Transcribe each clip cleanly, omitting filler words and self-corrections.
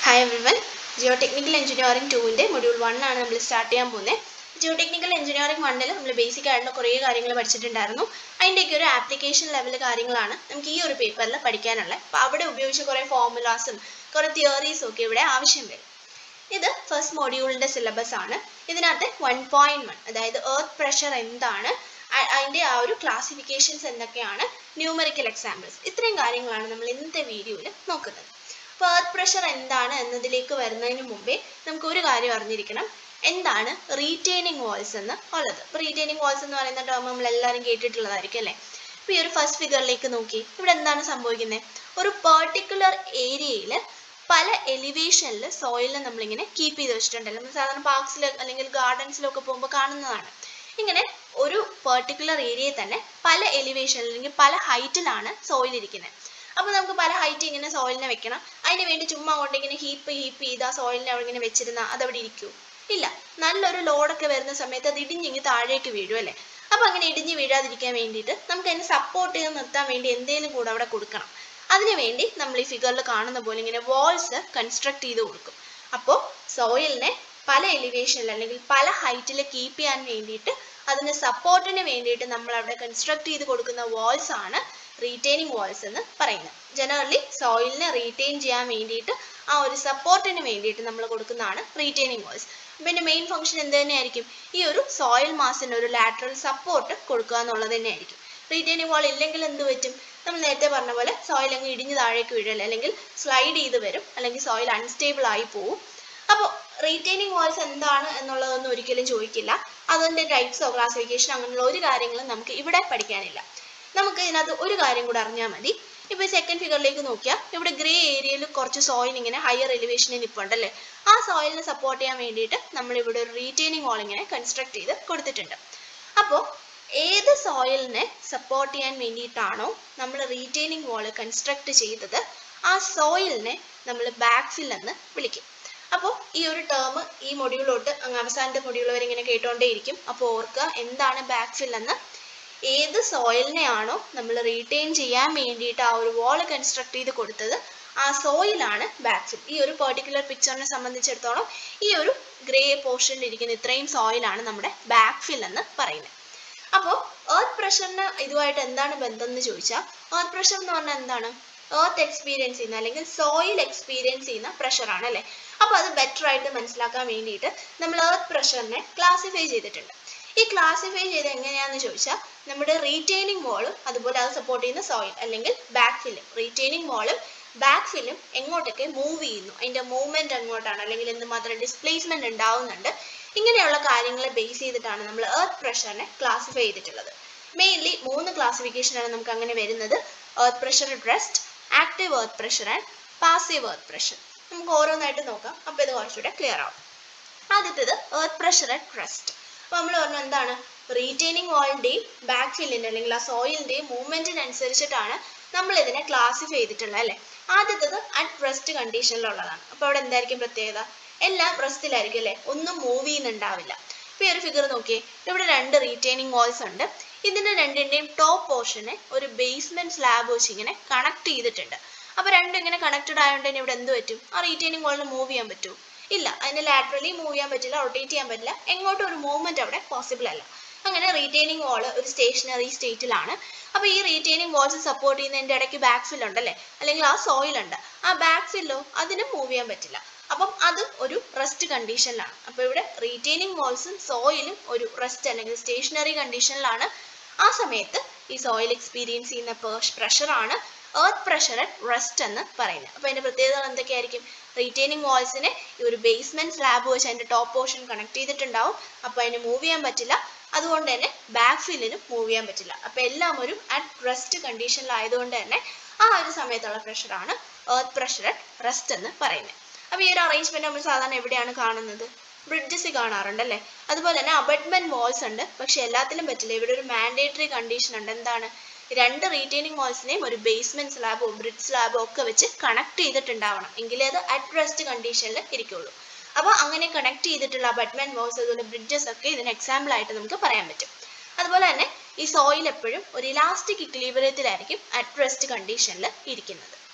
Hi everyone, Geotechnical Engineering 2 Module 1 ആണ് നമ്മൾ start ചെയ്യാൻ പോകുന്നത്. Geotechnical Engineering 1 ൽ നമ്മൾ ബേസിക് ആയിട്ടുള്ള കുറേ കാര്യങ്ങൾ പഠിച്ചിട്ടുണ്ടായിരുന്നു. അതിന്റെയൊക്കെ ഒരു ആപ്ലിക്കേഷൻ ലെവൽ കാര്യങ്ങളാണ് നമുക്ക് ഈ ഒരു പേപ്പറിൽ പഠിക്കാനുള്ളത്. അപ്പോൾ അവിടെ ഉപയോഗിച്ച കുറേ ഫോർമുലാസും കുറേ തിയറീസും ഒക്കെ ഇവിടെ ആവശ്യം വരും. ഇത് ഫസ്റ്റ് മോഡ്യൂളിന്റെ സിലബസ് ആണ്. ഇതിനകത്ത് 1.1 അതായത് എർത്ത് പ്രഷർ എന്താണ്, അതിന്റെ ആ ഒരു ക്ലാസിഫിക്കേഷൻസ് എന്തൊക്കെയാണ്, ന്യൂമറിക്കൽ എക്സാമ്പിൾസ്, ഇത്രയും കാര്യങ്ങളാണ് നമ്മൾ ഇന്നത്തെ വീഡിയോയിൽ നോക്കുന്നത്. അപ്പോൾ എർത്ത് പ്രഷർ എന്താണ് എന്നതിലേക്ക് വരുന്നതിന് മുമ്പേ നമുക്ക് ഒരു കാര്യം അറിഞ്ഞിരിക്കണം, എന്താണ് റീറ്റെയിനിങ് വാൾസ് എന്ന് ഉള്ളത്. ഇപ്പോൾ റീറ്റെയിനിങ് വാൾസ് എന്ന് പറയുന്ന ടേം നമ്മൾ എല്ലാവരും കേട്ടിട്ടുള്ളതായിരിക്കും അല്ലേ. ഇപ്പോൾ ഈ ഒരു ഫസ്റ്റ് ഫിഗറിലേക്ക് നോക്കി, ഇവിടെ എന്താണ് സംഭവിക്കുന്നത്, ഒരു പെർട്ടിക്കുലർ ഏരിയയിൽ പല എലിവേഷനിൽ സോയിലിനെ നമ്മളിങ്ങനെ കീപ്പ് ചെയ്ത് വെച്ചിട്ടുണ്ടല്ലോ. നമ്മൾ സാധാരണ പാർക്സിൽ അല്ലെങ്കിൽ ഗാർഡൻസിലൊക്കെ പോകുമ്പോൾ കാണുന്നതാണ്. ഇങ്ങനെ ഒരു പെർട്ടിക്കുലർ ഏരിയയിൽ തന്നെ പല എലിവേഷനിൽ അല്ലെങ്കിൽ പല ഹൈറ്റിലാണ് സോയിൽ ഇരിക്കുന്നത്. അപ്പോൾ നമുക്ക് പല ഹൈറ്റ് ഇങ്ങനെ സോയിലിനെ വെക്കണം. അതിന് വേണ്ടി ചുമ്മാ അങ്ങോട്ട് ഇങ്ങനെ ഹീപ്പ് ചെയ്ത് ആ സോയിലിനെ അവിടെ ഇങ്ങനെ വെച്ചിരുന്നാൽ അതവിടെ ഇരിക്കൂ? ഇല്ല. നല്ലൊരു ലോഡൊക്കെ വരുന്ന സമയത്ത് അത് ഇടിഞ്ഞിങ്ങി താഴേക്ക് വീഴും അല്ലേ. അപ്പോൾ അങ്ങനെ ഇടിഞ്ഞ് വീഴാതിരിക്കാൻ വേണ്ടിയിട്ട് നമുക്ക് അതിനെ സപ്പോർട്ട് ചെയ്ത് നിർത്താൻ വേണ്ടി എന്തെങ്കിലും കൂടെ അവിടെ കൊടുക്കണം. അതിനുവേണ്ടി നമ്മൾ ഈ ഫിഗറിൽ കാണുന്ന പോലെ ഇങ്ങനെ വാൾസ് കൺസ്ട്രക്ട് ചെയ്ത് കൊടുക്കും. അപ്പോൾ സോയിലിനെ പല എലിവേഷനിൽ അല്ലെങ്കിൽ പല ഹൈറ്റിൽ കീപ്പ് ചെയ്യാൻ വേണ്ടിയിട്ട് അതിന് സപ്പോർട്ടിന് വേണ്ടിയിട്ട് നമ്മൾ അവിടെ കൺസ്ട്രക്ട് ചെയ്ത് കൊടുക്കുന്ന വാൾസ് ആണ് റീറ്റെയിനിങ് വാൾസ് എന്ന് പറയുന്നത്. ജനറലി സോയിലിനെ റീറ്റെയിൻ ചെയ്യാൻ വേണ്ടിയിട്ട് ആ ഒരു സപ്പോർട്ടിന് വേണ്ടിയിട്ട് നമ്മൾ കൊടുക്കുന്നതാണ് റീറ്റെയിനിങ് വാൾസ്. പിന്നെ മെയിൻ ഫംഗ്ഷൻ എന്ത് തന്നെയായിരിക്കും, ഈ ഒരു സോയിൽ മാസിന് ഒരു ലാറ്ററൽ സപ്പോർട്ട് കൊടുക്കുക എന്നുള്ളത് തന്നെയായിരിക്കും. റീറ്റെയിനിങ് വാൾ ഇല്ലെങ്കിൽ എന്ത് പറ്റും, നമ്മൾ നേരത്തെ പറഞ്ഞ പോലെ സോയിൽ അങ്ങ് ഇടിഞ്ഞ് താഴേക്ക് വീഴല്ലേ, അല്ലെങ്കിൽ സ്ലൈഡ് ചെയ്ത് വരും, അല്ലെങ്കിൽ സോയിൽ അൺസ്റ്റേബിൾ ആയി പോവും. അപ്പോൾ റീറ്റെയിനിങ് വാൾസ് എന്താണ് എന്നുള്ളതൊന്നും ഒരിക്കലും ചോദിക്കില്ല. അതിൻ്റെ ടൈപ്സോ ക്ലാസിഫിക്കേഷൻ അങ്ങനെയുള്ള ഒരു കാര്യങ്ങളും നമുക്ക് ഇവിടെ പഠിക്കാനില്ല. നമുക്ക് ഇതിനകത്ത് ഒരു കാര്യം കൂടെ അറിഞ്ഞാൽ മതി. ഇപ്പോൾ സെക്കൻഡ് ഫിഗറിലേക്ക് നോക്കിയാൽ ഇവിടെ ഗ്രേ ഏരിയയിൽ കുറച്ച് സോയിൽ ഇങ്ങനെ ഹയർ എലിവേഷനിൽ നിൽപ്പുണ്ടല്ലേ. ആ സോയിലിനെ സപ്പോർട്ട് ചെയ്യാൻ വേണ്ടിയിട്ട് നമ്മളിവിടെ ഒരു റീറ്റെയിനിങ് വാൾ ഇങ്ങനെ കൺസ്ട്രക്ട് ചെയ്ത് കൊടുത്തിട്ടുണ്ട്. അപ്പോൾ ഏത് സോയിലിനെ സപ്പോർട്ട് ചെയ്യാൻ വേണ്ടിയിട്ടാണോ നമ്മൾ റീറ്റെയിനിങ് വാൾ കൺസ്ട്രക്ട് ചെയ്തത്, ആ സോയിലിനെ നമ്മൾ ബാക്ക് ഫിൽ എന്ന് വിളിക്കും. അപ്പോൾ ഈ ഒരു ടേം ഈ മൊഡ്യൂളോട്ട് അങ്ങ് അവസാനത്തെ മൊഡ്യൂൾ വരെ ഇങ്ങനെ കേട്ടോണ്ടേയിരിക്കും. അപ്പോൾ ഓർക്കുക എന്താണ് ബാക്ക് ഫിൽ എന്ന്. ഏത് സോയിലിനെയാണോ നമ്മൾ റീറ്റെയിൻ ചെയ്യാൻ വേണ്ടിയിട്ട് ആ ഒരു വാൾ കൺസ്ട്രക്ട് ചെയ്ത് കൊടുത്തത്, ആ സോയിലാണ് ബാക്ക് ഫിൽ. ഈ ഒരു പെർട്ടിക്കുലർ പിക്ചറിനെ സംബന്ധിച്ചിടത്തോളം ഈ ഒരു ഗ്രേ പോർഷനിൽ ഇരിക്കുന്ന ഇത്രയും സോയിലാണ് നമ്മുടെ ബാക്ക് ഫിൽ എന്ന് പറയുന്നത്. അപ്പോൾ എർത്ത് പ്രഷറിന് ഇതുമായിട്ട് എന്താണ് ബന്ധം എന്ന് ചോദിച്ചാൽ, എർത്ത് പ്രഷർ എന്ന് പറഞ്ഞാൽ എന്താണ്, എർത്ത് എക്സ്പീരിയൻസ് ചെയ്യുന്ന അല്ലെങ്കിൽ സോയിൽ എക്സ്പീരിയൻസ് ചെയ്യുന്ന പ്രഷറാണ് അല്ലേ. അപ്പോൾ അത് ബെറ്റർ ആയിട്ട് മനസ്സിലാക്കാൻ വേണ്ടിയിട്ട് നമ്മൾ എർത്ത് പ്രഷറിനെ ക്ലാസിഫൈ ചെയ്തിട്ടുണ്ട്. ഈ ക്ലാസിഫൈ ചെയ്ത് എങ്ങനെയാണെന്ന് ചോദിച്ചാൽ, നമ്മുടെ റീറ്റെയിനിങ് വാളും അതുപോലെ അത് സപ്പോർട്ട് ചെയ്യുന്ന സോയിൽ അല്ലെങ്കിൽ ബാക്ക് ഫില്ലും, റീറ്റെയിനിങ് വാളും ബാക്ക് ഫില്ലും എങ്ങോട്ടൊക്കെ മൂവ് ചെയ്യുന്നു, അതിൻ്റെ മൂവ്മെൻറ്റ് എങ്ങോട്ടാണ്, അല്ലെങ്കിൽ എന്തുമാത്രം ഡിസ്പ്ലേസ്മെൻറ്റ് ഉണ്ടാവുന്നുണ്ട്, ഇങ്ങനെയുള്ള കാര്യങ്ങളെ ബേസ് ചെയ്തിട്ടാണ് നമ്മൾ എർത്ത് പ്രഷറിനെ ക്ലാസിഫൈ ചെയ്തിട്ടുള്ളത്. മെയിൻലി 3 ക്ലാസിഫിക്കേഷനാണ് നമുക്ക് അങ്ങനെ വരുന്നത്. Earth pressure at rest, active earth pressure and passive earth pressure. നമുക്ക് ഓരോന്നായിട്ട് നോക്കാം, അപ്പോൾ ഇത് കുറച്ചുകൂടെ ക്ലിയർ ആവും. ആദ്യത്തേത് എർത്ത് പ്രഷർ അറ്റ് റെസ്റ്റ്. അപ്പോൾ നമ്മൾ പറഞ്ഞാൽ എന്താണ്, റീറ്റെയിനിങ് വാളിൻ്റെയും ബാക്ക് ഫില്ലിൻ്റെ അല്ലെങ്കിൽ ആ സോയിലിൻ്റെയും മൂവ്മെൻറ്റിനനുസരിച്ചിട്ടാണ് നമ്മൾ ഇതിനെ ക്ലാസിഫൈ ചെയ്തിട്ടുള്ളത് അല്ലേ. ആദ്യത്തേത് അറ്റ് റെസ്റ്റ് കണ്ടീഷനിലുള്ളതാണ്. അപ്പോൾ അവിടെ എന്തായിരിക്കും പ്രത്യേകത, എല്ലാം റെസ്റ്റിലായിരിക്കും അല്ലേ, ഒന്നും മൂവ് ചെയ്യുന്നുണ്ടാവില്ല. ഇപ്പോൾ ഈ ഒരു ഫിഗർ നോക്കിയേ, ഇവിടെ 2 റീറ്റെയിനിങ് വാൾസ് ഉണ്ട്. ഇതിൻ്റെ രണ്ടിൻ്റെയും ടോപ്പ് പോർഷനെ ഒരു ബേസ്മെൻറ്റ് സ്ലാബ് വെച്ച് ഇങ്ങനെ കണക്ട് ചെയ്തിട്ടുണ്ട്. അപ്പോൾ രണ്ടും ഇങ്ങനെ കണക്റ്റഡ് ആയതുകൊണ്ട് തന്നെ ഇവിടെ എന്ത് പറ്റും, ആ റീറ്റെയിനിങ് വാളിന് മൂവ് ചെയ്യാൻ പറ്റുമോ? ഇല്ല. അതിന് ലാറ്ററലി മൂവ് ചെയ്യാൻ പറ്റില്ല, റൊട്ടേറ്റ് ചെയ്യാൻ പറ്റില്ല, എങ്ങോട്ടും ഒരു മൂവ്മെൻറ്റ് അവിടെ പോസിബിൾ അല്ല. അങ്ങനെ റീറ്റെയിനിങ് വാൾ ഒരു സ്റ്റേഷനറി സ്റ്റേറ്റിലാണ്. അപ്പോൾ ഈ റീറ്റെയിനിങ് വാൾസ് സപ്പോർട്ട് ചെയ്യുന്നതിൻ്റെ ഇടയ്ക്ക് ബാക്ക് ഫിൽ ഉണ്ടല്ലേ, അല്ലെങ്കിൽ ആ സോയിൽ ഉണ്ട്, ആ ബാക്ക് ഫില്ലോ അതിനും മൂവ് ചെയ്യാൻ പറ്റില്ല. അപ്പം അത് ഒരു റെസ്റ്റ് കണ്ടീഷനിലാണ്. അപ്പോൾ ഇവിടെ റീറ്റെയിനിങ് വാൾസും സോയിലും ഒരു റെസ്റ്റ് അല്ലെങ്കിൽ സ്റ്റേഷനറി കണ്ടീഷനിലാണ്. ആ സമയത്ത് ഈ സോയിൽ എക്സ്പീരിയൻസ് ചെയ്യുന്ന പ്രഷറാണ് എർത്ത് പ്രഷർ അറ്റ് റെസ്റ്റ് എന്ന് പറയുന്നത്. അപ്പോൾ അതിൻ്റെ പ്രത്യേകതകൾ എന്തൊക്കെയായിരിക്കും, റീറ്റെയിനിങ് വാൾസിനെ ഈ ഒരു ബേസ്മെൻറ്റ് സ്ലാബ് വെച്ച് അതിൻ്റെ ടോപ്പ് പോർഷൻ കണക്ട് ചെയ്തിട്ടുണ്ടാവും. അപ്പോൾ അതിന് മൂവ് ചെയ്യാൻ പറ്റില്ല, അതുകൊണ്ട് തന്നെ ബാക്ക് ഫില്ലിനും മൂവ് ചെയ്യാൻ പറ്റില്ല. അപ്പോൾ എല്ലാം ഒരു അറ്റ് റെസ്റ്റ് കണ്ടീഷനിലായതുകൊണ്ട് തന്നെ ആ ഒരു സമയത്തുള്ള പ്രഷറാണ് എർത്ത് പ്രഷർ അറ്റ് റെസ്റ്റ് എന്ന് പറയുന്നത്. അപ്പോൾ ഈ ഒരു അറേഞ്ച്മെൻറ്റ് നമ്മൾ സാധാരണ എവിടെയാണ് കാണുന്നത്, ബ്രിഡ്ജസ് കാണാറുണ്ട് അല്ലേ. അതുപോലെ തന്നെ അബട്ട്മെൻറ്റ് വാൾസ് ഉണ്ട്, പക്ഷെ എല്ലാത്തിലും പറ്റില്ല. ഇവിടെ ഒരു മാൻഡേറ്ററി കണ്ടീഷൻ ഉണ്ട്, എന്താണ്, 2 റീറ്റെയിനിങ് വാൾസിനെയും ഒരു ബേസ്മെൻറ്റ് സ്ലാബോ ബ്രിഡ്ജ് സ്ലാബോ ഒക്കെ വെച്ച് കണക്ട് ചെയ്തിട്ടുണ്ടാവണം, എങ്കിലേ അത് അറ്റ് റെസ്റ്റ് കണ്ടീഷനിൽ ഇരിക്കുള്ളൂ. അപ്പോൾ അങ്ങനെ കണക്ട് ചെയ്തിട്ടുള്ള അബട്ട്മെൻറ്റ് വാൾസ് അതുപോലെ ബ്രിഡ്ജസ് ഒക്കെ ഇതിന് എക്സാമ്പിൾ ആയിട്ട് നമുക്ക് പറയാൻ പറ്റും. അതുപോലെ തന്നെ ഈ സോയിൽ എപ്പോഴും ഒരു ഇലാസ്റ്റിക് ഇക്വിലിബ്രിയത്തിലായിരിക്കും അറ്റ് റെസ്റ്റ് കണ്ടീഷനിൽ ഇരിക്കുന്നത്.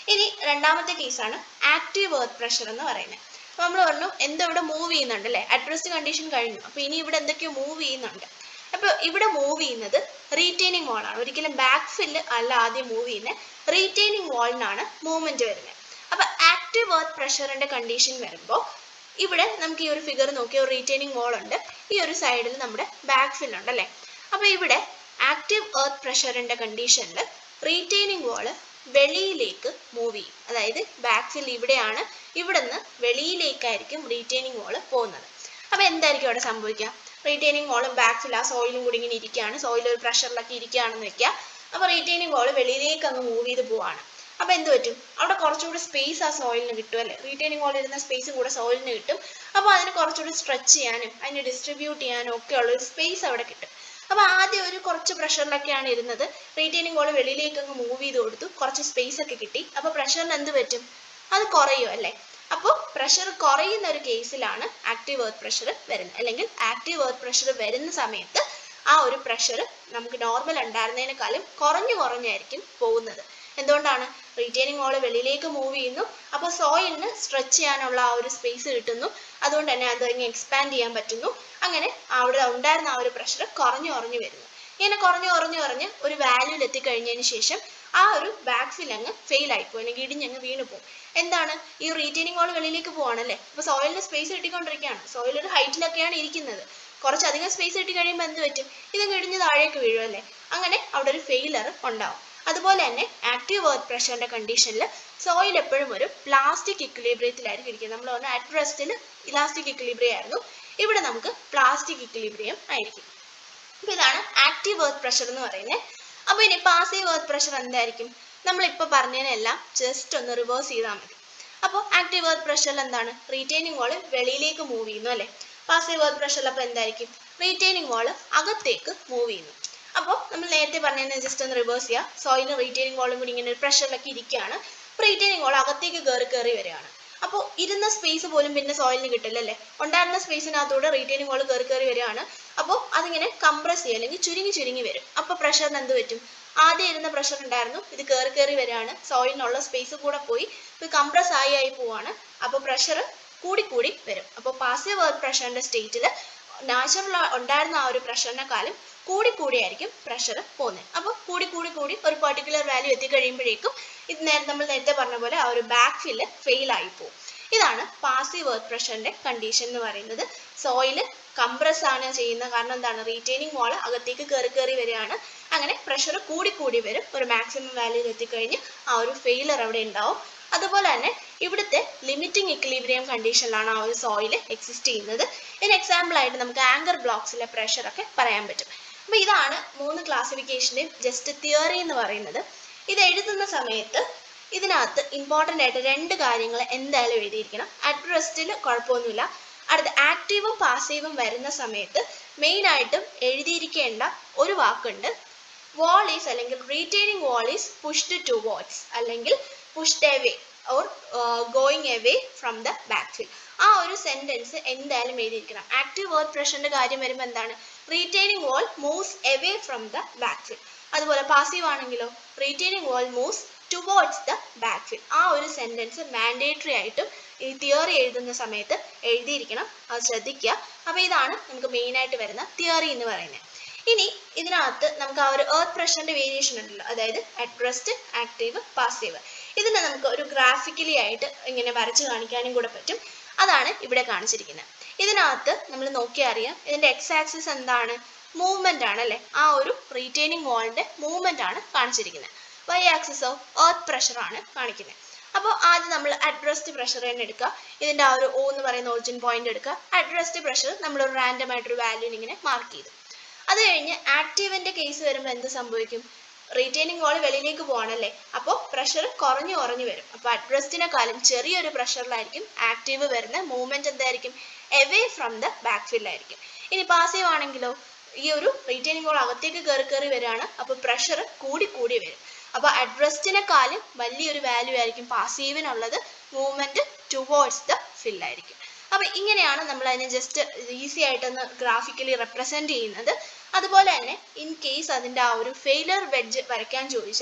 ഇനി രണ്ടാമത്തെ കേസാണ് ആക്റ്റീവ് എർത്ത് പ്രഷർ എന്ന് പറയുന്നത്. അപ്പോൾ നമ്മൾ പറഞ്ഞു എന്തോ ഇവിടെ മൂവ് ചെയ്യുന്നുണ്ട് അല്ലേ, അറ്റ് റെസ്റ്റ് കണ്ടീഷൻ കഴിഞ്ഞു. അപ്പോൾ ഇനി ഇവിടെ എന്തൊക്കെയോ മൂവ് ചെയ്യുന്നുണ്ട്. അപ്പോൾ ഇവിടെ മൂവ് ചെയ്യുന്നത് റീറ്റെയിനിങ് വാളാണ്. ഒരിക്കലും ബാക്ക് ഫില്ല് അല്ല ആദ്യം മൂവ് ചെയ്യുന്നത്, റീറ്റെയിനിങ് വാളിനാണ് മൂവ്മെന്റ് വരുന്നത്. അപ്പോൾ ആക്റ്റീവ് എർത്ത് പ്രഷറിന്റെ കണ്ടീഷൻ വരുമ്പോൾ ഇവിടെ നമുക്ക് ഈ ഒരു ഫിഗർ നോക്കി ഒരു റീറ്റെയിനിങ് വാൾ ഉണ്ട്, ഈ ഒരു സൈഡിൽ നമ്മുടെ ബാക്ക് ഫിൽ ഉണ്ട് അല്ലേ. അപ്പോൾ ഇവിടെ ആക്റ്റീവ് എർത്ത് പ്രഷറിന്റെ കണ്ടീഷനിൽ റീറ്റെയിനിങ് വാള് വെളിയിലേക്ക് മൂവ് ചെയ്യും. അതായത് ബാക്ക് ഫിൽ ഇവിടെയാണ്, ഇവിടെ നിന്ന് വെളിയിലേക്കായിരിക്കും റീറ്റെയിനിങ് വാള് പോകുന്നത്. അപ്പോൾ എന്തായിരിക്കും അവിടെ സംഭവിക്കുക? റീറ്റെയിനിങ് വാളും ബാക്ക് ഫിൽ ആ സോയിലും കൂടി ഇങ്ങനെ ഇരിക്കുകയാണ്, സോയിൽ ഒരു പ്രഷറിലൊക്കെ ഇരിക്കുകയാണെന്ന് വെക്കുക. അപ്പോൾ റീറ്റെയിനിങ് വാള് വെളിയിലേക്ക് അങ്ങ് മൂവ് ചെയ്ത് പോവാണ്. അപ്പോൾ എന്ത് പറ്റും? അവിടെ കുറച്ചുകൂടി സ്പേസ് ആ സോയിലിന് കിട്ടും അല്ലേ, റീറ്റെയിനിങ് വാളിൽ ഇരുന്ന സ്പേസും കൂടെ സോയിലിന് കിട്ടും. അപ്പോൾ അതിന് കുറച്ചുകൂടി സ്ട്രെച്ച് ചെയ്യാനും അതിനെ ഡിസ്ട്രിബ്യൂട്ട് ചെയ്യാനും ഒക്കെ ഉള്ള ഒരു സ്പേസ് അവിടെ കിട്ടും. അപ്പോൾ ആദ്യം ഒരു കുറച്ച് പ്രഷറിലൊക്കെയാണ് ഇരുന്നത്, റീറ്റെയിനിങ് വാൾ വെളിയിലേക്ക് അങ്ങ് മൂവ് ചെയ്ത് കൊടുത്തു, കുറച്ച് സ്പേസ് ഒക്കെ കിട്ടി. അപ്പോൾ പ്രഷറിന് എന്ത് പറ്റും? അത് കുറയും അല്ലേ. അപ്പോൾ പ്രഷർ കുറയുന്ന ഒരു കേസിലാണ് ആക്റ്റീവ് എർത്ത് പ്രഷർ വരുന്നത്. അല്ലെങ്കിൽ ആക്റ്റീവ് എർത്ത് പ്രഷർ വരുന്ന സമയത്ത് ആ ഒരു പ്രഷർ നമുക്ക് നോർമൽ ഉണ്ടായിരുന്നതിനേക്കാളും കുറഞ്ഞായിരിക്കും പോകുന്നത്. എന്തുകൊണ്ടാണ്? റീറ്റെയിനിങ് വാൾ വെളിയിലേക്ക് മൂവ് ചെയ്യുന്നു, അപ്പോൾ സോയിലിന് സ്ട്രെച്ച് ചെയ്യാനുള്ള ആ ഒരു സ്പേസ് കിട്ടുന്നു, അതുകൊണ്ട് തന്നെ അത് ഇങ്ങനെ എക്സ്പാൻഡ് ചെയ്യാൻ പറ്റുന്നു. അങ്ങനെ അവിടെ ഉണ്ടായിരുന്ന ആ ഒരു പ്രഷർ കുറഞ്ഞു വരുന്നു. ഇങ്ങനെ കുറഞ്ഞ് ഒരു വാല്യൂവിൽ എത്തിക്കഴിഞ്ഞതിന് ശേഷം ആ ഒരു ബാക്ക് ഫിൽ അങ്ങ് ഫെയിൽ ആയിപ്പോകും, അല്ലെങ്കിൽ ഇടിഞ്ഞങ്ങ് വീണ് പോകും. എന്താണ്? ഈ റീറ്റെയിനിങ് വാൾ വെളിയിലേക്ക് പോവാണല്ലേ, അപ്പോൾ സോയിലിന് സ്പേസ് കിട്ടിക്കൊണ്ടിരിക്കുകയാണ്, സോയിൽ ഒരു ഹൈറ്റിലൊക്കെയാണ് ഇരിക്കുന്നത്. കുറച്ചധികം സ്പേസ് കിട്ടി കഴിയുമ്പോൾ എന്ത് പറ്റും? ഇതങ്ങ് ഇടിഞ്ഞ് താഴേക്ക് വീഴും അല്ലേ. അങ്ങനെ അവിടെ ഒരു ഫെയിലർ ഉണ്ടാവും. അതുപോലെ തന്നെ ആക്റ്റീവ് എർത്ത് പ്രഷറിന്റെ കണ്ടീഷനിൽ സോയിൽ എപ്പോഴും ഒരു പ്ലാസ്റ്റിക് ഇക്വിലിബ്രിയത്തിലായിരിക്കും ഇരിക്കുന്നത്. നമ്മൾ പറഞ്ഞ അറ്റ് റെസ്റ്റിൽ ഇലാസ്റ്റിക് ഇക്വിലിബ്രിയം ആയിരുന്നു, ഇവിടെ നമുക്ക് പ്ലാസ്റ്റിക് ഇക്വിലിബ്രിയം ആയിരിക്കും. അപ്പോൾ ഇതാണ് ആക്റ്റീവ് എർത്ത് പ്രഷർ എന്ന് പറയുന്നത്. അപ്പോൾ ഇനി പാസീവ് എർത്ത് പ്രഷർ എന്തായിരിക്കും? നമ്മളിപ്പോൾ പറഞ്ഞതിനെല്ലാം ജസ്റ്റ് ഒന്ന് റിവേഴ്സ് ചെയ്താൽ മതി. അപ്പോൾ ആക്റ്റീവ് എർത്ത് പ്രഷറിൽ എന്താണ്? റീറ്റെയിനിങ് വാൾ വെളിയിലേക്ക് മൂവ് ചെയ്യുന്നു അല്ലേ. പാസീവ് എർത്ത് പ്രഷറിൽ അപ്പോൾ എന്തായിരിക്കും? റീറ്റെയിനിങ് വാൾ അകത്തേക്ക് മൂവ് ചെയ്യുന്നു. അപ്പോൾ നമ്മൾ നേരത്തെ പറഞ്ഞതിനെ ജസ്റ്റ് ഒന്ന് റിവേഴ്സ് ചെയ്യുക. സോയിലും റീറ്റെയിനിങ് വാളും കൂടി ഇങ്ങനെ ഒരു പ്രഷറിലൊക്കെ ഇരിക്കുകയാണ്, റീറ്റെയിനിങ് വാൾ അകത്തേക്ക് കയറി വരികയാണ്. അപ്പോൾ ഇരുന്ന സ്പേസ് പോലും പിന്നെ സോയിലിന് കിട്ടില്ല അല്ലേ. ഉണ്ടായിരുന്ന സ്പേസിനകത്തൂടെ റീറ്റെയിനിങ് വാൾ കയറി വരികയാണ്. അപ്പോൾ അതിങ്ങനെ കംപ്രസ് ചെയ്യുക, അല്ലെങ്കിൽ ചുരുങ്ങി വരും. അപ്പോൾ പ്രഷറിന് എന്ത് പറ്റും? ആദ്യം ഇരുന്ന പ്രഷർ ഉണ്ടായിരുന്നു, ഇത് കയറി വരികയാണ്, സോയിലിനുള്ള സ്പേസ് കൂടെ പോയി ഇത് കംപ്രസ് ആയി പോവാണ്. അപ്പോൾ പ്രഷർ കൂടി വരും. അപ്പോൾ പാസീവ് എർത്ത് പ്രഷറിന്റെ സ്റ്റേറ്റിൽ നാച്ചുറൽ ഉണ്ടായിരുന്ന ആ ഒരു പ്രഷറിനെക്കാളും കൂടിയായിരിക്കും പ്രഷർ പോകുന്നത്. അപ്പോൾ കൂടി ഒരു പെർട്ടിക്കുലർ വാല്യൂ എത്തിക്കഴിയുമ്പോഴേക്കും ഇത് നമ്മൾ നേരത്തെ പറഞ്ഞ പോലെ ആ ഒരു ബാക്ക് ഫില്ല് ഫെയിൽ ആയി പോകും. ഇതാണ് പാസീവ് എർത്ത് പ്രഷറിന്റെ കണ്ടീഷൻ എന്ന് പറയുന്നത്. സോയിൽ കംപ്രസ് ആണ് ചെയ്യുന്നത്, കാരണം എന്താണ്? റീറ്റെയിനിങ് വാൾ അകത്തേക്ക് കയറി വരികയാണ്. അങ്ങനെ പ്രഷർ കൂടി വരും, ഒരു മാക്സിമം വാല്യൂയിൽ എത്തിക്കഴിഞ്ഞ് ആ ഒരു ഫെയിലർ അവിടെ ഉണ്ടാവും. അതുപോലെ തന്നെ ഇവിടുത്തെ ലിമിറ്റിംഗ് ഇക്വിലിബ്രിയം കണ്ടീഷനിലാണ് ആ ഒരു സോയിൽ എക്സിസ്റ്റ് ചെയ്യുന്നത്. ഇതിന് എക്സാമ്പിൾ ആയിട്ട് നമുക്ക് ആങ്കർ ബ്ലോക്സിലെ പ്രഷർ ഒക്കെ പറയാൻ പറ്റും. അപ്പോൾ ഇതാണ് 3 ക്ലാസിഫിക്കേഷൻ്റെയും ജസ്റ്റ് തിയറി എന്ന് പറയുന്നത്. ഇത് എഴുതുന്ന സമയത്ത് ഇതിനകത്ത് ഇമ്പോർട്ടൻ്റ് ആയിട്ട് 2 കാര്യങ്ങൾ എന്തായാലും എഴുതിയിരിക്കണം. അറ്റ് റെസ്റ്റിൽ കുഴപ്പമൊന്നുമില്ല. അടുത്ത ആക്റ്റീവും പാസീവും വരുന്ന സമയത്ത് മെയിനായിട്ടും എഴുതിയിരിക്കേണ്ട ഒരു വാക്കുണ്ട്, വാൾ ഈസ് അല്ലെങ്കിൽ retaining wall is pushed towards അല്ലെങ്കിൽ pushed away or going away from the backfill. ആ ഒരു സെന്റൻസ് എന്തായാലും എഴുതിയിരിക്കണം. ആക്റ്റീവ് എർത്ത് പ്രഷറിന്റെ കാര്യം വരുമ്പോൾ എന്താണ്? Retaining wall moves away from the backfill. അതുപോലെ പാസീവ് ആണെങ്കിലോ retaining wall moves towards the backfill. ആ ഒരു സെന്റൻസ് മാൻഡേറ്ററി ആയിട്ടും ഈ തിയറി എഴുതുന്ന സമയത്ത് എഴുതിയിരിക്കണം, അത് ശ്രദ്ധിക്കുക. അപ്പോൾ ഇതാണ് നമുക്ക് മെയിനായിട്ട് വരുന്ന തിയറി എന്ന് പറയുന്നത്. ഇനി ഇതിനകത്ത് നമുക്ക് ആ ഒരു എർത്ത് പ്രഷറിന്റെ വേരിയേഷൻ ഉണ്ടല്ലോ, അതായത് അറ്റ് റെസ്റ്റ്, ആക്റ്റീവ്, പാസീവ്. ഇതിനെ നമുക്ക് ഒരു ഗ്രാഫിക്കലി ആയിട്ട് ഇങ്ങനെ വരച്ച് കാണിക്കാനും കൂടെ പറ്റും. അതാണ് ഇവിടെ കാണിച്ചിരിക്കുന്നത്. ഇതിനകത്ത് നമ്മൾ നോക്കിയാൽ അറിയാം, ഇതിന്റെ എക്സ് ആക്സിസ് എന്താണ്? മൂവ്മെന്റ് ആണ് അല്ലേ. ആ ഒരു റീറ്റെയിനിങ് വാളിന്റെ മൂവ്മെന്റ് ആണ് കാണിച്ചിരിക്കുന്നത്. വൈ ആക്സിസോ എർത്ത് പ്രഷർ ആണ് കാണിക്കുന്നത്. അപ്പോൾ ആദ്യം നമ്മൾ അറ്റ് റെസ്റ്റ് പ്രഷർ തന്നെ എടുക്കുക. ഇതിന്റെ ആ ഒരു O എന്ന് പറയുന്ന ഒറിജിൻ പോയിന്റ് എടുക്കുക. അറ്റ് റെസ്റ്റ് പ്രഷർ നമ്മൾ ഒരു റാൻഡം ആയിട്ടൊരു വാല്യൂന് ഇങ്ങനെ മാർക്ക് ചെയ്തു. അത് കഴിഞ്ഞ് ആക്റ്റീവിന്റെ കേസ് വരുമ്പോൾ എന്ത് സംഭവിക്കും? റീറ്റെയിനിങ് വാൾ വെളിയിലേക്ക് പോവാണല്ലേ, അപ്പോൾ പ്രഷർ കുറഞ്ഞു വരും. അപ്പോൾ അറ്റ് റെസ്റ്റിനെക്കാളും ചെറിയൊരു പ്രഷറിലായിരിക്കും ആക്റ്റീവ് വരുന്ന മൂവ്മെന്റ് എന്തായിരിക്കും? Away from the backfill ആയിരിക്കും. ഇനി പാസീവ് ആണെങ്കിലോ ഈ ഒരു റീറ്റെയിനിങ് വാൾ അകത്തേക്ക് കയറി വരികയാണ്, അപ്പോൾ പ്രഷർ കൂടി വരും. അപ്പോൾ അറ്റ് റെസ്റ്റിനെക്കാളും വലിയൊരു വാല്യൂ ആയിരിക്കും പാസീവിനുള്ളത്, മൂവ്മെന്റ് ടുവേർഡ്സ് ദ ഫിൽ ആയിരിക്കും. അപ്പോൾ ഇങ്ങനെയാണ് നമ്മൾ അതിനെ ജസ്റ്റ് ഈസി ആയിട്ടൊന്ന് ഗ്രാഫിക്കലി റെപ്രസെന്റ് ചെയ്യുന്നത്. അതുപോലെ തന്നെ ഇൻ കേസ് അതിൻ്റെ ആ ഒരു ഫെയിലർ വെഡ്ജ് വരയ്ക്കാൻ ചോദിച്ചാൽ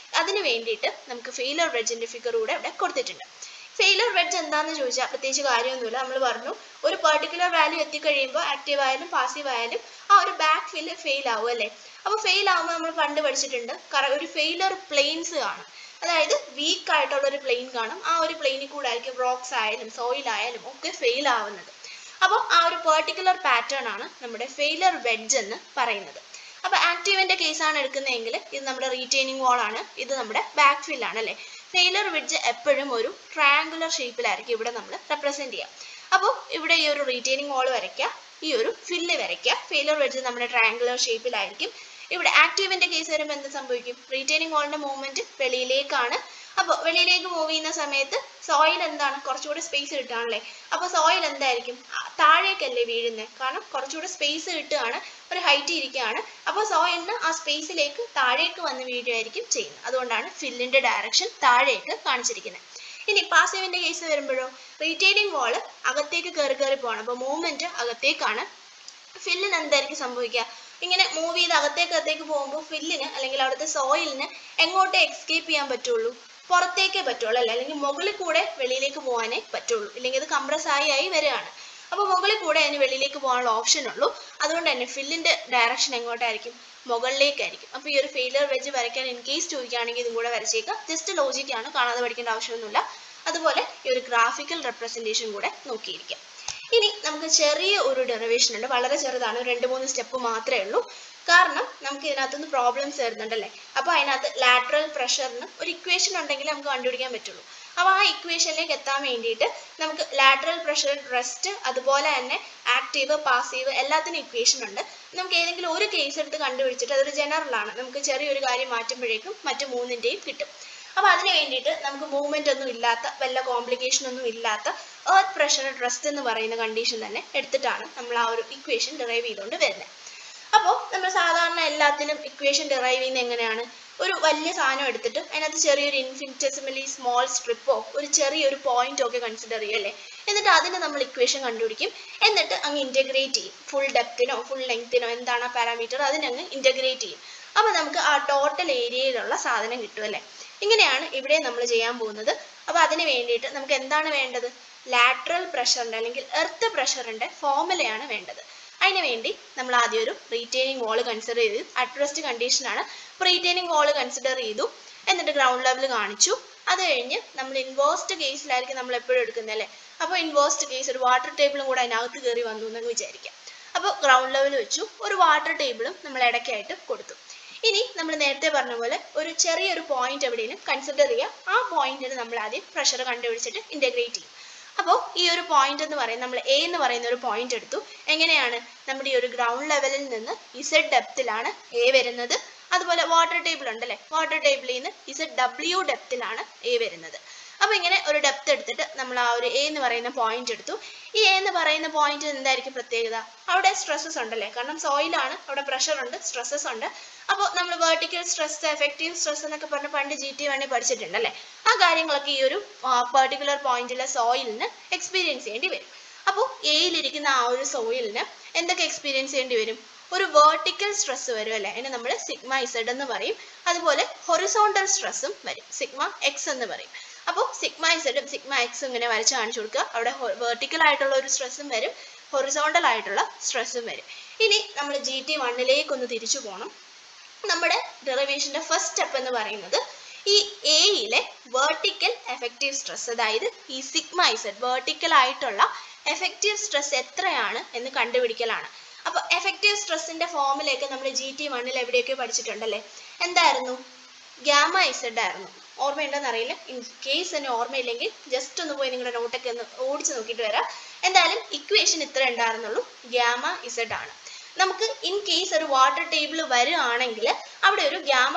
അതിന് വേണ്ടിയിട്ട് നമുക്ക് ഫെയിലർ വെഡ്ജിന്റെ ഫിഗർ കൂടെ ഇവിടെ കൊടുത്തിട്ടുണ്ട്. ഫെയിലർ വെഡ്ജ് എന്താണെന്ന് ചോദിച്ചാൽ പ്രത്യേകിച്ച് കാര്യമൊന്നുമില്ല. നമ്മൾ പറഞ്ഞു ഒരു പെർട്ടിക്കുലർ വാല്യൂ എത്തിക്കഴിയുമ്പോൾ ആക്റ്റീവ് ആയാലും പാസീവ് ആയാലും ആ ഒരു ബാക്ക് ഫില്ല് ഫെയിൽ ആവും അല്ലേ. അപ്പോൾ ഫെയിൽ ആകുമ്പോൾ നമ്മൾ പണ്ട് പഠിച്ചിട്ടുണ്ട് ഒരു ഫെയിലർ പ്ലെയിൻസ് കാണും. അതായത് വീക്ക് ആയിട്ടുള്ള ഒരു പ്ലെയിൻ കാണും. ആ ഒരു പ്ലെയിനിൽ കൂടെ ആയിരിക്കും റോക്സ് ആയാലും സോയിൽ ആയാലും ഒക്കെ ഫെയിൽ ആവുന്നത്. അപ്പോൾ ആ ഒരു പെർട്ടിക്കുലർ പാറ്റേൺ ആണ് നമ്മുടെ ഫെയിലർ വെഡ്ജ് എന്ന് പറയുന്നത്. അപ്പോൾ ആക്റ്റീവിന്റെ കേസാണ് എടുക്കുന്നതെങ്കിൽ ഇത് നമ്മുടെ റീറ്റെയിനിങ് വാൾ ആണ്, ഇത് നമ്മുടെ ബാക്ക് ഫിൽ ആണ് അല്ലേ. ഫെയിലർ വെഡ്ജ് എപ്പോഴും ഒരു ട്രയാങ്കുലർ ഷേപ്പിലായിരിക്കും ഇവിടെ നമ്മൾ റെപ്രസെന്റ് ചെയ്യുക. അപ്പോൾ ഇവിടെ ഈ ഒരു റീറ്റെയിനിങ് വാൾ വരയ്ക്കുക, ഈ ഒരു ഫില്ല് വരയ്ക്കുക. ഫെയിലർ വെഡ്ജ് നമ്മുടെ ട്രയാങ്കുലർ ഷേപ്പിലായിരിക്കും. ഇവിടെ ആക്റ്റീവിന്റെ കേസ് വരുമ്പോൾ എന്ത് സംഭവിക്കും? റീറ്റെയിനിങ് വാളിന്റെ മൂവ്മെന്റ് വെളിയിലേക്കാണ്. അപ്പോൾ വെളിയിലേക്ക് മൂവ് ചെയ്യുന്ന സമയത്ത് സോയിൽ എന്താണ്, കുറച്ചുകൂടി സ്പേസ് കിട്ടുകയാണല്ലേ. അപ്പോൾ സോയിൽ എന്തായിരിക്കും, താഴേക്കല്ലേ വീഴുന്നത്, കാരണം കുറച്ചുകൂടി സ്പേസ് കിട്ടുകയാണ്, ഒരു ഹൈറ്റ് ഇരിക്കുകയാണ്. അപ്പോൾ സോയിലിന് ആ സ്പേസിലേക്ക് താഴേക്ക് വന്ന് വീഴുകയായിരിക്കും ചെയ്യുന്നത്. അതുകൊണ്ടാണ് ഫില്ലിന്റെ ഡയറക്ഷൻ താഴേക്ക് കാണിച്ചിരിക്കുന്നത്. ഇനി പാസീവിന്റെ കേസ് വരുമ്പോഴോ റീറ്റെയിനിങ് വാള് അകത്തേക്ക് കയറി പോകണം. അപ്പോൾ മൂവ്മെന്റ് അകത്തേക്കാണ്. ഫില്ലിന് എന്തായിരിക്കും സംഭവിക്കുക? ഇങ്ങനെ മൂവ് ചെയ്ത് അകത്തേക്ക് പോകുമ്പോൾ ഫില്ലിന് അല്ലെങ്കിൽ അവിടുത്തെ സോയിലിന് എങ്ങോട്ടേ എസ്കേപ്പ് ചെയ്യാൻ പറ്റുള്ളൂ? പുറത്തേക്കേ പറ്റുള്ളൂ അല്ലേ, അല്ലെങ്കിൽ മുകളിൽ കൂടെ വെളിയിലേക്ക് പോകാനേ പറ്റുള്ളൂ. ഇല്ലെങ്കിൽ ഇത് കംപ്രസ് ആയി വരികയാണ്. അപ്പോൾ മുകളിൽ കൂടെ അതിന് വെളിയിലേക്ക് പോകാനുള്ള ഓപ്ഷൻ ഉള്ളൂ. അതുകൊണ്ട് തന്നെ ഫില്ലിന്റെ ഡയറക്ഷൻ എങ്ങോട്ടായിരിക്കും? മുകളിലേക്കായിരിക്കും. അപ്പോൾ ഈ ഒരു ഫെയിലർ വെഡ്ജ് വരയ്ക്കാൻ ഇൻ കേസ് ചോദിക്കുകയാണെങ്കിൽ ഇതും കൂടെ വരച്ചേക്കാം. ജസ്റ്റ് ലോജിക്കാണ്, കാണാതെ പഠിക്കേണ്ട ആവശ്യമൊന്നുമില്ല. അതുപോലെ ഈ ഒരു ഗ്രാഫിക്കൽ റെപ്രസെന്റേഷൻ കൂടെ നോക്കിയിരിക്കാം. ഇനി നമുക്ക് ചെറിയ ഒരു ഡെറിവേഷൻ ഉണ്ട്, വളരെ ചെറുതാണ്, 2-3 സ്റ്റെപ്പ് മാത്രമേ ഉള്ളൂ. കാരണം നമുക്ക് ഇതിനകത്തുനിന്ന് പ്രോബ്ലംസ് വരുന്നുണ്ടല്ലേ. അപ്പോൾ അതിനകത്ത് ലാറ്ററൽ പ്രഷറിന് ഒരു ഇക്വേഷൻ ഉണ്ടെങ്കിൽ നമുക്ക് കണ്ടുപിടിക്കാൻ പറ്റുള്ളൂ. അപ്പോൾ ആ ഇക്വേഷനിലേക്ക് എത്താൻ വേണ്ടിയിട്ട് നമുക്ക് ലാറ്ററൽ പ്രഷർ, റെസ്റ്റ്, അതുപോലെ തന്നെ ആക്റ്റീവ്, പാസീവ് എല്ലാത്തിനും ഇക്വേഷൻ ഉണ്ട്. നമുക്ക് ഏതെങ്കിലും ഒരു കേസ് എടുത്ത് കണ്ടുപിടിച്ചിട്ട് അതൊരു ജനറൽ ആണ്, നമുക്ക് ചെറിയൊരു കാര്യം മാറ്റുമ്പോഴേക്കും മറ്റു 3ന്റെയും കിട്ടും. അപ്പോൾ അതിന് വേണ്ടിയിട്ട് നമുക്ക് മൂവ്മെന്റ് ഒന്നും ഇല്ലാത്ത, വല്ല കോംപ്ലിക്കേഷൻ ഒന്നും ഇല്ലാത്ത എർത്ത് പ്രഷർ റെസ്റ്റ് എന്ന് പറയുന്ന കണ്ടീഷൻ തന്നെ എടുത്തിട്ടാണ് നമ്മൾ ആ ഒരു ഇക്വേഷൻ ഡിറൈവ് ചെയ്തുകൊണ്ട് വരുന്നത്. അപ്പോൾ നമ്മൾ സാധാരണ എല്ലാത്തിനും ഇക്വേഷൻ ഡിറൈവ് ചെയ്യുന്നത് എങ്ങനെയാണ്? ഒരു വലിയ സാധനം എടുത്തിട്ട് അതിനകത്ത് ചെറിയൊരു ഇൻഫിനിറ്റെസിമലി സ്മോൾ സ്ട്രിപ്പോ ഒരു ചെറിയൊരു പോയിന്റോ ഒക്കെ കൺസിഡർ ചെയ്യും അല്ലേ. എന്നിട്ട് അതിന് നമ്മൾ ഇക്വേഷൻ കണ്ടുപിടിക്കും. എന്നിട്ട് അങ്ങ് ഇന്റഗ്രേറ്റ് ചെയ്യും. ഫുൾ ഡെപ്തിനോ ഫുൾ ലെങ്തിനോ എന്താണ് ആ പാരാമീറ്റർ അതിനങ്ങ് ഇന്റഗ്രേറ്റ് ചെയ്യും. അപ്പോൾ നമുക്ക് ആ ടോട്ടൽ ഏരിയയിലുള്ള സാധനം കിട്ടും അല്ലേ. ഇങ്ങനെയാണ് ഇവിടെ നമ്മൾ ചെയ്യാൻ പോകുന്നത്. അപ്പോൾ അതിന് വേണ്ടിയിട്ട് നമുക്ക് എന്താണ് വേണ്ടത്? ലാറ്ററൽ പ്രഷറിന്റെ അല്ലെങ്കിൽ എർത്ത് പ്രഷറിന്റെ ഫോർമുലയാണ് വേണ്ടത്. അതിന് വേണ്ടി നമ്മൾ ആദ്യം ഒരു റീറ്റെയിനിങ് വാൾ കൺസിഡർ ചെയ്തു. അറ്റ് റെസ്റ്റ് കണ്ടീഷനാണ്. റീറ്റെയിനിങ് വാൾ കൺസിഡർ ചെയ്തു, എന്നിട്ട് ഗ്രൗണ്ട് ലെവൽ കാണിച്ചു. അത് കഴിഞ്ഞ് നമ്മൾ ഇൻവേഴ്സ്ഡ് കേസിലായിരിക്കും നമ്മൾ എപ്പോഴും എടുക്കുന്നത് അല്ലേ. അപ്പോൾ ഇൻവേഴ്സ്ഡ് കേസ് ഒരു വാട്ടർ ടേബിളും കൂടെ അതിനകത്ത് കയറി വന്നു എന്നൊക്കെ വിചാരിക്കാം. അപ്പോൾ ഗ്രൗണ്ട് ലെവൽ വെച്ചു, ഒരു വാട്ടർ ടേബിളും നമ്മൾ ഇടയ്ക്കായിട്ട് കൊടുത്തു. ഇനി നമ്മൾ നേരത്തെ പറഞ്ഞ പോലെ ഒരു ചെറിയൊരു പോയിന്റ് എവിടെയും കൺസിഡർ ചെയ്യുക. ആ പോയിന്റിന് നമ്മൾ ആദ്യം പ്രഷർ കണ്ടുപിടിച്ചിട്ട് ഇന്റഗ്രേറ്റ് ചെയ്യും. അപ്പോൾ ഈ ഒരു പോയിന്റ് എന്ന് പറയുന്നത് നമ്മൾ എ എന്ന് പറയുന്ന ഒരു പോയിന്റ് എടുത്തു. എങ്ങനെയാണ്? നമ്മുടെ ഈ ഒരു ഗ്രൗണ്ട് ലെവലിൽ നിന്ന് ഇസഡ് ഡെപ്തിലാണ് എ വരുന്നത്. അതുപോലെ വാട്ടർ ടേബിൾ ഉണ്ടല്ലേ, വാട്ടർ ടേബിളിൽ നിന്ന് ZW ഡെപ്തിലാണ് എ വരുന്നത്. അപ്പോൾ ഇങ്ങനെ ഒരു ഡെപ്ത് എടുത്തിട്ട് നമ്മൾ ആ ഒരു എ എന്ന് പറയുന്ന പോയിന്റ് എടുത്തു. ഈ എ എന്ന് പറയുന്ന പോയിന്റ് എന്തായിരിക്കും പ്രത്യേകത? അവിടെ സ്ട്രെസ്സസ് ഉണ്ടല്ലേ, കാരണം സോയിലാണ്, അവിടെ പ്രഷർ ഉണ്ട്, സ്ട്രെസ്സസ് ഉണ്ട്. അപ്പോൾ നമ്മൾ വെർട്ടിക്കൽ സ്ട്രെസ്, എഫക്റ്റീവ് സ്ട്രെസ് എന്നൊക്കെ പറഞ്ഞ് പണ്ട് GT1 പഠിച്ചിട്ടുണ്ടല്ലേ. ആ കാര്യങ്ങളൊക്കെ ഈ ഒരു പെർട്ടിക്കുലർ പോയിന്റിലെ സോയിലിന് എക്സ്പീരിയൻസ് ചെയ്യേണ്ടി വരും. അപ്പോൾ എയിലിരിക്കുന്ന ആ ഒരു സോയിലിന് എന്തൊക്കെ എക്സ്പീരിയൻസ് ചെയ്യേണ്ടി വരും? ഒരു വെർട്ടിക്കൽ സ്ട്രെസ് വരും അല്ലേ, അതിന് നമ്മൾ സിഗ്മ Z എന്ന് പറയും. അതുപോലെ ഹൊറിസോണ്ടൽ സ്ട്രെസ്സും വരും, സിഗ്മ X എന്ന് പറയും. അപ്പോൾ സിഗ്മ Z ഉം സിഗ്മ X ഇങ്ങനെ വരച്ച് കാണിച്ചു കൊടുക്കുക. അവിടെ വെർട്ടിക്കൽ ആയിട്ടുള്ള ഒരു സ്ട്രെസ്സും വരും, ഹൊറിസോണ്ടൽ ആയിട്ടുള്ള സ്ട്രെസ്സും വരും. ഇനി നമ്മൾ GT1 ഒന്ന് തിരിച്ചു പോകണം. നമ്മുടെ ഡെറിവേഷന്റെ ഫസ്റ്റ് സ്റ്റെപ്പ് എന്ന് പറയുന്നത് ഈ എയിലെ വെർട്ടിക്കൽ എഫക്റ്റീവ് സ്ട്രെസ്, അതായത് ഈ സിഗ്മ Z വെർട്ടിക്കൽ ആയിട്ടുള്ള എഫക്റ്റീവ് സ്ട്രെസ് എത്രയാണ് എന്ന് കണ്ടുപിടിക്കലാണ്. അപ്പോൾ എഫക്റ്റീവ് സ്ട്രെസ്സിന്റെ ഫോമിലേക്ക് നമ്മൾ GT1 എവിടെയൊക്കെ പഠിച്ചിട്ടുണ്ടല്ലേ. എന്തായിരുന്നു? ഗാമ Z ആയിരുന്നു. ഓർമ്മയുണ്ടെന്ന് അറിയില്ല. ഇൻ കേസ് തന്നെ ഓർമ്മയില്ലെങ്കിൽ ജസ്റ്റ് ഒന്ന് പോയി നിങ്ങളുടെ നോട്ടൊക്കെ ഒന്ന് ഓടിച്ച് നോക്കിയിട്ട് വരാം. എന്തായാലും ഇക്വേഷൻ ഇത്ര ഉണ്ടായിരുന്നുള്ളൂ, ഗാമ Z ആണ്. നമുക്ക് ഇൻ കേസ് ഒരു വാട്ടർ ടേബിൾ വരികയാണെങ്കിൽ അവിടെ ഒരു ഗാമ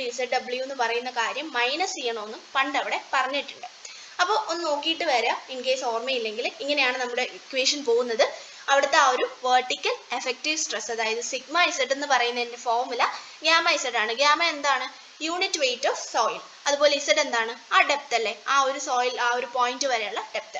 ZW എന്ന് പറയുന്ന കാര്യം മൈനസ് ചെയ്യണമെന്നും പണ്ട് അവിടെ പറഞ്ഞിട്ടുണ്ട്. അപ്പോൾ ഒന്ന് നോക്കിയിട്ട് വരാം. ഇൻ കേസ് ഓർമ്മയില്ലെങ്കിൽ ഇങ്ങനെയാണ് നമ്മുടെ ഇക്വേഷൻ പോകുന്നത്. അവിടുത്തെ ആ ഒരു വെർട്ടിക്കൽ എഫക്റ്റീവ് സ്ട്രെസ്, അതായത് സിഗ്മ Z എന്ന് പറയുന്നതിന്റെ ഫോർമുല ഗാമ Z ആണ്. ഗാമ എന്താണ്? Unit weight of soil. അതുപോലെ Z എന്താണ്? ആ ഡെപ്ത് അല്ലേ, ആ ഒരു സോയിൽ, ആ ഒരു പോയിന്റ് വരെയുള്ള ഡെപ്ത്. അപ്പോൾ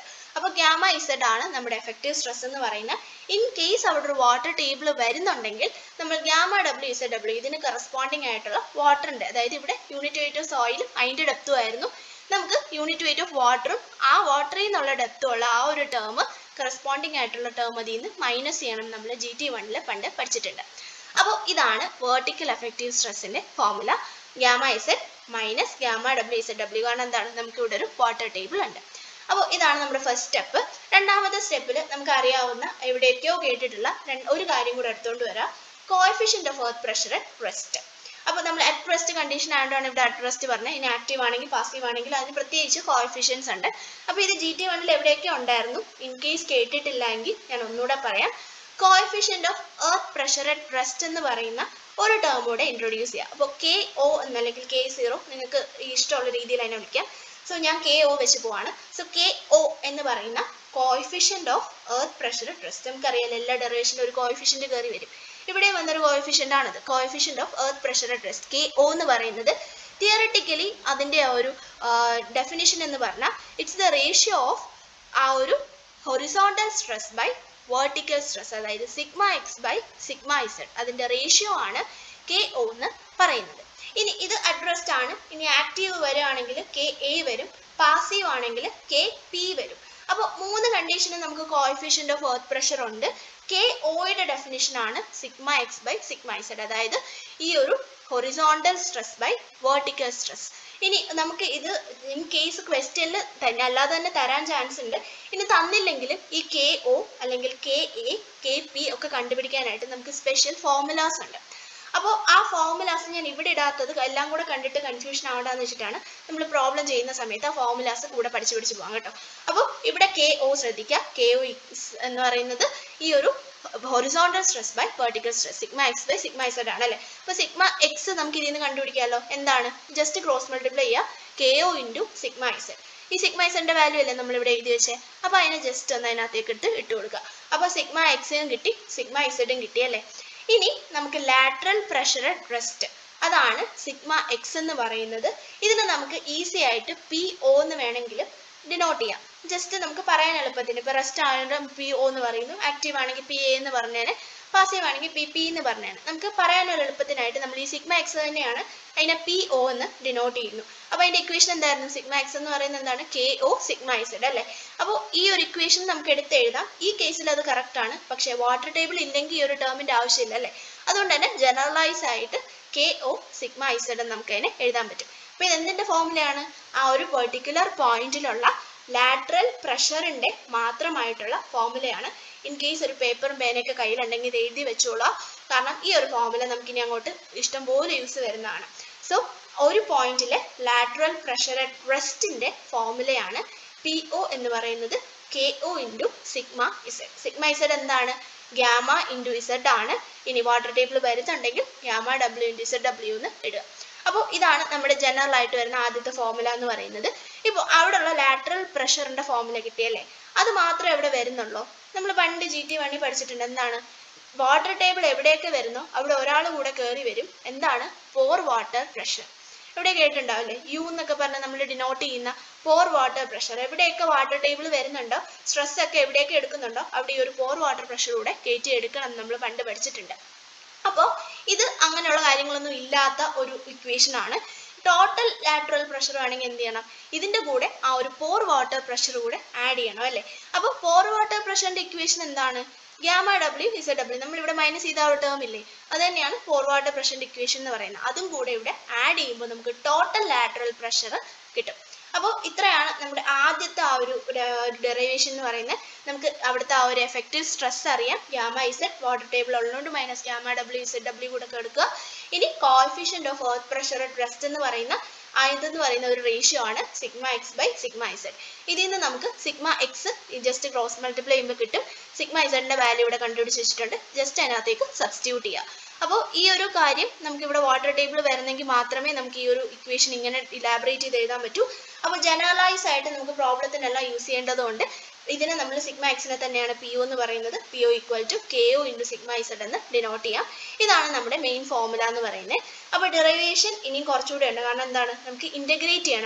അപ്പോൾ ഗാമ ഇസഡ് ആണ് നമ്മുടെ എഫക്റ്റീവ് സ്ട്രെസ് എന്ന് പറയുന്നത്. ഇൻ കേസ് അവിടെ ഒരു വാട്ടർ ടേബിൾ വരുന്നുണ്ടെങ്കിൽ നമ്മൾ ഗാമ ഡബ്ല്യു ഇസഡ് ഡബ്ല്യു ഇതിന് കറസ്പോണ്ടിങ് ആയിട്ടുള്ള വാട്ടറിൻ്റെ, അതായത് ഇവിടെ യൂണിറ്റ് വെയിറ്റ് ഓഫ് സോയിലും അതിൻ്റെ ഡെപ്തും ആയിരുന്നു, നമുക്ക് യൂണിറ്റ് വെയിറ്റ് ഓഫ് വാട്ടറും ആ വാട്ടറിൽ നിന്നുള്ള ഡെപ്തും ഉള്ള ആ ഒരു ടേം കറസ്പോണ്ടിങ് ആയിട്ടുള്ള ടേം അതിൽ നിന്ന് മൈനസ് ചെയ്യണം. നമ്മൾ GT1 പണ്ട് പഠിച്ചിട്ടുണ്ട്. അപ്പോൾ ഇതാണ് വെർട്ടിക്കൽ എഫക്റ്റീവ് സ്ട്രെസ്സിൻ്റെ formula, gamma Z minus gamma W Z W. കാരണം എന്താണ്, നമുക്ക് ഇവിടെ ഒരു വാട്ടർ ടേബിൾ ഉണ്ട്. അപ്പോൾ ഇതാണ് നമ്മുടെ ഫസ്റ്റ് സ്റ്റെപ്പ്. രണ്ടാമത്തെ സ്റ്റെപ്പിൽ നമുക്ക് അറിയാവുന്ന എവിടെയൊക്കെയോ കേട്ടിട്ടുള്ള ഒരു കാര്യം കൂടെ എടുത്തുകൊണ്ട് വരാം, coefficient of earth pressure at rest. അപ്പോൾ നമ്മൾ അറ്റ് റെസ്റ്റ് കണ്ടീഷൻ ആയതുകൊണ്ടാണ് ഇവിടെ അറ്റ് റെസ്റ്റ് പറഞ്ഞത്. ഇനി ആക്റ്റീവ് ആണെങ്കിൽ പാസീവ് ആണെങ്കിൽ അതിന് പ്രത്യേകിച്ച് കോഎഫിഷ്യൻസ് ഉണ്ട്. അപ്പോൾ ഇത് GT1 എവിടെയൊക്കെ ഉണ്ടായിരുന്നു, ഇൻ കേസ് കേട്ടിട്ടില്ല എങ്കിൽ ഞാൻ ഒന്നുകൂടെ പറയാം. Coefficient of earth pressure at rest എന്ന് പറയുന്ന ഒരു ടേം കൂടെ ഇൻട്രൊഡ്യൂസ് ചെയ്യാം. അപ്പോൾ KO എന്നല്ലെങ്കിൽ K0 നിങ്ങൾക്ക് ഇഷ്ടമുള്ള രീതിയിൽ അതിനെ വിളിക്കാം. സോ ഞാൻ KO വെച്ച് പോവാണ്. സോ KO എന്ന് പറയുന്ന coefficient of earth pressure at rest. നമുക്കറിയാലോ എല്ലാ ഡെറിവേഷനിലും ഒരു കോഎഫിഷ്യന്റ് കയറി വരും. ഇവിടെ വന്നൊരു കോഎഫിഷ്യന്റ് ആണിത്, coefficient of earth pressure at rest. KO എന്ന് പറയുന്നത് തിയററ്റിക്കലി അതിൻ്റെ ആ ഒരു ഡെഫിനിഷൻ എന്ന് പറഞ്ഞാൽ ഇറ്റ്സ് ദ റേഷ്യോ ഓഫ് ആ ഒരു horizontal stress by vertical stress, അതായത് sigma X by sigma Z, അതിൻ്റെ റേഷ്യോ ആണ് KO എന്ന് പറയുന്നത്. ഇനി ഇത് അഡ്രസ്ഡ് ആണ്. ഇനി ആക്റ്റീവ് വരികയാണെങ്കിൽ KA വരും, പാസീവ് ആണെങ്കിൽ KP വരും. അപ്പോൾ 3 കണ്ടീഷന് നമുക്ക് കോഎഫിഷ്യന്റ് ഓഫ് എർത്ത് പ്രഷർ ഉണ്ട്. KOയുടെ ഡെഫിനിഷൻ ആണ് sigma X by sigma Z, അതായത് ഈ ഒരു horizontal stress by vertical stress. ഇനി നമുക്ക് ഇത് ഇൻ കേസ് ക്വസ്റ്റ്യനിൽ തന്നെ അല്ലാതെ തന്നെ തരാൻ ചാൻസ് ഉണ്ട്. ഇനി തന്നില്ലെങ്കിലും ഈ KO അല്ലെങ്കിൽ KA KP ഒക്കെ കണ്ടുപിടിക്കാനായിട്ട് നമുക്ക് സ്പെഷ്യൽ ഫോർമുലാസ് ഉണ്ട്. അപ്പോൾ ആ ഫോർമുലാസ് ഞാൻ ഇവിടെ ഇടാത്തത് എല്ലാം കൂടെ കണ്ടിട്ട് കൺഫ്യൂഷൻ ആവണ്ടെന്ന് വെച്ചിട്ടാണ് നമ്മൾ പ്രോബ്ലം ചെയ്യുന്ന സമയത്ത് ആ ഫോർമുലാസ് കൂടെ പഠിച്ച് പോകാം കേട്ടോ. അപ്പോൾ ഇവിടെ KO ശ്രദ്ധിക്കുക, KO എന്ന് പറയുന്നത് ഈ ഒരു horizontal stress by vertical stress, sigma X by sigma Z ആണ് അല്ലേ. അപ്പോൾ സിഗ്മ എക്സ് നമുക്ക് ഇതിൽ നിന്ന് കണ്ടുപിടിക്കാമല്ലോ. എന്താണ്, ജസ്റ്റ് ക്രോസ് മൾട്ടിപ്ലൈ ചെയ്യുക KO ഇൻറ്റു സിഗ്മ ഇസഡ്. ഈ സിഗ്മ ഇസഡിൻ്റെ വാല്യൂ അല്ലേ നമ്മളിവിടെ എഴുതി വെച്ചേ, അപ്പോൾ അതിനെ ജസ്റ്റ് ഒന്ന് അതിനകത്തേക്ക് ഇട്ട് കൊടുക്കുക. അപ്പോൾ സിഗ്മ എക്സിനും കിട്ടി, സിഗ്മ ഇസഡും കിട്ടി അല്ലേ. ഇനി നമുക്ക് ലാറ്ററൽ പ്രഷർ അറ്റ് റെസ്റ്റ്, അതാണ് സിഗ്മ എക്സ് എന്ന് പറയുന്നത്. ഇതിനെ നമുക്ക് ഈസി ആയിട്ട് PO എന്ന് വേണമെങ്കിൽ ഡിനോട്ട് ചെയ്യാം. ജസ്റ്റ് നമുക്ക് പറയാൻ എളുപ്പത്തിന്. ഇപ്പോൾ റെസ്റ്റ് ആണെങ്കിൽ PO എന്ന് പറയുന്നു, ആക്റ്റീവ് ആണെങ്കിൽ PA എന്ന് പറഞ്ഞേനെ, പാസീവ് ആണെങ്കിൽ PP എന്ന് പറഞ്ഞേനെ. നമുക്ക് പറയാനൊരു എളുപ്പത്തിനായിട്ട് നമ്മൾ ഈ സിഗ്മ എക്സ് തന്നെയാണ് അതിനെ PO എന്ന് ഡിനോട്ട് ചെയ്യുന്നു. അപ്പോൾ അതിൻ്റെ ഇക്വേഷൻ എന്തായിരുന്നു, സിഗ്മ എക്സ് എന്ന് പറയുന്നത് എന്താണ്, KO സിഗ്മ ഇസഡ് അല്ലേ. അപ്പോൾ ഈ ഒരു ഇക്വേഷൻ നമുക്ക് എടുത്ത് എഴുതാം. ഈ കേസിൽ അത് കറക്റ്റ് ആണ്, പക്ഷേ വാട്ടർ ടേബിൾ ഇല്ലെങ്കിൽ ഈ ഒരു ടേമിൻ്റെ ആവശ്യമില്ല അല്ലേ. അതുകൊണ്ട് തന്നെ ജനറലൈസ് ആയിട്ട് KO സിഗ്മ ഇസഡ് എന്ന് നമുക്ക് അതിനെ എഴുതാൻ പറ്റും. അപ്പോൾ ഇത് എന്തിൻ്റെ ഫോർമുലയാണ്, ആ ഒരു പെർട്ടിക്കുലർ പോയിന്റിലുള്ള ലാറ്ററൽ പ്രഷറിൻ്റെ മാത്രമായിട്ടുള്ള ഫോർമുലയാണ്. ഇൻ കേസ് ഒരു പേപ്പറും പേനയൊക്കെ കയ്യിലുണ്ടെങ്കിൽ ഇത് എഴുതി വെച്ചോളാം. കാരണം ഈ ഒരു ഫോർമുല നമുക്കിനി അങ്ങോട്ട് ഇഷ്ടംപോലെ യൂസ് വരുന്നതാണ്. സോ ഒരു പോയിന്റിലെ ലാറ്ററൽ പ്രഷർ അറ്റ് റെസ്റ്റിൻ്റെ ഫോർമുലയാണ് PO എന്ന് പറയുന്നത് KO into sigma Z. Sigma Z എന്താണ്, ഗാമ ഇൻറ്റു ഇസഡ് ആണ്. ഇനി വാട്ടർ ടേബിൾ വരുന്നുണ്ടെങ്കിൽ gamma W into Z W എന്ന് ഇടുക. അപ്പോൾ ഇതാണ് നമ്മുടെ ജനറൽ ആയിട്ട് വരുന്ന ആദ്യത്തെ ഫോർമുല എന്ന് പറയുന്നത്. ഇപ്പോൾ അവിടെയുള്ള ലാറ്ററൽ പ്രഷറിൻ്റെ ഫോർമുല കിട്ടിയല്ലേ, അത് മാത്രമേ ഇവിടെ വരുന്നുള്ളൂ. നമ്മൾ പണ്ട് GT1 പഠിച്ചിട്ടുണ്ട്. എന്താണ്, വാട്ടർ ടേബിൾ എവിടെയൊക്കെ വരുന്നോ അവിടെ ഒരാൾ കൂടെ കയറി വരും. എന്താണ്, പോർ വാട്ടർ പ്രഷർ. ഇവിടെ കേട്ടിട്ടുണ്ടാവില്ലേ, U എന്നൊക്കെ പറഞ്ഞാൽ നമ്മൾ ഡിനോട്ട് ചെയ്യുന്ന പോർ വാട്ടർ പ്രഷർ. എവിടെയൊക്കെ വാട്ടർ ടേബിൾ വരുന്നുണ്ടോ, സ്ട്രെസ് ഒക്കെ എവിടെയൊക്കെ എടുക്കുന്നുണ്ടോ അവിടെ ഈ ഒരു പോർ വാട്ടർ പ്രഷർ കൂടെ കയറ്റി എടുക്കണം എന്ന് നമ്മൾ പണ്ട് പഠിച്ചിട്ടുണ്ട്. അപ്പോൾ ഇത് അങ്ങനെയുള്ള കാര്യങ്ങളൊന്നും ഇല്ലാത്ത ഒരു ഇക്വേഷൻ ആണ്. ടോട്ടൽ ലാറ്ററൽ പ്രഷർ വേണമെങ്കിൽ എന്ത് ചെയ്യണം, ഇതിൻ്റെ കൂടെ ആ ഒരു പോർ വാട്ടർ പ്രഷർ കൂടെ ആഡ് ചെയ്യണം അല്ലേ. അപ്പോൾ പോർ വാട്ടർ പ്രഷറിൻ്റെ ഇക്വേഷൻ എന്താണ്, ഗാമ ഡബ്ല്യു ഇസഡ് ഡബ്ല്യു. നമ്മളിവിടെ മൈനസ് ചെയ്ത ഒരു ടേം ഇല്ലേ, അത് തന്നെയാണ് പോർ വാട്ടർ പ്രഷറിൻ്റെ ഇക്വേഷൻ എന്ന് പറയുന്നത്. അതും കൂടെ ഇവിടെ ആഡ് ചെയ്യുമ്പോൾ നമുക്ക് ടോട്ടൽ ലാറ്ററൽ പ്രഷർ കിട്ടും. അപ്പോൾ ഇത്രയാണ് നമ്മുടെ ആദ്യത്തെ ആ ഒരു ഡെറിവേഷൻ എന്ന് പറയുന്നത്. നമുക്ക് അവിടുത്തെ ആ ഒരു എഫക്റ്റീവ് സ്ട്രെസ് അറിയാം, ഗാമ ഇസഡ് വാട്ടർ ടേബിൾ ഉള്ളതുകൊണ്ട് minus gamma W Z W കൂടെ എടുക്കുക. ഇനി coefficient of earth pressure at rest എന്ന് പറയുന്ന ഇതെന്ന് പറയുന്ന ഒരു റേഷ്യോ ആണ് sigma X by sigma Z. ഇതിൽ നിന്ന് നമുക്ക് sigma X just cross multiply ചെയ്യുമ്പോൾ കിട്ടും. സിഗ്മ ഇസഡിൻ്റെ വാല്യൂ ഇവിടെ കണ്ടുപിടിച്ച് വെച്ചിട്ടുണ്ട്, ജസ്റ്റ് അതിനകത്തേക്ക് സബ്സ്റ്റിറ്റ്യൂട്ട് ചെയ്യുക. അപ്പോൾ ഈ ഒരു കാര്യം നമുക്കിവിടെ വാട്ടർ ടേബിൾ വരുന്നെങ്കിൽ മാത്രമേ നമുക്ക് ഈ ഒരു ഇക്വേഷൻ ഇങ്ങനെ ഇലാബറേറ്റ് ചെയ്ത് എഴുതാൻ പറ്റൂ. അപ്പോൾ ജനറലൈസ് ആയിട്ട് നമുക്ക് പ്രോബ്ലത്തിനെല്ലാം യൂസ് ചെയ്യേണ്ടതുകൊണ്ട് ഇതിനെ നമ്മൾ സിഗ്മ എക്സിനെ തന്നെയാണ് PO എന്ന് പറയുന്നത്. PO equal to KO into sigma Z എന്ന് ഡിനോട്ട് ചെയ്യാം. ഇതാണ് നമ്മുടെ മെയിൻ ഫോർമുല എന്ന് പറയുന്നത്. അപ്പോൾ ഡെറിവേഷൻ ഇനിയും കുറച്ചുകൂടെ ഉണ്ട്. കാരണം എന്താണ്, നമുക്ക് ഇൻ്റഗ്രേറ്റ് ചെയ്യണം അല്ലേ.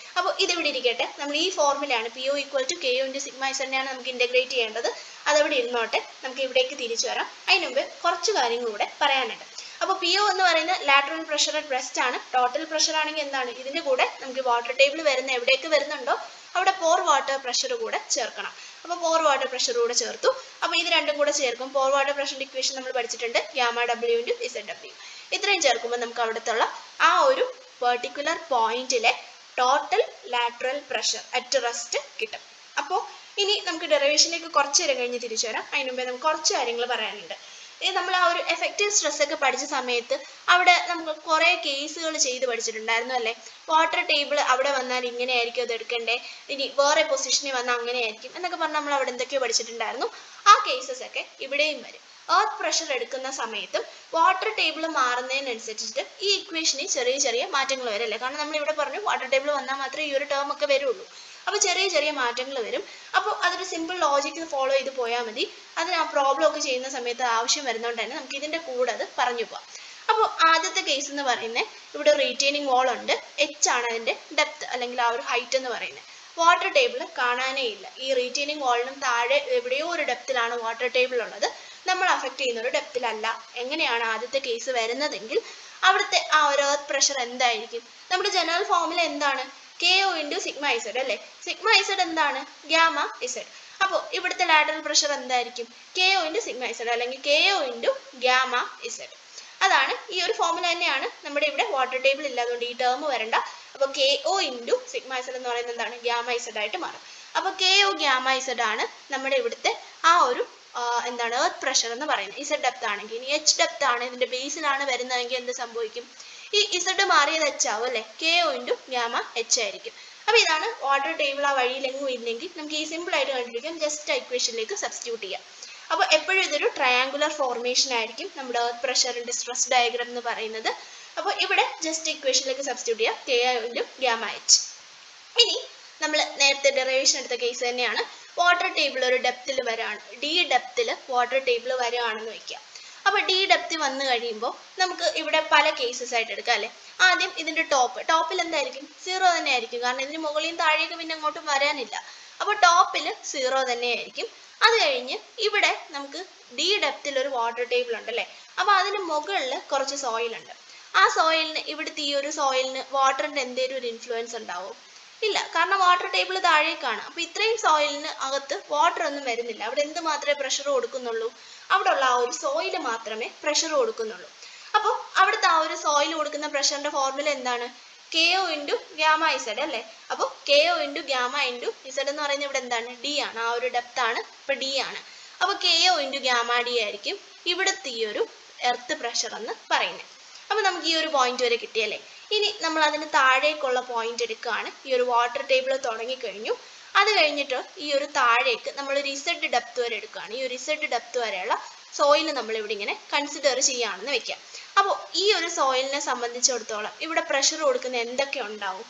അപ്പോൾ ഇതിവിടെ ഇരിക്കട്ടെ. നമ്മൾ ഈ ഫോർമുലയാണ് PO equal to KO into sigma Z തന്നെയാണ് നമുക്ക് ഇൻ്റഗ്രേറ്റ് ചെയ്യേണ്ടത്. അതവിടെ ഇരുന്നോട്ടെ. നമുക്ക് ഇവിടേക്ക് തിരിച്ചു വരാം. അതിന് മുമ്പ് കുറച്ച് കാര്യങ്ങളൂടെ പറയാനുണ്ട്. അപ്പോൾ PO എന്ന് പറയുന്നത് ലാറ്ററൽ പ്രഷർ അറ്റ് റെസ്റ്റ് ആണ്. ടോട്ടൽ പ്രഷർ ആണെങ്കിൽ എന്താണ്, ഇതിൻ്റെ കൂടെ നമുക്ക് വാട്ടർ ടേബിൾ വരുന്ന എവിടേക്ക് വരുന്നുണ്ടോ അവിടെ പോർ വാട്ടർ പ്രഷർ കൂടെ ചേർക്കണം. അപ്പോൾ പോർ വാട്ടർ പ്രഷർ കൂടെ ചേർത്തു. അപ്പോൾ ഇത് രണ്ടും കൂടെ ചേർക്കും. പോർ വാട്ടർ പ്രഷറിൻ്റെ ഇക്വേഷൻ നമ്മൾ പഠിച്ചിട്ടുണ്ട്, ഗാമ W ഇൻറ്റു ZW. ഇത്രയും ചേർക്കുമ്പോൾ നമുക്ക് അവിടുത്തുള്ള ആ ഒരു പെർട്ടിക്കുലർ പോയിന്റിലെ total lateral pressure at rest കിട്ടും. അപ്പോൾ ഇനി നമുക്ക് ഡെറിവേഷനിലേക്ക് കുറച്ച് നേരം കഴിഞ്ഞ് തിരിച്ചു വരാം. അതിന് മുമ്പേ നമുക്ക് കുറച്ച് കാര്യങ്ങൾ പറയാനുണ്ട്. നമ്മൾ ആ ഒരു എഫക്റ്റീവ് സ്ട്രെസ് ഒക്കെ പഠിച്ച സമയത്ത് അവിടെ നമുക്ക് കുറേ കേസുകൾ ചെയ്ത് പഠിച്ചിട്ടുണ്ടായിരുന്നു അല്ലേ. വാട്ടർ ടേബിൾ അവിടെ വന്നാൽ ഇങ്ങനെയായിരിക്കും അത് എടുക്കണ്ടേ, ഇനി വേറെ പൊസിഷനിൽ വന്നാൽ അങ്ങനെയായിരിക്കും എന്നൊക്കെ പറഞ്ഞ് നമ്മൾ അവിടെ എന്തൊക്കെയോ പഠിച്ചിട്ടുണ്ടായിരുന്നു. ആ കേസസ് ഒക്കെ ഇവിടെയും വരും. എർത്ത് പ്രഷർ എടുക്കുന്ന സമയത്തും വാട്ടർ ടേബിൾ മാറുന്നതിനനുസരിച്ചിട്ട് ഈ ഇക്വേഷനിൽ ചെറിയ ചെറിയ മാറ്റങ്ങൾ വരും അല്ലേ. കാരണം നമ്മൾ ഇവിടെ പറഞ്ഞു വാട്ടർ ടേബിൾ വന്നാൽ മാത്രമേ ഈ ഒരു ടേം ഒക്കെ വരുള്ളൂ. അപ്പോൾ ചെറിയ ചെറിയ മാറ്റങ്ങൾ വരും. അപ്പോൾ അതൊരു സിമ്പിൾ ലോജിക്ക് ഫോളോ ചെയ്ത് പോയാൽ മതി. അതിന് ആ പ്രോബ്ലം ഒക്കെ ചെയ്യുന്ന സമയത്ത് ആവശ്യം വരുന്നതുകൊണ്ട് തന്നെ നമുക്ക് ഇതിൻ്റെ കൂടെ അത് പറഞ്ഞു പോകാം. അപ്പോൾ ആദ്യത്തെ കേസ് എന്ന് പറയുന്നത് ഇവിടെ റീറ്റെയിനിങ് വാൾ ഉണ്ട്. H ആണ് അതിൻ്റെ ഡെപ്ത് അല്ലെങ്കിൽ ആ ഒരു ഹൈറ്റ് എന്ന് പറയുന്നത്. വാട്ടർ ടേബിൾ കാണാനേ ഇല്ല. ഈ റീറ്റെയിനിങ് വാളിനും താഴെ എവിടെയോ ഒരു ഡെപ്തിലാണ് വാട്ടർ ടേബിൾ ഉള്ളത്. നമ്മൾ അഫക്റ്റ് ചെയ്യുന്ന ഒരു ഡെപ്തിലല്ല. എങ്ങനെയാണ് ആദ്യത്തെ കേസ് വരുന്നതെങ്കിൽ അവിടുത്തെ ആ ഒരു എർത്ത് പ്രഷർ എന്തായിരിക്കും? നമ്മുടെ ജനറൽ ഫോർമുല എന്താണ്? KO ഇൻറ്റു സിഗ്മ ഇസഡ് അല്ലേ. സിഗ്മ ഇസഡ് എന്താണ്? Gamma Z. അപ്പോൾ ഇവിടുത്തെ ലാറ്ററൽ പ്രഷർ എന്തായിരിക്കും? KO ഇൻറ്റു സിഗ്മ ഇസഡ് അല്ലെങ്കിൽ KO ഇൻറ്റു ഗാമ ഇസഡ്. അതാണ് ഈ ഒരു ഫോർമുല തന്നെയാണ്. നമ്മുടെ ഇവിടെ വാട്ടർ ടേബിൾ ഇല്ലാതുകൊണ്ട് ഈ ടേം വരണ്ട. അപ്പോൾ KO ഇൻറ്റു സിഗ്മ ഇസഡ് എന്ന് പറയുന്നത് എന്താണ്? ഗാമ ഇസഡ് ആയിട്ട് മാറും. അപ്പോൾ KO ഗാമ ഇസഡ് ആണ് നമ്മുടെ ഇവിടുത്തെ ആ ഒരു എന്താണ് എർത്ത് പ്രഷർ എന്ന് പറയുന്നത്. ഇസഡ് ഡെപ്ത് ആണെങ്കിൽ ഇനി H ഡെപ്ത് ആണ് ഇതിന്റെ ബേസിലാണ് വരുന്നതെങ്കിൽ എന്ത് സംഭവിക്കും? ഈ ഇസഡ് മാറിയത് H ആവും അല്ലേ. KO ഇൻറ്റു ഗാമ H ആയിരിക്കും. അപ്പോൾ ഇതാണ് വാട്ടർ ടേബിൾ ആ വഴിയിലെങ്ങും ഇല്ലെങ്കിൽ നമുക്ക് ഈ സിമ്പിൾ ആയിട്ട് കണ്ടുപിടിക്കാം. ജസ്റ്റ് ഇക്വേഷനിലേക്ക് സബ്സ്റ്റിറ്റ്യൂട്ട് ചെയ്യാം. അപ്പോൾ എപ്പോഴും ഇതൊരു ട്രയാങ്കുലർ ഫോർമേഷൻ ആയിരിക്കും നമ്മുടെ എർത്ത് പ്രഷറിന്റെ സ്ട്രെസ് ഡയഗ്രാം എന്ന് പറയുന്നത്. അപ്പോൾ ഇവിടെ ജസ്റ്റ് ഇക്വേഷനിലേക്ക് സബ്സ്റ്റിറ്റ്യൂട്ട് ചെയ്യാം, KO ഇൻറ്റു ഗാമ H. ഇനി നമ്മൾ നേരത്തെ ഡെറിവേഷൻ എടുത്ത കേസ് തന്നെയാണ്. വാട്ടർ ടേബിൾ ഒരു ഡെപ്തിൽ വരാണ്, D ഡെപ്തിൽ വാട്ടർ ടേബിൾ വരികയാണെന്ന് വയ്ക്കുക. അപ്പോൾ D ഡെപ്തി വന്നു കഴിയുമ്പോൾ നമുക്ക് ഇവിടെ പല കേസസ് ആയിട്ട് എടുക്കാം അല്ലേ. ആദ്യം ഇതിന്റെ ടോപ്പിൽ എന്തായിരിക്കും? 0 തന്നെ ആയിരിക്കും. കാരണം ഇതിന് മുകളിൽ താഴേക്ക് പിന്നെ അങ്ങോട്ടും വരാനില്ല. അപ്പോൾ ടോപ്പിൽ 0 തന്നെയായിരിക്കും. അത് കഴിഞ്ഞ് ഇവിടെ നമുക്ക് D ഡെപ്തിൽ ഒരു വാട്ടർ ടേബിൾ ഉണ്ട് അല്ലേ. അപ്പോൾ അതിന് മുകളിൽ കുറച്ച് സോയിൽ ഉണ്ട്. ആ സോയിലിന് ഇവിടുത്തെ ഈ ഒരു സോയിലിന് വാട്ടറിന്റെ എന്തെങ്കിലും ഒരു ഇൻഫ്ലുവൻസ് ഉണ്ടാവും? ഇല്ല. കാരണം വാട്ടർ ടേബിൾ താഴേക്കാണ്. അപ്പോൾ ഇത്രയും സോയിലിന് അകത്ത് വാട്ടർ ഒന്നും വരുന്നില്ല. അവിടെ എന്ത് മാത്രമേ പ്രഷർ കൊടുക്കുന്നുള്ളൂ? അവിടെ ഉള്ള ആ ഒരു സോയിൽ മാത്രമേ പ്രഷർ കൊടുക്കുന്നുള്ളൂ. അപ്പോൾ അവിടുത്തെ ആ ഒരു സോയിൽ കൊടുക്കുന്ന പ്രഷറിന്റെ ഫോർമുല എന്താണ്? KO ഇൻറ്റു ഗാമ ഇസഡ് അല്ലേ. അപ്പോൾ KO into gamma into Z എന്ന് പറയുന്നത് ഇവിടെ എന്താണ്? D ആണ്. ആ ഒരു ഡെപ്ത് ആണ്. ഇപ്പോൾ D ആണ്. അപ്പോൾ KO ഇൻറ്റു ഗാമ D ആയിരിക്കും ഇവിടുത്തെ ഈ ഒരു എർത്ത് പ്രഷർ എന്ന് പറയുന്നത്. അപ്പോൾ നമുക്ക് ഈ ഒരു പോയിന്റ് വരെ കിട്ടിയല്ലേ. ഇനി നമ്മൾ അതിന് താഴേക്കുള്ള പോയിന്റ് എടുക്കുകയാണ്. ഈ ഒരു വാട്ടർ ടേബിൾ തുടങ്ങിക്കഴിഞ്ഞു. അത് കഴിഞ്ഞിട്ട് ഈ ഒരു താഴേക്ക് നമ്മൾ ഒരു ഇസഡ് ഡെപ്ത് വരെ എടുക്കുകയാണ്. ഈ ഒരു ഇസഡ് ഡെപ്ത് വരെയുള്ള സോയിൽ നമ്മൾ ഇവിടെ ഇങ്ങനെ കൺസിഡർ ചെയ്യുകയാണെന്ന് വെക്കാം. അപ്പോൾ ഈ ഒരു സോയിലിനെ സംബന്ധിച്ചിടത്തോളം ഇവിടെ പ്രഷർ കൊടുക്കുന്ന എന്തൊക്കെ ഉണ്ടാവും?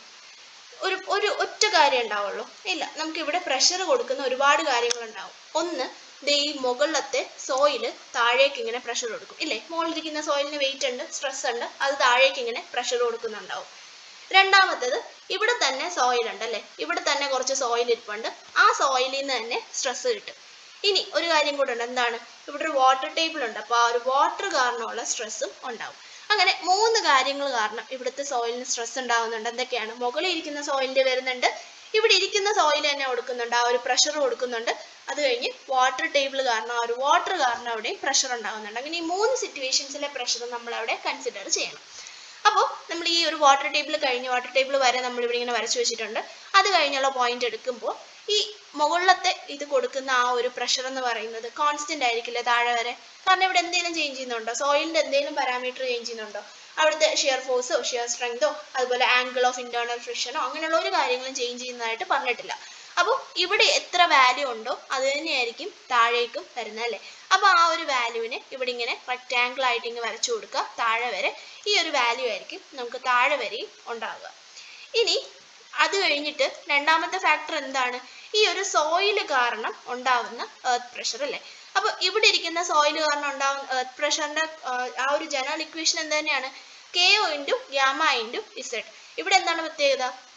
ഒരു ഒറ്റ കാര്യം ഉണ്ടാവുള്ളൂ? ഇല്ല. നമുക്ക് ഇവിടെ പ്രഷർ കൊടുക്കുന്ന ഒരുപാട് കാര്യങ്ങളുണ്ടാവും. ഒന്ന്, ഈ മുകളിലത്തെ സോയിൽ താഴേക്ക് ഇങ്ങനെ പ്രഷർ കൊടുക്കും ഇല്ലേ. മുകളിലിരിക്കുന്ന സോയിലിന് വെയിറ്റ് ഉണ്ട്, സ്ട്രെസ് ഉണ്ട്, അത് താഴേക്ക് ഇങ്ങനെ പ്രഷർ കൊടുക്കുന്നുണ്ടാവും. രണ്ടാമത്തേത്, ഇവിടെ തന്നെ സോയിൽ ഉണ്ട് അല്ലേ. ഇവിടെ തന്നെ കുറച്ച് സോയിൽ ഇരിപ്പുണ്ട്. ആ സോയിലിൽ നിന്ന് തന്നെ സ്ട്രെസ് കിട്ടും. ഇനി ഒരു കാര്യം കൂടെ ഉണ്ട്. എന്താണ്? ഇവിടെ ഒരു വാട്ടർ ടേബിൾ ഉണ്ട്. അപ്പോൾ ആ ഒരു വാട്ടർ കാരണമുള്ള സ്ട്രെസ്സും ഉണ്ടാവും. അങ്ങനെ 3 കാര്യങ്ങൾ കാരണം ഇവിടുത്തെ സോയിലിന് സ്ട്രെസ് ഉണ്ടാവുന്നുണ്ട്. എന്തൊക്കെയാണ്? മുകളിൽ ഇരിക്കുന്ന സോയിലിന്റെ വരുന്നുണ്ട്, ഇവിടെ ഇരിക്കുന്ന സോയിൽ തന്നെ കൊടുക്കുന്നുണ്ട്, ആ ഒരു പ്രഷർ കൊടുക്കുന്നുണ്ട്. അത് കഴിഞ്ഞ് വാട്ടർ ടേബിൾ കാരണം ആ ഒരു വാട്ടർ കാരണം അവിടെയും പ്രഷർ ഉണ്ടാകുന്നുണ്ട്. അങ്ങനെ ഈ 3 സിറ്റുവേഷൻസിലെ പ്രഷർ നമ്മൾ അവിടെ കൺസിഡർ ചെയ്യണം. അപ്പോൾ നമ്മൾ ഈ ഒരു വാട്ടർ ടേബിൾ കഴിഞ്ഞ് വാട്ടർ ടേബിൾ വരെ നമ്മൾ ഇവിടെ ഇങ്ങനെ വരച്ചു വെച്ചിട്ടുണ്ട്. അത് കഴിഞ്ഞുള്ള പോയിന്റ് എടുക്കുമ്പോൾ ഈ മുകളിലത്തെ ഇത് കൊടുക്കുന്ന ആ ഒരു പ്രഷർ എന്ന് പറയുന്നത് കോൺസ്റ്റന്റ് ആയിരിക്കില്ല താഴെ വരെ. കാരണം ഇവിടെ എന്തെങ്കിലും ചേഞ്ച് ചെയ്യുന്നുണ്ടോ? സോയിലിന്റെ എന്തെങ്കിലും പാരാമീറ്റർ ചേഞ്ച് ചെയ്യുന്നുണ്ടോ? അവിടുത്തെ ഷിയർ ഫോഴ്സോ ഷിയർ സ്ട്രെങ്തോ അതുപോലെ ആംഗിൾ ഓഫ് ഇന്റേണൽ ഫ്രിക്ഷനോ അങ്ങനെയുള്ള ഒരു കാര്യങ്ങളും ചേഞ്ച് ചെയ്യുന്നതായിട്ട് പറഞ്ഞിട്ടില്ല. അപ്പോൾ ഇവിടെ എത്ര വാല്യൂ ഉണ്ടോ അത് തന്നെയായിരിക്കും താഴേക്കും വരുന്നത് അല്ലേ. അപ്പോൾ ആ ഒരു വാല്യൂവിനെ ഇവിടെ ഇങ്ങനെ റെക്റ്റാങ്കിൾ ആയിട്ട് ഇങ്ങനെ വരച്ചു കൊടുക്കുക. താഴെ വരെ ഈ ഒരു വാല്യൂ ആയിരിക്കും നമുക്ക് താഴെ വരെയും ഉണ്ടാവുക. ഇനി അത് കഴിഞ്ഞിട്ട് രണ്ടാമത്തെ ഫാക്ടർ എന്താണ്? ഈ ഒരു സോയിൽ കാരണം ഉണ്ടാവുന്ന എർത്ത് പ്രഷർ അല്ലേ. അപ്പോൾ ഇവിടെ ഇരിക്കുന്ന സോയിൽ കാരണം ഉണ്ടാവുന്ന എർത്ത് പ്രഷറിന്റെ ആ ഒരു ജനറൽ ഇക്വേഷൻ എന്ത് തന്നെയാണ്? KO into gamma into Z. ഇവിടെ എന്താണ് പ്രത്യേകത?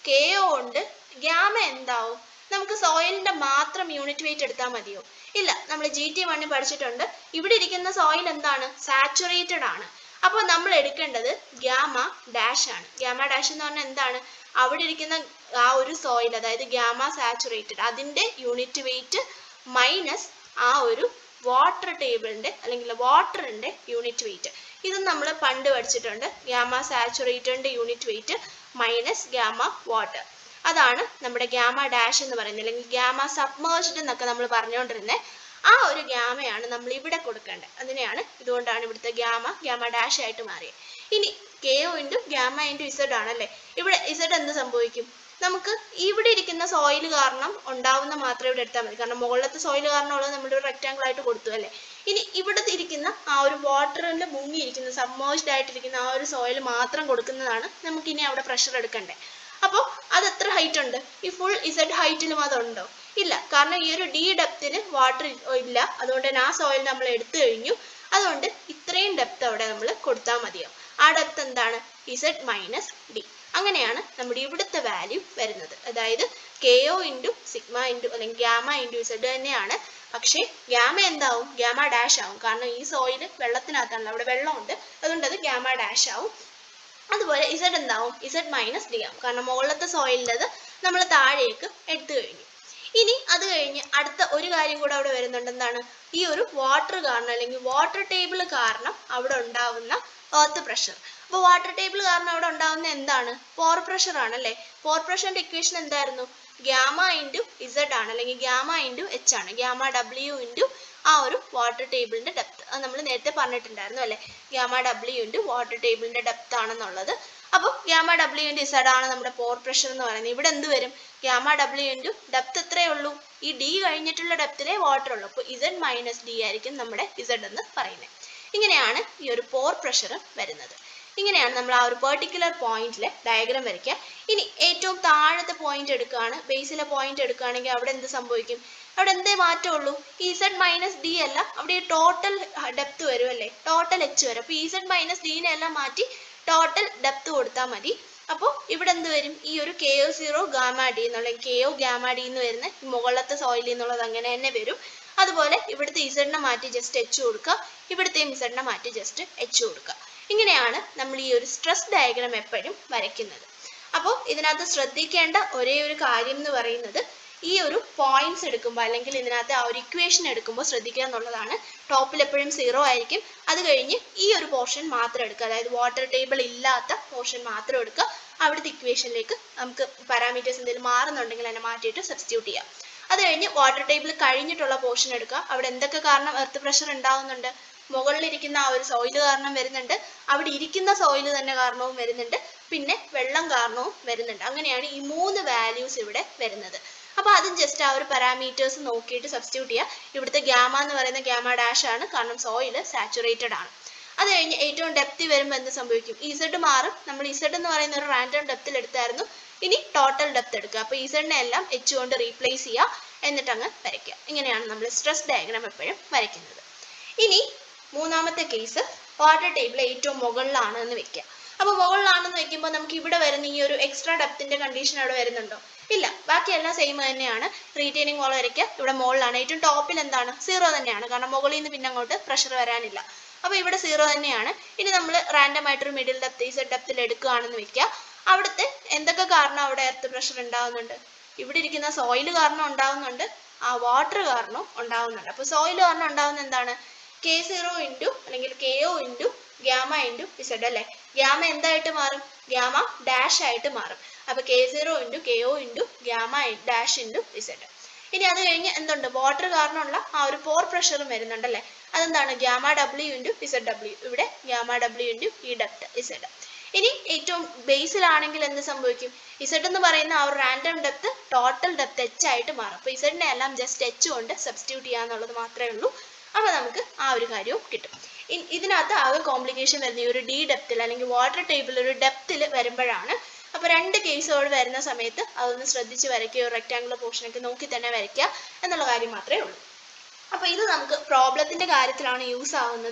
KO ഉണ്ട്, ഗ്യാമ എന്താവും? നമുക്ക് സോയിലിന്റെ മാത്രം യൂണിറ്റ് വെയിറ്റ് എടുത്താൽ മതിയോ? ഇല്ല, നമ്മൾ GT1 പഠിച്ചിട്ടുണ്ട്, ഇവിടെ ഇരിക്കുന്ന സോയിൽ എന്താണ്? സാച്ചുറേറ്റഡ് ആണ്. അപ്പോൾ നമ്മൾ എടുക്കേണ്ടത് ഗ്യാമ ഡാഷ് ആണ്. ഗ്യാമ ഡാഷ് എന്ന് പറഞ്ഞാൽ എന്താണ്? അവിടെ ഇരിക്കുന്ന ആ ഒരു സോയിൽ, അതായത് ഗ്യാമ സാച്ചുറേറ്റഡ്, അതിന്റെ യൂണിറ്റ് വെയിറ്റ് മൈനസ് ആ ഒരു വാട്ടർ ടേബിളിന്റെ അല്ലെങ്കിൽ വാട്ടറിന്റെ യൂണിറ്റ് വെയിറ്റ്. ഇത് നമ്മൾ പണ്ട് പഠിച്ചിട്ടുണ്ട്. ഗ്യാമ സാച്ചുറേറ്റഡിന്റെ unit weight minus gamma water, അതാണ് നമ്മുടെ ഗ്യാമ ഡാഷ് എന്ന് പറയുന്നത്, അല്ലെങ്കിൽ ഗ്യാമ സബ്മേർജ്ഡ് എന്നൊക്കെ നമ്മൾ പറഞ്ഞുകൊണ്ടിരുന്നത്. ആ ഒരു ഗ്യാമയാണ് നമ്മൾ ഇവിടെ കൊടുക്കേണ്ടത്. അതിനെയാണ്, ഇതുകൊണ്ടാണ് ഇവിടുത്തെ ഗ്യാമ ഡാഷ് ആയിട്ട് മാറിയത്. ഇനി KO into gamma into Z ആണല്ലേ. ഇവിടെ ഇസഡ് എന്ത് സംഭവിക്കും? നമുക്ക് ഇവിടെ ഇരിക്കുന്ന സോയിൽ കാരണം ഉണ്ടാവുന്ന മാത്രമേ ഇവിടെ എടുത്താൽ മതി, കാരണം മുകളിലത്തെ സോയിൽ കാരണമുള്ളത് നമ്മുടെ ഒരു റെക്റ്റാങ്കിൾ ആയിട്ട് കൊടുത്തു അല്ലേ. ഇനി ഇവിടെ ഇരിക്കുന്ന ആ ഒരു വാട്ടറിൽ മുങ്ങിയിരിക്കുന്ന സബ്മേർജ്ഡ് ആയിട്ടിരിക്കുന്ന ആ ഒരു സോയിൽ മാത്രം കൊടുക്കുന്നതാണ് നമുക്കിനി അവിടെ പ്രഷർ എടുക്കണ്ടേ. അപ്പോൾ അത് എത്ര ഹൈറ്റ് ഉണ്ട്? ഈ ഫുൾ ഇസഡ് ഹൈറ്റിലും അതുണ്ടോ? ഇല്ല, കാരണം ഈ ഒരു D ഡെപ്തിൽ വാട്ടർ ഇല്ല, അതുകൊണ്ട് തന്നെ ആ സോയിൽ നമ്മൾ എടുത്തു കഴിഞ്ഞു. അതുകൊണ്ട് ഇത്രയും ഡെപ്ത് അവിടെ നമ്മൾ കൊടുത്താൽ മതിയാവും. ആ ഡെപ്ത് എന്താണ്? Z minus D. അങ്ങനെയാണ് നമ്മുടെ ഇവിടുത്തെ വാല്യൂ വരുന്നത്. അതായത് KO ഇൻറ്റു സിഗ്മ ഇൻറ്റു അല്ലെങ്കിൽ ഗ്യാമ ഇൻറ്റു Z തന്നെയാണ്. പക്ഷേ ഗ്യാമ എന്താവും? ഗ്യാമ ഡാഷ് ആവും, കാരണം ഈ സോയിൽ വെള്ളത്തിനകത്താണല്ലോ, അവിടെ വെള്ളമുണ്ട്, അതുകൊണ്ട് അത് ഗ്യാമ ഡാഷ് ആവും. അതുപോലെ Z എന്താവും? Z മൈനസ് D ആവും, കാരണം മുകളിലത്തെ സോയിലിൻ്റെത് നമ്മൾ താഴേക്ക് എടുത്തു കഴിഞ്ഞു. ഇനി അത് കഴിഞ്ഞ് അടുത്ത ഒരു കാര്യം കൂടെ അവിടെ വരുന്നുണ്ട്. എന്താണ്? ഈ ഒരു വാട്ടർ കാരണം അല്ലെങ്കിൽ വാട്ടർ ടേബിൾ കാരണം അവിടെ ഉണ്ടാവുന്ന എർത്ത് പ്രഷർ. അപ്പോൾ വാട്ടർ ടേബിൾ കാരണം അവിടെ ഉണ്ടാവുന്ന എന്താണ്? പോർ പ്രഷർ ആണല്ലേ. പോർ പ്രഷറിന്റെ ഇക്വേഷൻ എന്തായിരുന്നു? ഗ്യാമ ഇൻറ്റു Z ആണ്, അല്ലെങ്കിൽ ഗ്യാമ ഇൻറ്റു H ആണ്. ഗ്യാമ W ഇൻറ്റു ആ ഒരു വാട്ടർ ടേബിളിന്റെ ഡെപ്ത്, അത് നമ്മൾ നേരത്തെ പറഞ്ഞിട്ടുണ്ടായിരുന്നു അല്ലേ. ഗ്യാമ W ഇൻറ്റു വാട്ടർ ടേബിളിന്റെ ഡെപ്ത് ആണെന്നുള്ളത്. അപ്പോൾ ഗ്യാമ W ഇൻറ്റു Z ആണ് നമ്മുടെ പോർ പ്രഷർ എന്ന് പറയുന്നത്. ഇവിടെ എന്ത് വരും? ഗ്യാമ W ഇൻറ്റു ഡെപ്ത് എത്രയേ ഉള്ളൂ? ഈ D കഴിഞ്ഞിട്ടുള്ള ഡെപ്തിലേ വാട്ടർ ഉള്ളൂ. അപ്പോൾ Z മൈനസ് D ആയിരിക്കും നമ്മുടെ Z എന്ന് പറയുന്നത്. ഇങ്ങനെയാണ് ഈ ഒരു പോർ പ്രഷർ വരുന്നത്. ഇങ്ങനെയാണ് നമ്മൾ ആ ഒരു പെർട്ടിക്കുലർ പോയിന്റിലെ ഡയഗ്രാം വരയ്ക്കുക. ഇനി ഏറ്റവും താഴത്തെ പോയിന്റ് എടുക്കുകയാണ്, ബേസിലെ പോയിന്റ് എടുക്കുകയാണെങ്കിൽ അവിടെ എന്ത് സംഭവിക്കും? അവിടെ എന്തേ മാറ്റമുള്ളൂ? Z മൈനസ് D അല്ല, അവിടെ ടോട്ടൽ ഡെപ്ത് വരും അല്ലേ, ടോട്ടൽ H വരും. അപ്പോൾ Z മൈനസ് D എല്ലാം മാറ്റി ടോട്ടൽ ഡെപ്ത് കൊടുത്താൽ മതി. അപ്പോൾ ഇവിടെ എന്ത് വരും? ഈ ഒരു KO0 ഗാമ D എന്നുള്ള KO ഗാമ D എന്ന് വരുന്ന മുകളിലത്തെ സോയിൽ എന്നുള്ളത് അങ്ങനെ തന്നെ വരും. അതുപോലെ ഇവിടുത്തെ Z മാറ്റി ജസ്റ്റ് H കൊടുക്കുക, ഇവിടുത്തെയും Z മാറ്റി ജസ്റ്റ് H കൊടുക്കുക. ഇങ്ങനെയാണ് നമ്മൾ ഈ ഒരു സ്ട്രെസ് ഡയഗ്രാം എപ്പോഴും വരയ്ക്കുന്നത്. അപ്പോൾ ഇതിനകത്ത് ശ്രദ്ധിക്കേണ്ട ഒരേ ഒരു കാര്യം എന്ന് പറയുന്നത്, ഈ ഒരു പോയിന്റ്സ് എടുക്കുമ്പോൾ അല്ലെങ്കിൽ ഇതിനകത്ത് ആ ഒരു ഇക്വേഷൻ എടുക്കുമ്പോൾ ശ്രദ്ധിക്കുക എന്നുള്ളതാണ്. ടോപ്പിൽ എപ്പോഴും 0 ആയിരിക്കും, അത് കഴിഞ്ഞ് ഈ ഒരു പോർഷൻ മാത്രം എടുക്കുക, അതായത് വാട്ടർ ടേബിൾ ഇല്ലാത്ത പോർഷൻ മാത്രം എടുക്കുക. അവിടുത്തെ ഇക്വേഷനിലേക്ക് നമുക്ക് പാരാമീറ്റേഴ്സ് എന്തെങ്കിലും മാറുന്നുണ്ടെങ്കിൽ അതിനെ മാറ്റിയിട്ട് സബ്സ്റ്റിറ്റ്യൂട്ട് ചെയ്യാം. അത് കഴിഞ്ഞ് വാട്ടർ ടേബിൾ കഴിഞ്ഞിട്ടുള്ള പോർഷൻ എടുക്കുക. അവിടെ എന്തൊക്കെ കാരണം എർത്ത് പ്രഷർ ഉണ്ടാവുന്നുണ്ട്? മുകളിലിരിക്കുന്ന ആ ഒരു സോയിൽ കാരണം വരുന്നുണ്ട്, അവിടെ ഇരിക്കുന്ന സോയിൽ തന്നെ കാരണവും വരുന്നുണ്ട്, പിന്നെ വെള്ളം കാരണവും വരുന്നുണ്ട്. അങ്ങനെയാണ് ഈ 3 വാല്യൂസ് ഇവിടെ വരുന്നത്. അപ്പോൾ അതും ജസ്റ്റ് ആ ഒരു പാരാമീറ്റേഴ്സ് നോക്കിയിട്ട് സബ്സ്റ്റിറ്റ്യൂട്ട് ചെയ്യുക. ഇവിടുത്തെ ഗ്യാമ എന്ന് പറയുന്ന ഗ്യാമ ഡാഷ് ആണ്, കാരണം സോയിൽ സാച്ചുറേറ്റഡ് ആണ്. അത് കഴിഞ്ഞ് ഏറ്റവും ഡെപ്തി വരുമ്പോൾ എന്ത് സംഭവിക്കും? Z മാറും. നമ്മൾ Z എന്ന് പറയുന്ന ഒരു റാൻഡം ഡെപ്തിൽ എടുത്തായിരുന്നു, ഇനി ടോട്ടൽ ഡെപ്ത് എടുക്കുക. അപ്പോൾ Z എല്ലാം H കൊണ്ട് റീപ്ലേസ് ചെയ്യുക, എന്നിട്ട് അങ്ങ് വരയ്ക്കുക. ഇങ്ങനെയാണ് നമ്മൾ സ്ട്രെസ് ഡയഗ്രാം എപ്പോഴും വരയ്ക്കുന്നത്. ഇനി മൂന്നാമത്തെ കേസ്, വാട്ടർ ടേബിൾ ഏറ്റവും മുകളിലാണ് എന്ന് വെക്കുക. അപ്പോൾ മുകളിലാണെന്ന് വെക്കുമ്പോൾ നമുക്ക് ഇവിടെ വരുന്ന ഈ ഒരു എക്സ്ട്രാ ഡെപ്തിന്റെ കണ്ടീഷൻ അവിടെ വരുന്നുണ്ടോ? ഇല്ല, ബാക്കിയെല്ലാം സെയിം തന്നെയാണ്. റീറ്റെയിനിങ് വാൾ വരയ്ക്കുക. ഇവിടെ മുകളിലാണ്, ഏറ്റവും ടോപ്പിൽ എന്താണ്? 0 തന്നെയാണ്, കാരണം മുകളിൽ നിന്ന് പിന്നെ അങ്ങോട്ട് പ്രഷർ വരാനില്ല. അപ്പോൾ ഇവിടെ 0 തന്നെയാണ്. ഇനി നമ്മൾ റാൻഡം ആയിട്ടൊരു മിഡിൽ ഡെപ്ത് Z ഡെപ്തിൽ എടുക്കുകയാണെന്ന് വെക്കുക. അവിടുത്തെ എന്തൊക്കെ കാരണം അവിടെ എർത്ത് പ്രഷർ ഉണ്ടാവുന്നുണ്ട്? ഇവിടെ ഇരിക്കുന്ന സോയിൽ കാരണം ഉണ്ടാവുന്നുണ്ട്, ആ വാട്ടർ കാരണം ഉണ്ടാവുന്നുണ്ട്. അപ്പോൾ സോയിൽ കാരണം ഉണ്ടാവുന്ന എന്താണ്? K0 ഇൻറ്റു അല്ലെങ്കിൽ KO into gamma into Z അല്ലേ. ഗ്യാമ എന്തായിട്ട് മാറും? ഗ്യാമ ഡാഷ് ആയിട്ട് മാറും. അപ്പോൾ K0 into KO into gamma dash into Z. ഇനി അത് കഴിഞ്ഞ് എന്തുണ്ട്? വാട്ടർ കാരണമുള്ള ആ ഒരു പോർ പ്രഷറും വരുന്നുണ്ടല്ലേ. അതെന്താണ്? Gamma W into ZW. ഇവിടെ ഗ്യാമ W ഇൻറ്റു ഈ ഡെപ്ത് Z. ഇനി ഏറ്റവും ബേസിലാണെങ്കിൽ എന്ത് സംഭവിക്കും? Z എന്ന് പറയുന്ന ആ ഒരു random depth total depth H ആയിട്ട് മാറും. അപ്പോൾ Z എല്ലാം ജസ്റ്റ് H കൊണ്ട് സബ്സ്റ്റിറ്റ്യൂട്ട് ചെയ്യാന്നുള്ളത് മാത്രമേ ഉള്ളൂ. അപ്പോൾ നമുക്ക് ആ ഒരു കാര്യവും കിട്ടും. ഇതിനകത്ത് ആകെ കോംപ്ലിക്കേഷൻ വരുന്ന ഈ ഒരു D ഡെപ്തിൽ അല്ലെങ്കിൽ വാട്ടർ ടേബിൾ ഒരു ഡെപ്തിൽ വരുമ്പോഴാണ്. അപ്പോൾ 2 കേസുകൾ വരുന്ന സമയത്ത് അതൊന്ന് ശ്രദ്ധിച്ച് വരയ്ക്കുക, റെക്റ്റാങ്കുലർ പോർഷനൊക്കെ നോക്കി തന്നെ വരയ്ക്കുക എന്നുള്ള കാര്യം മാത്രമേ ഉള്ളൂ. അപ്പോൾ ഇത് നമുക്ക് പ്രോബ്ലത്തിന്റെ കാര്യത്തിലാണ് യൂസ് ആവുന്നത്.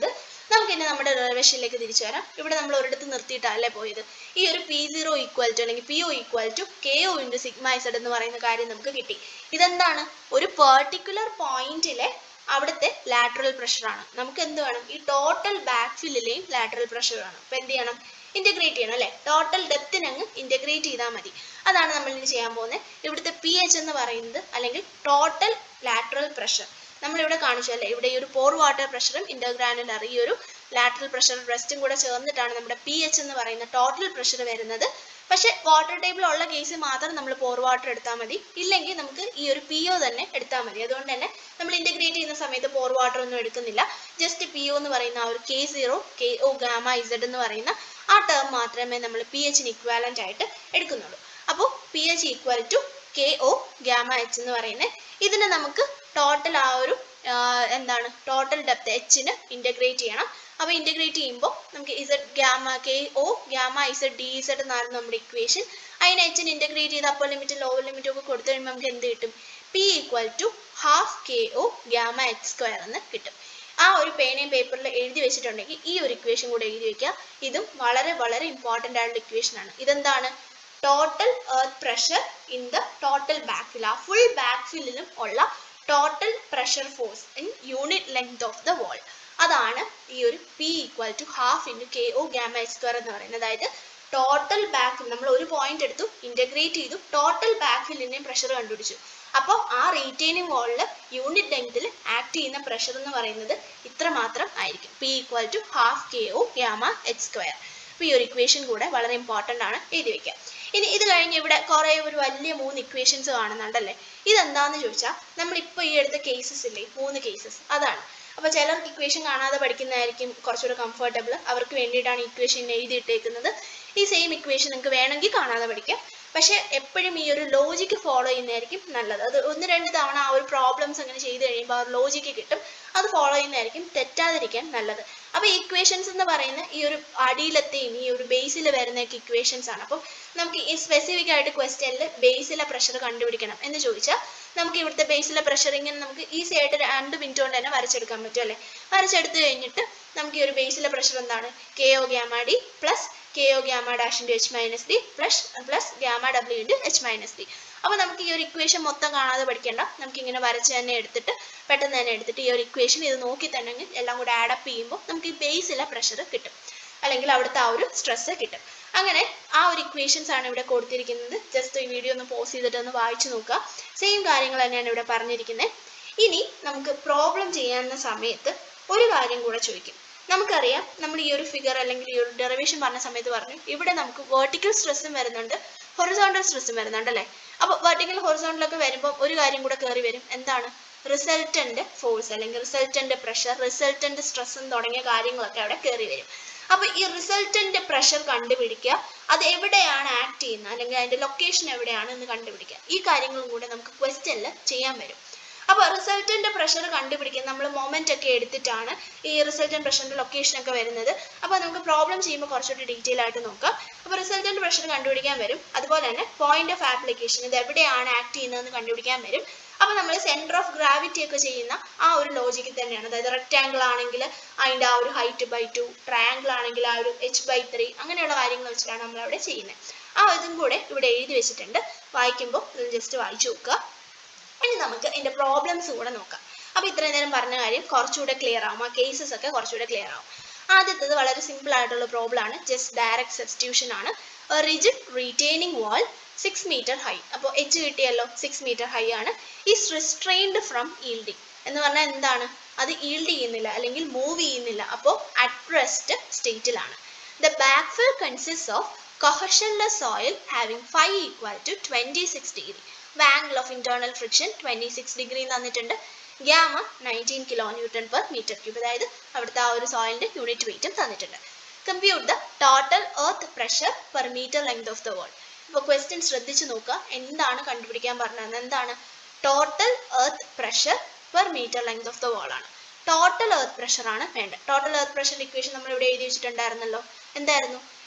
നമുക്ക് ഇനി നമ്മുടെ ഡെറിവേഷനിലേക്ക് തിരിച്ചു വരാം. ഇവിടെ നമ്മൾ ഒരിടത്ത് നിർത്തിയിട്ടല്ലേ പോയത്. ഈ ഒരു P0 ഈക്വൽ ടു അല്ലെങ്കിൽ PO equal to KO into sigma Z എന്ന് പറയുന്ന കാര്യം നമുക്ക് കിട്ടി. ഇതെന്താണ്? ഒരു പെർട്ടിക്കുലർ പോയിന്റിലെ അവിടുത്തെ ലാറ്ററൽ പ്രഷറാണ്. നമുക്ക് എന്ത് വേണം? ഈ ടോട്ടൽ ബാക്ക് ഫില്ലിലെയും ലാറ്ററൽ പ്രഷർ വേണം. അപ്പം എന്ത് ചെയ്യണം? ഇന്റഗ്രേറ്റ് ചെയ്യണം അല്ലേ? ടോട്ടൽ ഡെപ്തിന് അങ്ങ് ഇന്റഗ്രേറ്റ് ചെയ്താൽ മതി. അതാണ് നമ്മൾ ഇനി ചെയ്യാൻ പോകുന്നത്. ഇവിടുത്തെ PH എന്ന് പറയുന്നത് അല്ലെങ്കിൽ ടോട്ടൽ ലാറ്ററൽ പ്രഷർ നമ്മളിവിടെ കാണിച്ചു അല്ലേ? ഇവിടെ ഈ ഒരു പോർ വാട്ടർ പ്രഷറും ഇന്റർഗ്രാനുലർ ഈ ഒരു ലാറ്ററൽ പ്രഷർ റെസ്റ്റും കൂടെ ചേർന്നിട്ടാണ് നമ്മുടെ PH എന്ന് പറയുന്ന ടോട്ടൽ പ്രഷർ വരുന്നത്. പക്ഷെ വാട്ടർ ടേബിൾ ഉള്ള കേസിൽ മാത്രം നമ്മൾ പോർ വാട്ടർ എടുത്താൽ മതി, ഇല്ലെങ്കിൽ നമുക്ക് ഈ ഒരു PO തന്നെ എടുത്താൽ മതി. അതുകൊണ്ട് തന്നെ നമ്മൾ ഇന്റഗ്രേറ്റ് ചെയ്യുന്ന സമയത്ത് പോർ വാട്ടർ ഒന്നും എടുക്കുന്നില്ല. ജസ്റ്റ് PO എന്ന് പറയുന്ന ആ ഒരു K0 KO ഗാമ Z എന്ന് പറയുന്ന ആ ടേം മാത്രമേ നമ്മൾ PHന് ഇക്വാലന്റ് ആയിട്ട് എടുക്കുന്നുള്ളൂ. അപ്പോൾ PH equal to KO gamma H എന്ന് പറയുന്നത്. ഇതിനെ നമുക്ക് ടോട്ടൽ ആ ഒരു എന്താണ് ടോട്ടൽ ഡെപ്ത് Hന് ഇന്റഗ്രേറ്റ് ചെയ്യണം. അപ്പോൾ ഇന്റഗ്രേറ്റ് ചെയ്യുമ്പോൾ നമുക്ക് Z gamma KO gamma Z dZ എന്നായിരുന്നു നമ്മുടെ ഇക്വേഷൻ. അതിനെ Hന് ഇന്റഗ്രേറ്റ് ചെയ്ത് അപ്പർ ലിമിറ്റ് ലോവർ ലിമിറ്റ് ഒക്കെ കൊടുത്തു കഴിയുമ്പോൾ നമുക്ക് എന്ത് കിട്ടും? P equal to half KO gamma H square എന്ന് കിട്ടും. ആ ഒരു പേനയും പേപ്പറിൽ എഴുതി വെച്ചിട്ടുണ്ടെങ്കിൽ ഈ ഒരു ഇക്വേഷൻ കൂടെ എഴുതി വെക്കുക. ഇതും വളരെ വളരെ ഇമ്പോർട്ടൻ്റ് ആയിട്ടുള്ള ഇക്വേഷൻ ആണ്. ഇതെന്താണ്? Total earth pressure in the total back fill. ആ ഫുൾ ബാക്ക് ഫില്ലിലും ഉള്ള total pressure force in unit length of the wall. അതാണ് ഈ ഒരു P equal to half into KO gamma H square എന്ന് പറയുന്നത്. അതായത് ടോട്ടൽ ബാക്ക് നമ്മൾ ഒരു പോയിന്റ് എടുത്തു, ഇന്റഗ്രേറ്റ് ചെയ്തു, ടോട്ടൽ ബാക്ക് ഫില്ലിൻ്റെയും പ്രഷർ കണ്ടുപിടിച്ചു. അപ്പോൾ ആ റീറ്റെയിനിങ് വാളിൽ യൂണിറ്റ് ലെങ്തിൽ ആക്ട് ചെയ്യുന്ന പ്രഷർ എന്ന് പറയുന്നത് ഇത്ര മാത്രം ആയിരിക്കും. P equal to half KO gamma H square. അപ്പോൾ ഈ ഒരു ഇക്വേഷൻ കൂടെ വളരെ ഇമ്പോർട്ടൻ്റ് ആണ്, എഴുതി വെക്കുക. ഇനി ഇത് കഴിഞ്ഞ് ഇവിടെ കുറേ ഒരു വലിയ 3 ഇക്വേഷൻസ് കാണുന്നുണ്ടല്ലേ? ഇതെന്താന്ന് ചോദിച്ചാൽ നമ്മളിപ്പോൾ ഈ എടുത്ത കേസസ് ഇല്ലേ, 3 കേസസ്, അതാണ്. അപ്പോൾ ചിലർക്ക് ഇക്വേഷൻ കാണാതെ പഠിക്കുന്നതായിരിക്കും കുറച്ചുകൂടെ കംഫർട്ടബിൾ. അവർക്ക് വേണ്ടിയിട്ടാണ് ഇക്വേഷൻ എഴുതിയിട്ടേക്കുന്നത്. ഈ സെയിം ഇക്വേഷൻ നിങ്ങൾക്ക് വേണമെങ്കിൽ കാണാതെ പഠിക്കാം. പക്ഷെ എപ്പോഴും ഈ ഒരു ലോജിക്ക് ഫോളോ ചെയ്യുന്നതായിരിക്കും നല്ലത്. അത് 1-2 തവണ ആ ഒരു പ്രോബ്ലംസ് അങ്ങനെ ചെയ്ത് കഴിയുമ്പോൾ ആ ഒരു ലോജിക്ക് കിട്ടും. അത് ഫോളോ ചെയ്യുന്നതായിരിക്കും തെറ്റാതിരിക്കാൻ നല്ലത്. അപ്പോൾ ഇക്വേഷൻസ് എന്ന് പറയുന്ന ഈ ഒരു അടിയിലത്തെയും ഈ ഒരു ബേസിൽ വരുന്നൊക്കെ ഇക്വേഷൻസ് ആണ്. അപ്പം നമുക്ക് ഈ സ്പെസിഫിക് ആയിട്ട് ക്വസ്റ്റ്യനിൽ ബേസിലെ പ്രഷർ കണ്ടുപിടിക്കണം എന്ന് ചോദിച്ചാൽ നമുക്ക് ഇവിടുത്തെ ബേസിലെ പ്രഷർ ഇങ്ങനെ നമുക്ക് ഈസി ആയിട്ട് 2 മിനിറ്റ് കൊണ്ട് തന്നെ വരച്ചെടുക്കാൻ പറ്റും അല്ലേ? വരച്ചെടുത്ത് കഴിഞ്ഞിട്ട് നമുക്ക് ഈ ഒരു ബേസിലെ പ്രഷർ എന്താണ്? KO gamma D plus KO gamma dash into H minus D plus gamma W into H minus D. അപ്പോൾ നമുക്ക് ഈ ഒരു ഇക്വേഷൻ മൊത്തം കാണാതെ പഠിക്കേണ്ട, നമുക്കിങ്ങനെ വരച്ച് തന്നെ എടുത്തിട്ട് പെട്ടെന്ന് തന്നെ എടുത്തിട്ട് ഈ ഒരു ഇക്വേഷൻ ഇത് നോക്കി തന്നെ എല്ലാം കൂടെ ആഡപ്പ് ചെയ്യുമ്പോൾ നമുക്ക് ഈ ബേസിലെ പ്രഷർ കിട്ടും, അല്ലെങ്കിൽ അവിടുത്തെ ആ ഒരു സ്ട്രെസ് കിട്ടും. അങ്ങനെ ആ ഒരു ഇക്വേഷൻസ് ആണ് ഇവിടെ കൊടുത്തിരിക്കുന്നത്. ജസ്റ്റ് ഈ വീഡിയോ ഒന്ന് പോസ് ചെയ്തിട്ട് ഒന്ന് വായിച്ചു നോക്കുക. സെയിം കാര്യങ്ങൾ തന്നെയാണ് ഇവിടെ പറഞ്ഞിരിക്കുന്നത്. ഇനി നമുക്ക് പ്രോബ്ലം ചെയ്യാവുന്ന സമയത്ത് ഒരു കാര്യം കൂടെ ചോദിക്കും. നമുക്കറിയാം നമ്മൾ ഈ ഒരു ഫിഗർ അല്ലെങ്കിൽ ഈ ഒരു ഡെറിവേഷൻ പറഞ്ഞ സമയത്ത് പറഞ്ഞു ഇവിടെ നമുക്ക് വെർട്ടിക്കൽ സ്ട്രെസ്സും വരുന്നുണ്ട്, ഹൊറിസോണ്ടൽ സ്ട്രെസ്സും വരുന്നുണ്ട് അല്ലേ? അപ്പോൾ വെർട്ടിക്കൽ ഹൊറിസോണ്ടലൊക്കെ വരുമ്പോൾ ഒരു കാര്യം കൂടെ കയറി വരും. എന്താണ്? റിസൾട്ടന്റ് ഫോഴ്സ് അല്ലെങ്കിൽ റിസൾട്ടന്റ് പ്രഷർ, റിസൾട്ടന്റ് സ്ട്രെസ് തുടങ്ങിയ കാര്യങ്ങളൊക്കെ അവിടെ കയറി വരും. അപ്പോൾ ഈ റിസൾട്ടന്റ് പ്രഷർ കണ്ടുപിടിക്കുക, അത് എവിടെയാണ് ആക്ട് ചെയ്യുന്നത് അല്ലെങ്കിൽ അതിന്റെ ലൊക്കേഷൻ എവിടെയാണ് എന്ന് കണ്ടുപിടിക്കുക. ഈ കാര്യങ്ങളും കൂടെ നമുക്ക് ക്വസ്റ്റ്യനിൽ ചെയ്യാൻ വരും. അപ്പോൾ റിസൾട്ടന്റ് പ്രഷർ കണ്ടുപിടിക്കാൻ നമ്മൾ മൊമെന്റ് ഒക്കെ എടുത്തിട്ടാണ് ഈ റിസൾട്ടന്റ് പ്രഷറിന്റെ ലൊക്കേഷൻ ഒക്കെ വരുന്നത്. അപ്പോൾ നമുക്ക് പ്രോബ്ലം ചെയ്യുമ്പോൾ കുറച്ചുകൂടി ഡീറ്റെയിൽ ആയിട്ട് നോക്കാം. അപ്പോൾ റിസൾട്ടന്റ് പ്രഷർ കണ്ടുപിടിക്കാൻ വരും. അതുപോലെ തന്നെ പോയിന്റ് ഓഫ് ആപ്ലിക്കേഷൻ, ഇത് എവിടെയാണ് ആക്ട് ചെയ്യുന്നതെന്ന് കണ്ടുപിടിക്കാൻ വരും. അപ്പോൾ നമ്മൾ സെന്റർ ഓഫ് ഗ്രാവിറ്റി ഒക്കെ ചെയ്യുന്ന ആ ഒരു ലോജിക്ക് തന്നെയാണ്. അതായത് റെക്റ്റാങ്കിൾ ആണെങ്കിൽ അതിൻ്റെ ആ ഒരു ഹൈറ്റ് ബൈ 2, ട്രയാങ്കിൾ ആണെങ്കിൽ ആ ഒരു H/3, അങ്ങനെയുള്ള കാര്യങ്ങൾ വെച്ചിട്ടാണ് നമ്മൾ അവിടെ ചെയ്യുന്നത്. ആ ഇതും കൂടെ ഇവിടെ എഴുതി വെച്ചിട്ടുണ്ട്. വായിക്കുമ്പോൾ ഇത് ജസ്റ്റ് വായിച്ചു നോക്കുക. ഇനി നമുക്ക് ഇതിൻ്റെ പ്രോബ്ലംസ് കൂടെ നോക്കാം. അപ്പോൾ ഇത്രയും നേരം പറഞ്ഞ കാര്യം കുറച്ചുകൂടെ ക്ലിയർ ആവും, ആ കേസസ് ഒക്കെ കുറച്ചുകൂടെ ക്ലിയർ ആവും. ആദ്യത്തേത് വളരെ സിമ്പിൾ ആയിട്ടുള്ള പ്രോബ്ലം ആണ്, ജസ്റ്റ് ഡയറക്റ്റ് സബ്സ്റ്റിറ്റ്യൂഷൻ ആണ്. Rigid retaining wall 6 metre high. അപ്പോൾ H കിട്ടിയല്ലോ, 6 മീറ്റർ ഹൈ ആണ്. ഈസ് റിസ്ട്രെയിൻഡ് ഫ്രം ഈൽഡിങ് എന്ന് പറഞ്ഞാൽ എന്താണ്? അത് ഈൽഡ് ചെയ്യുന്നില്ല അല്ലെങ്കിൽ മൂവ് ചെയ്യുന്നില്ല. അപ്പോൾ അറ്റ് റെസ്റ്റ് സ്റ്റേറ്റിലാണ്. The backfill consist of cohesionless soil having phi equal to 26 degree. The angle of internal friction 26 degree തന്നിട്ടുണ്ട്. Gamma 19 kilonewton per meter cube. അതായത് അവിടുത്തെ ആ ഒരു സോയിലിന്റെ യൂണിറ്റ് വെയിറ്റും തന്നിട്ടുണ്ട്. Compute the total earth pressure per metre length of the wall. ഇപ്പോൾ question ശ്രദ്ധിച്ചു നോക്കുക. എന്താണ് കണ്ടുപിടിക്കാൻ പറഞ്ഞത്? എന്താണ്? Total earth pressure per metre length of the wall ആണ്. ടോട്ടൽ എർത്ത് പ്രഷർ ആണ് വേണ്ടത്. ടോട്ടൽ എർത്ത് പ്രഷർ ഇക്വേഷൻ നമ്മൾ ഇവിടെ എഴുതി വെച്ചിട്ടുണ്ടായിരുന്നല്ലോ. എന്തായിരുന്നു?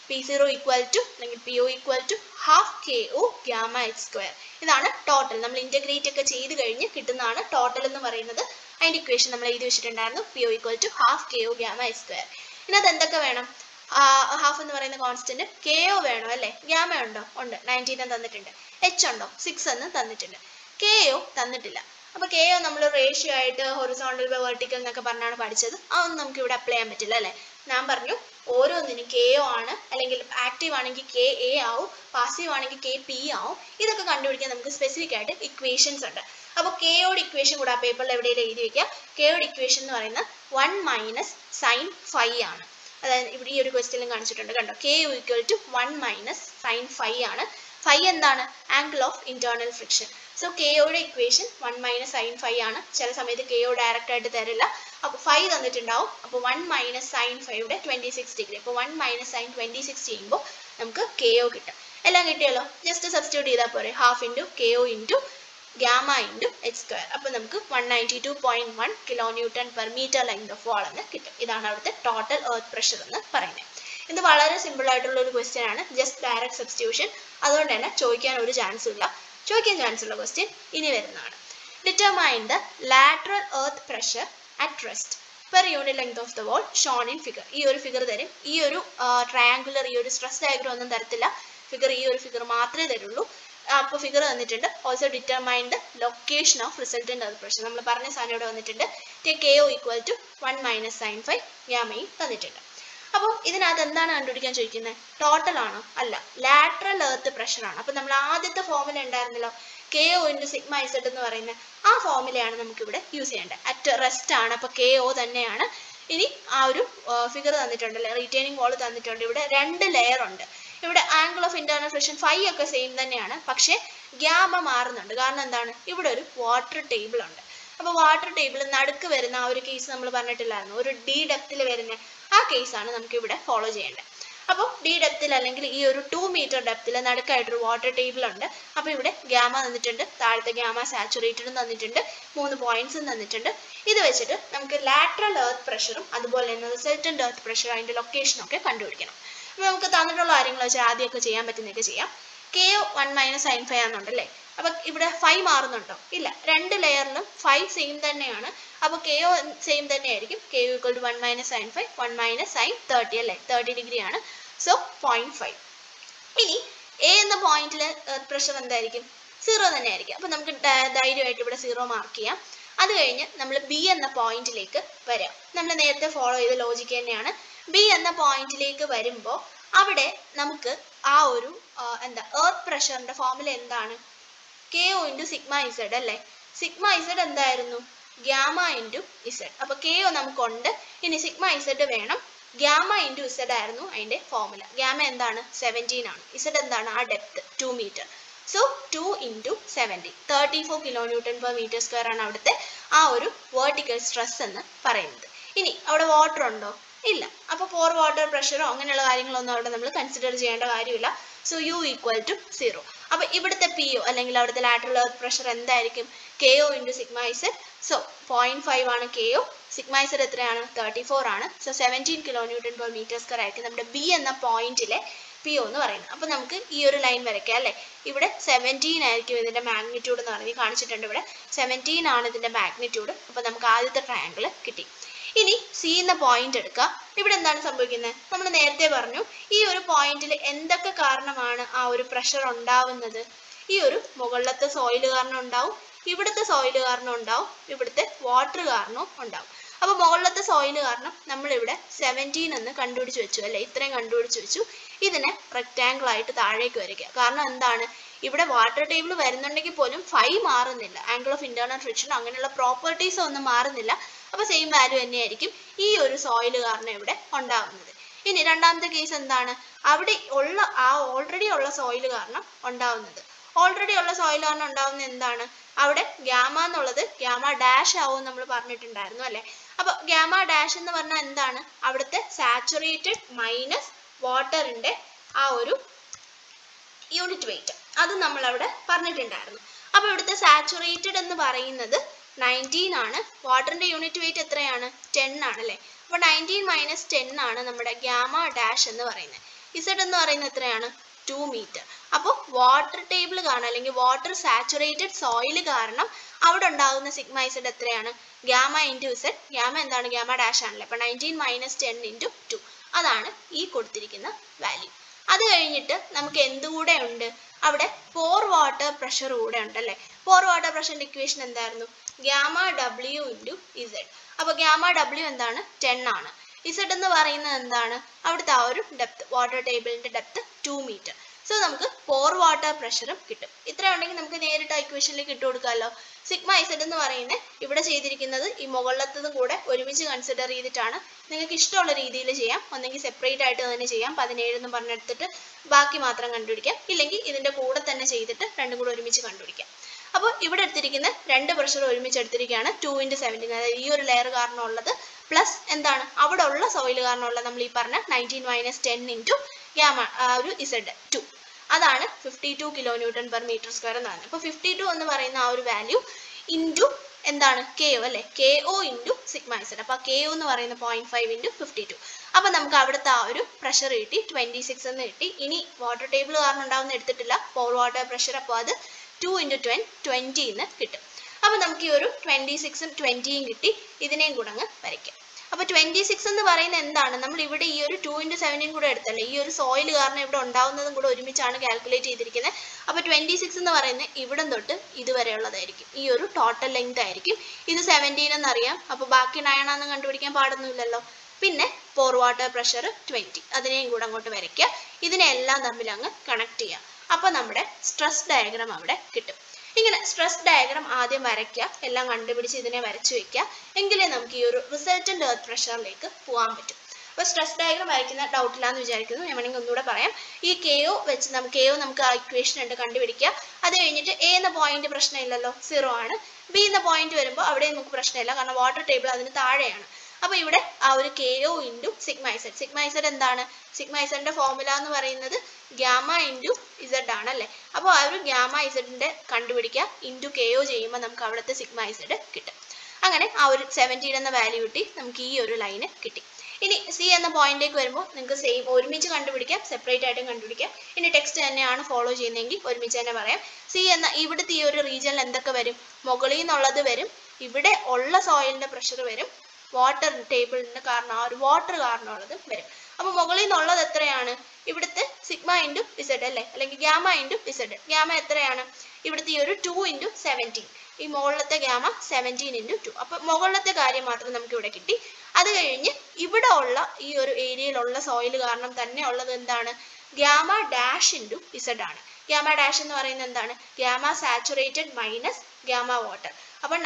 P0 equal to അല്ലെങ്കിൽ PO equal to half KO gamma h square. ഇതാണ് ടോട്ടൽ. നമ്മൾ ഇന്റഗ്രേറ്റ് ഒക്കെ ചെയ്ത് കഴിഞ്ഞ് കിട്ടുന്നതാണ് ടോട്ടൽ എന്ന് പറയുന്നത്. അതിന്റെ ഇക്വേഷൻ നമ്മൾ എഴുതി വെച്ചിട്ടുണ്ടായിരുന്നു. PO equal to half KO gamma h square. ഇതിനകത്ത് എന്തൊക്കെ വേണം? ഹാഫ് എന്ന് പറയുന്ന കോൺസ്റ്റന്റ് KO വേണം അല്ലേ? ഗാമ ഉണ്ടോ? ഉണ്ട്. 19 തന്നിട്ടുണ്ട്. H ഉണ്ടോ? 6 എന്ന് തന്നിട്ടുണ്ട്. KO തന്നിട്ടില്ല. അപ്പോൾ KO നമ്മൾ റേഷ്യോ ആയിട്ട് ഹൊറിസോണ്ടൽ ബൈ വെർട്ടിക്കൽ എന്നൊക്കെ പറഞ്ഞാണ് പഠിച്ചത്. അതൊന്നും നമുക്ക് ഇവിടെ അപ്ലൈ ചെയ്യാൻ പറ്റില്ല അല്ലേ? ഞാൻ പറഞ്ഞു ഓരോന്നിനും KO ആണ്, അല്ലെങ്കിൽ ആക്റ്റീവ് ആണെങ്കിൽ KA ആവും, പാസീവ് ആണെങ്കിൽ KP ആവും. ഇതൊക്കെ കണ്ടുപിടിക്കാൻ നമുക്ക് സ്പെസിഫിക് ആയിട്ട് ഇക്വേഷൻസ് ഉണ്ട്. അപ്പോൾ KOയുടെ ഇക്വേഷൻ കൂടെ ആ പേപ്പറിൽ എവിടെയെങ്കിലും എഴുതി വെക്കുക. KOയുടെ ഇക്വേഷൻ എന്ന് പറയുന്നത് 1 മൈനസ് സൈൻ ഫൈ ആണ്. അതായത് ഇവിടെ ഈ ഒരു ക്വസ്റ്റ്യനിലും കാണിച്ചിട്ടുണ്ട് കണ്ടോ. KO equal to 1 minus sine phi ആണ്. ഫൈ എന്താണ്? Angle of internal friction. So KOയുടെ ഇക്വേഷൻ 1 മൈനസ് സൈൻ ഫൈ ആണ്. ചില സമയത്ത് KO ഡയറക്റ്റ് ആയിട്ട് തരില്ല. അപ്പോൾ ഫൈ തന്നിട്ടുണ്ടാവും. അപ്പോൾ 1 മൈനസ് സൈൻ ഫൈയുടെ 26 ഡിഗ്രി. അപ്പോൾ 1 മൈനസ് സൈൻ 26 ചെയ്യുമ്പോൾ നമുക്ക് KO കിട്ടും. എല്ലാം കിട്ടിയല്ലോ. ജസ്റ്റ് സബ്സ്റ്റിറ്റ്യൂട്ട് ചെയ്താൽ പോരെ. Half into KO into gamma into h square. അപ്പോൾ നമുക്ക് 192.1 kilo newton per metre length of wall എന്ന് കിട്ടും. ഇതാണ് അവിടുത്തെ ടോട്ടൽ എർത്ത് പ്രഷർ എന്ന് പറയുന്നത്. ഇത് വളരെ സിമ്പിൾ ആയിട്ടുള്ള ഒരു ക്വസ്റ്റ്യൻ ആണ്. Just direct substitution. അതുകൊണ്ട് തന്നെ ചോദിക്കാൻ ഒരു ചാൻസും ഇല്ല. ചോദിക്കാൻ ചാൻസ് ഉള്ള ക്വസ്റ്റ്യൻ ഇനി വരുന്നതാണ്. Determine the lateral earth pressure at rest per unit length of the wall shown in figure. ഈ ഒരു ഫിഗർ തരും. ഈ ഒരു ട്രയാങ്കുലർ ഈ ഒരു സ്ട്രെസ് ഡയഗ്രം ഒന്നും തരത്തില്ല. ഫിഗർ ഈ ഒരു ഫിഗർ മാത്രമേ തരുള്ളൂ. അപ്പോൾ ഫിഗർ തന്നിട്ടുണ്ട്. Also determine the location of resultant earth pressure. നമ്മൾ പറഞ്ഞ സാധനം ഇവിടെ വന്നിട്ടുണ്ട്. KO equal to 1 minus sine phi ഗാമയും തന്നിട്ടുണ്ട്. അപ്പോൾ ഇതിനകത്ത് എന്താണ് കണ്ടുപിടിക്കാൻ ചോദിക്കുന്നത്? ടോട്ടൽ ആണോ? അല്ല, ലാറ്ററൽ എർത്ത് പ്രഷർ ആണ്. അപ്പോൾ നമ്മൾ ആദ്യത്തെ ഫോർമുല ഉണ്ടായിരുന്നല്ലോ, KO ഇൻറ്റു സിഗ്മ ഇസഡ് എന്ന് പറയുന്നത്, ആ ഫോർമുലയാണ് നമുക്കിവിടെ യൂസ് ചെയ്യേണ്ടത്. അറ്റ് റെസ്റ്റ് ആണ്. അപ്പോൾ KO തന്നെയാണ്. ഇനി ആ ഒരു ഫിഗർ തന്നിട്ടുണ്ട് അല്ലേ, റിറ്റൈനിങ് വാൾ തന്നിട്ടുണ്ട്. ഇവിടെ 2 ലെയർ ഉണ്ട്. ഇവിടെ angle of internal friction phi ഒക്കെ സെയിം തന്നെയാണ്. പക്ഷേ ഗാമ മാറുന്നുണ്ട്. കാരണം എന്താണ്? ഇവിടെ ഒരു വാട്ടർ ടേബിൾ ഉണ്ട്. അപ്പോൾ വാട്ടർ ടേബിൾ നടുക്ക് വരുന്ന ആ ഒരു കേസ് നമ്മൾ പറഞ്ഞിട്ടില്ലായിരുന്നു, ഒരു D ഡെപ്തിൽ വരുന്ന ആ കേസാണ് നമുക്ക് ഇവിടെ ഫോളോ ചെയ്യേണ്ടത്. അപ്പോൾ D ഡെപ്തിൽ അല്ലെങ്കിൽ ഈ ഒരു 2 മീറ്റർ ഡെപ്തിൽ നടുക്കായിട്ടൊരു വാട്ടർ ടേബിൾ ഉണ്ട്. അപ്പോൾ ഇവിടെ ഗാമ തന്നിട്ടുണ്ട്, താഴത്തെ ഗാമ സാച്ചുറേറ്റഡും തന്നിട്ടുണ്ട്, 3 പോയിന്റ്സും തന്നിട്ടുണ്ട്. ഇത് വെച്ചിട്ട് നമുക്ക് ലാറ്ററൽ എർത്ത് പ്രഷറും അതുപോലെ തന്നെ റിസൾട്ടന്റ് എർത്ത് പ്രഷർ അതിൻ്റെ ലൊക്കേഷനും ഒക്കെ കണ്ടുപിടിക്കണം. അപ്പോൾ നമുക്ക് തന്നിട്ടുള്ള കാര്യങ്ങൾ വെച്ചാൽ ആദ്യമൊക്കെ ചെയ്യാൻ പറ്റുന്നതൊക്കെ ചെയ്യാം. KO 1 മൈനസ് സൈൻ ഫൈ ആണെന്നുണ്ടല്ലേ. അപ്പോൾ ഇവിടെ ഫൈ മാറുന്നുണ്ടോ? ഇല്ല. 2 ലെയറിലും ഫൈ സെയിം തന്നെയാണ്. അപ്പോൾ KO സെയിം തന്നെയായിരിക്കും. KO equal to 1 minus sine phi, 1 minus sine 30 അല്ലേ, 30 ഡിഗ്രി ആണ്. സോ 0.5. ഇനി A എന്ന പോയിന്റിൽ എർത്ത് പ്രഷർ എന്തായിരിക്കും? 0 തന്നെയായിരിക്കും. അപ്പോൾ നമുക്ക് ധൈര്യമായിട്ട് ഇവിടെ 0 മാർക്ക് ചെയ്യാം. അത് കഴിഞ്ഞ് നമ്മൾ B എന്ന പോയിന്റിലേക്ക് വരാം. നമ്മൾ നേരത്തെ ഫോളോ ചെയ്ത ലോജിക്ക് തന്നെയാണ്. B എന്ന പോയിന്റിലേക്ക് വരുമ്പോൾ അവിടെ നമുക്ക് ആ ഒരു എർത്ത് പ്രഷറിന്റെ ഫോർമുല എന്താണ്? KO ഇൻറ്റു സിഗ്മ ഇസഡ് അല്ലേ. സിഗ്മ ഇസഡ് എന്തായിരുന്നു? Gamma into Z. അപ്പോൾ KO നമുക്കുണ്ട്. ഇനി സിഗ്മ ഇസഡ് വേണം. ഗാമ ഇൻറ്റു ഇസഡ് ആയിരുന്നു അതിൻ്റെ ഫോർമുല. ഗാമ എന്താണ്? 17 ആണ്. ഇസഡ് എന്താണ്? ആ depth 2 metre. So 2 into 70, 34 kilo newton per metre square ആണ് അവിടുത്തെ ആ ഒരു വെർട്ടിക്കൽ സ്ട്രെസ് എന്ന് പറയുന്നത്. ഇനി അവിടെ വാട്ടർ ഉണ്ടോ? ഇല്ല. അപ്പോൾ പോർ വാട്ടർ പ്രഷറോ അങ്ങനെയുള്ള കാര്യങ്ങളൊന്നും അവിടെ നമ്മൾ കൺസിഡർ ചെയ്യേണ്ട കാര്യമില്ല. So U equal to 0. അപ്പോൾ ഇവിടുത്തെ PO അല്ലെങ്കിൽ അവിടുത്തെ ലാറ്ററൽ എർത്ത് പ്രഷർ എന്തായിരിക്കും? KO into sigma Z. So 0.5 ആണ് KO. സിഗ്മ ഇസഡ് എത്രയാണ്? 34 ആണ്. So 17 kilo newton per metre square ആയിരിക്കും നമ്മുടെ B എന്ന പോയിന്റിലെ PO എന്ന് പറയുന്നത്. അപ്പോൾ നമുക്ക് ഈ ഒരു ലൈൻ വരയ്ക്കാം അല്ലേ. ഇവിടെ 17 ആയിരിക്കും ഇതിൻ്റെ മാഗ്നിറ്റ്യൂഡ് എന്ന് പറഞ്ഞ് കാണിച്ചിട്ടുണ്ട്. ഇവിടെ 17 ആണ് ഇതിൻ്റെ മാഗ്നിറ്റ്യൂഡ്. അപ്പോൾ നമുക്ക് ആദ്യത്തെ ട്രയാങ്കിൾ കിട്ടി. ഇനി C എന്ന പോയിന്റ് എടുക്കുക. ഇവിടെ എന്താണ് സംഭവിക്കുന്നത്? നമ്മൾ നേരത്തെ പറഞ്ഞു ഈ ഒരു പോയിന്റിൽ എന്തൊക്കെ കാരണമാണ് ആ ഒരു പ്രഷർ ഉണ്ടാവുന്നത്? ഈ ഒരു മുകളിലത്തെ സോയിൽ കാരണം ഉണ്ടാവും, ഇവിടുത്തെ സോയിൽ കാരണം ഉണ്ടാവും, ഇവിടുത്തെ വാട്ടർ കാരണവും ഉണ്ടാവും. അപ്പോൾ മുകളിലത്തെ സോയിൽ കാരണം നമ്മളിവിടെ 17 എന്ന് കണ്ടുപിടിച്ച് വെച്ചു അല്ലേ. ഇത്രയും കണ്ടുപിടിച്ച് വെച്ചു. ഇതിനെ റെക്റ്റാങ്കിൾ ആയിട്ട് താഴേക്ക് വരയ്ക്കുക. കാരണം എന്താണ്? ഇവിടെ വാട്ടർ ടേബിൾ വരുന്നുണ്ടെങ്കിൽ പോലും ഫൈ മാറുന്നില്ല. ആംഗിൾ ഓഫ് ഇന്റേണൽ ഫ്രിക്ഷൻ അങ്ങനെയുള്ള പ്രോപ്പർട്ടീസ് ഒന്നും മാറുന്നില്ല. അപ്പോൾ സെയിം വാല്യൂ തന്നെയായിരിക്കും ഈ ഒരു സോയിൽ കാരണം ഇവിടെ ഉണ്ടാവുന്നത്. ഇനി രണ്ടാമത്തെ കേസ് എന്താണ്? അവിടെ ഉള്ള ആ ഓൾറെഡി ഉള്ള സോയിൽ കാരണം ഉണ്ടാവുന്നത്. ഓൾറെഡി ഉള്ള സോയിൽ കാരണം ഉണ്ടാവുന്നത് എന്താണ്? അവിടെ ഗാമ എന്നുള്ളത് ഗാമ ഡാഷ് ആവും നമ്മൾ പറഞ്ഞിട്ടുണ്ടായിരുന്നു അല്ലേ. അപ്പോൾ ഗാമ ഡാഷ് എന്ന് പറഞ്ഞാൽ എന്താണ്? അവിടുത്തെ സാച്ചുറേറ്റഡ് മൈനസ് വാട്ടറിന്റെ ആ ഒരു യൂണിറ്റ് വെയിറ്റ്, അത് നമ്മൾ അവിടെ പറഞ്ഞിട്ടുണ്ടായിരുന്നു. അപ്പോൾ ഇവിടുത്തെ സാച്ചുറേറ്റഡ് എന്ന് പറയുന്നത് 19 ആണ്. വാട്ടറിന്റെ യൂണിറ്റ് വെയിറ്റ് എത്രയാണ്? 10 ആണ് അല്ലേ. അപ്പോൾ 19 മൈനസ് 10 ആണ് നമ്മുടെ ഗാമ ഡാഷ് എന്ന് പറയുന്നത്. ഇസഡ് എന്ന് പറയുന്നത് എത്രയാണ്? 2 മീറ്റർ. അപ്പോൾ വാട്ടർ ടേബിൾ കാരണം അല്ലെങ്കിൽ വാട്ടർ സാച്ചുറേറ്റഡ് സോയിൽ കാരണം അവിടെ ഉണ്ടാകുന്ന സിഗ്മ ഇസഡ് എത്രയാണ്? Gamma into Z. ഗാമ എന്താണ്? ഗാമ ഡാഷ് ആണല്ലേ. അപ്പോൾ 19 - 10 × 2 അതാണ് ഈ കൊടുത്തിരിക്കുന്ന വാല്യൂ. അത് കഴിഞ്ഞിട്ട് നമുക്ക് എന്തുകൂടെ ഉണ്ട്? അവിടെ പോർ വാട്ടർ പ്രഷർ കൂടെ ഉണ്ടല്ലേ. പോർ വാട്ടർ പ്രഷറിന്റെ ഇക്വേഷൻ എന്തായിരുന്നു? Gamma W into Z. അപ്പോൾ ഗാമ ഡബ്ല്യു എന്താണ്? 10 ആണ്. ഇസഡ് എന്ന് പറയുന്നത് എന്താണ്? അവിടുത്തെ ആ ഒരു ഡെപ്ത്, വാട്ടർ ടേബിളിന്റെ ഡെപ്ത് 2 മീറ്റർ. സോ നമുക്ക് പോർ വാട്ടർ പ്രഷറും കിട്ടും. ഇത്ര ഉണ്ടെങ്കിൽ നമുക്ക് നേരിട്ട് ആ ഇക്വേഷനിലേക്ക് ഇട്ട് കൊടുക്കാമല്ലോ. സിഗ്മ ഇസഡ് എന്ന് പറയുന്നത് ഇവിടെ ചെയ്തിരിക്കുന്നത് ഈ മുകളിലത്തതും കൂടെ ഒരുമിച്ച് കൺസിഡർ ചെയ്തിട്ടാണ്. നിങ്ങൾക്ക് ഇഷ്ടമുള്ള രീതിയിൽ ചെയ്യാം. ഒന്നെങ്കിൽ സെപ്പറേറ്റ് ആയിട്ട് തന്നെ ചെയ്യാം, 17 എന്ന് പറഞ്ഞെടുത്തിട്ട് ബാക്കി മാത്രം കണ്ടുപിടിക്കാം. ഇല്ലെങ്കിൽ ഇതിന്റെ കൂടെ തന്നെ ചെയ്തിട്ട് രണ്ടും കൂടെ ഒരുമിച്ച് കണ്ടുപിടിക്കാം. അപ്പോൾ ഇവിടെ എടുത്തിരിക്കുന്ന രണ്ട് പ്രഷർ ഒരുമിച്ച് എടുത്തിരിക്കുകയാണ് 2 × 17. അതായത് ഈ ഒരു ലെയർ കാരണം ഉള്ളത് പ്ലസ് എന്താണ് അവിടെ ഉള്ള സോയിൽ കാരണമുള്ള നമ്മൾ ഈ പറഞ്ഞ 19 - 10 × ഗാമ ഒരു ഇസഡ് 2. അതാണ് 52 kN/m² എന്ന് പറയുന്നത്. അപ്പോൾ 52 എന്ന് പറയുന്ന ആ ഒരു വാല്യൂ ഇൻറ്റു എന്താണ്? KO അല്ലേ. KO into sigma Z. അപ്പോൾ KO എന്ന് പറയുന്ന 0.5 × 52. അപ്പോൾ നമുക്ക് അവിടുത്തെ ആ ഒരു പ്രഷർ കിട്ടി 26 എന്ന് കിട്ടി. ഇനി വാട്ടർ ടേബിൾ കാരണം ഉണ്ടാവുന്ന എടുത്തിട്ടില്ല, പോർ വാട്ടർ പ്രഷർ. അപ്പോൾ അത് 2 × 10 20 എന്ന് കിട്ടും. അപ്പോൾ നമുക്ക് ഈ ഒരു 26ഉം 20യും കിട്ടി. ഇതിനെയും കൂടെ അങ്ങ് വരയ്ക്കാം. അപ്പോൾ 26 എന്ന് പറയുന്നത് എന്താണ്? നമ്മൾ ഇവിടെ ഈ ഒരു 2 × 7 കൂടെ എടുത്തല്ലേ, ഈ ഒരു സോയിൽ കാരണം ഇവിടെ ഉണ്ടാവുന്നതും കൂടെ ഒരുമിച്ചാണ് കാൽക്കുലേറ്റ് ചെയ്തിരിക്കുന്നത്. അപ്പോൾ 26 എന്ന് പറയുന്നത് ഇവിടം തൊട്ട് ഇതുവരെയുള്ളതായിരിക്കും. ഈ ഒരു ടോട്ടൽ ലെങ്ത് ആയിരിക്കും. ഇത് 17 എന്നറിയാം. അപ്പോൾ ബാക്കി 9 ആണെന്ന് കണ്ടുപിടിക്കാൻ പാടൊന്നുമില്ലല്ലോ. പിന്നെ പോർ വാട്ടർ പ്രഷർ 20, അതിനെയും കൂടെ അങ്ങോട്ട് വരയ്ക്കുക. ഇതിനെല്ലാം തമ്മിൽ അങ്ങ് കണക്ട് ചെയ്യാം. അപ്പോൾ നമ്മുടെ സ്ട്രെസ് ഡയഗ്രാം അവിടെ കിട്ടും. ഇങ്ങനെ സ്ട്രെസ് ഡയഗ്രാം ആദ്യം വരയ്ക്കുക, എല്ലാം കണ്ടുപിടിച്ച് ഇതിനെ വരച്ചു വെക്കുക. എങ്കിലേ നമുക്ക് ഈ ഒരു റിസൾട്ടന്റ് എർത്ത് പ്രഷറിലേക്ക് പോകാൻ പറ്റും. അപ്പോൾ സ്ട്രെസ് ഡയഗ്രാം വരയ്ക്കുന്ന ഡൗട്ടില്ലാന്ന് വിചാരിക്കുന്നു. ഞാൻ വേണമെങ്കിൽ ഒന്നുകൂടെ പറയാം. ഈ KO വെച്ച് നമുക്ക് ആ ഇക്വേഷൻ ഉണ്ട് കണ്ടുപിടിക്കുക. അത് കഴിഞ്ഞിട്ട് A എന്ന പോയിന്റ് പ്രശ്നമില്ലല്ലോ, 0 ആണ്. B എന്ന പോയിന്റ് വരുമ്പോൾ അവിടെ നമുക്ക് പ്രശ്നമില്ല, കാരണം വാട്ടർ ടേബിൾ അതിന് താഴെയാണ്. അപ്പോൾ ഇവിടെ ആ ഒരു KO into sigma Z. Sigma Z എന്താണ്? സിഗ്മ ഇസഡിന്റെ ഫോർമുല എന്ന് പറയുന്നത് ഗാമ ഇൻറ്റു ഇസഡ് ആണല്ലേ. അപ്പോൾ ആ ഒരു ഗാമ ഇസഡിന്റെ കണ്ടുപിടിക്കുക, ഇൻറ്റു KO ചെയ്യുമ്പോൾ നമുക്ക് അവിടുത്തെ സിഗ്മ ഇസഡ് കിട്ടും. അങ്ങനെ ആ ഒരു 17 എന്ന വാല്യൂ കിട്ടി. നമുക്ക് ഈ ഒരു ലൈന് കിട്ടി. ഇനി C എന്ന പോയിന്റിലേക്ക് വരുമ്പോൾ നിങ്ങൾക്ക് സെയിം ഒരുമിച്ച് കണ്ടുപിടിക്കാം, സെപ്പറേറ്റ് ആയിട്ടും കണ്ടുപിടിക്കാം. ഇനി ടെക്സ്റ്റ് തന്നെയാണ് ഫോളോ ചെയ്യുന്നതെങ്കിൽ ഒരുമിച്ച് തന്നെ പറയാം. C എന്ന ഇവിടുത്തെ ഈ ഒരു റീജിയനിൽ എന്തൊക്കെ വരും? മുകളിൽ നിന്നുള്ളത് വരും, ഇവിടെ ഉള്ള സോയിലിന്റെ പ്രഷർ വരും, വാട്ടർ ടേബിളിന്റെ കാരണം ആ ഒരു വാട്ടർ കാരണമുള്ളതും വരും. അപ്പോൾ മുകളിൽ നിന്നുള്ളത് എത്രയാണ്? ഇവിടുത്തെ സിഗ്മ ഇൻറ്റു ഇസഡ് അല്ലേ, അല്ലെങ്കിൽ ഗാമ ഇൻറ്റു ഇസഡ്. ഗാമ എത്രയാണ്? ഇവിടുത്തെ ഈ ഒരു 2 × 17. ഈ മുകളിലത്തെ ഗാമ 17 × 2. അപ്പോൾ മുകളിലത്തെ കാര്യം മാത്രം നമുക്ക് ഇവിടെ കിട്ടി. അത് കഴിഞ്ഞ് ഇവിടെ ഉള്ള ഈ ഒരു ഏരിയയിലുള്ള സോയിൽ കാരണം തന്നെ ഉള്ളത് എന്താണ്? ഗാമ ഡാഷ് ഇൻറ്റു ഇസഡ് ആണ്. ഗാമ ഡാഷ് എന്ന് പറയുന്നത് എന്താണ്? Gamma saturated minus gamma water. അപ്പോൾ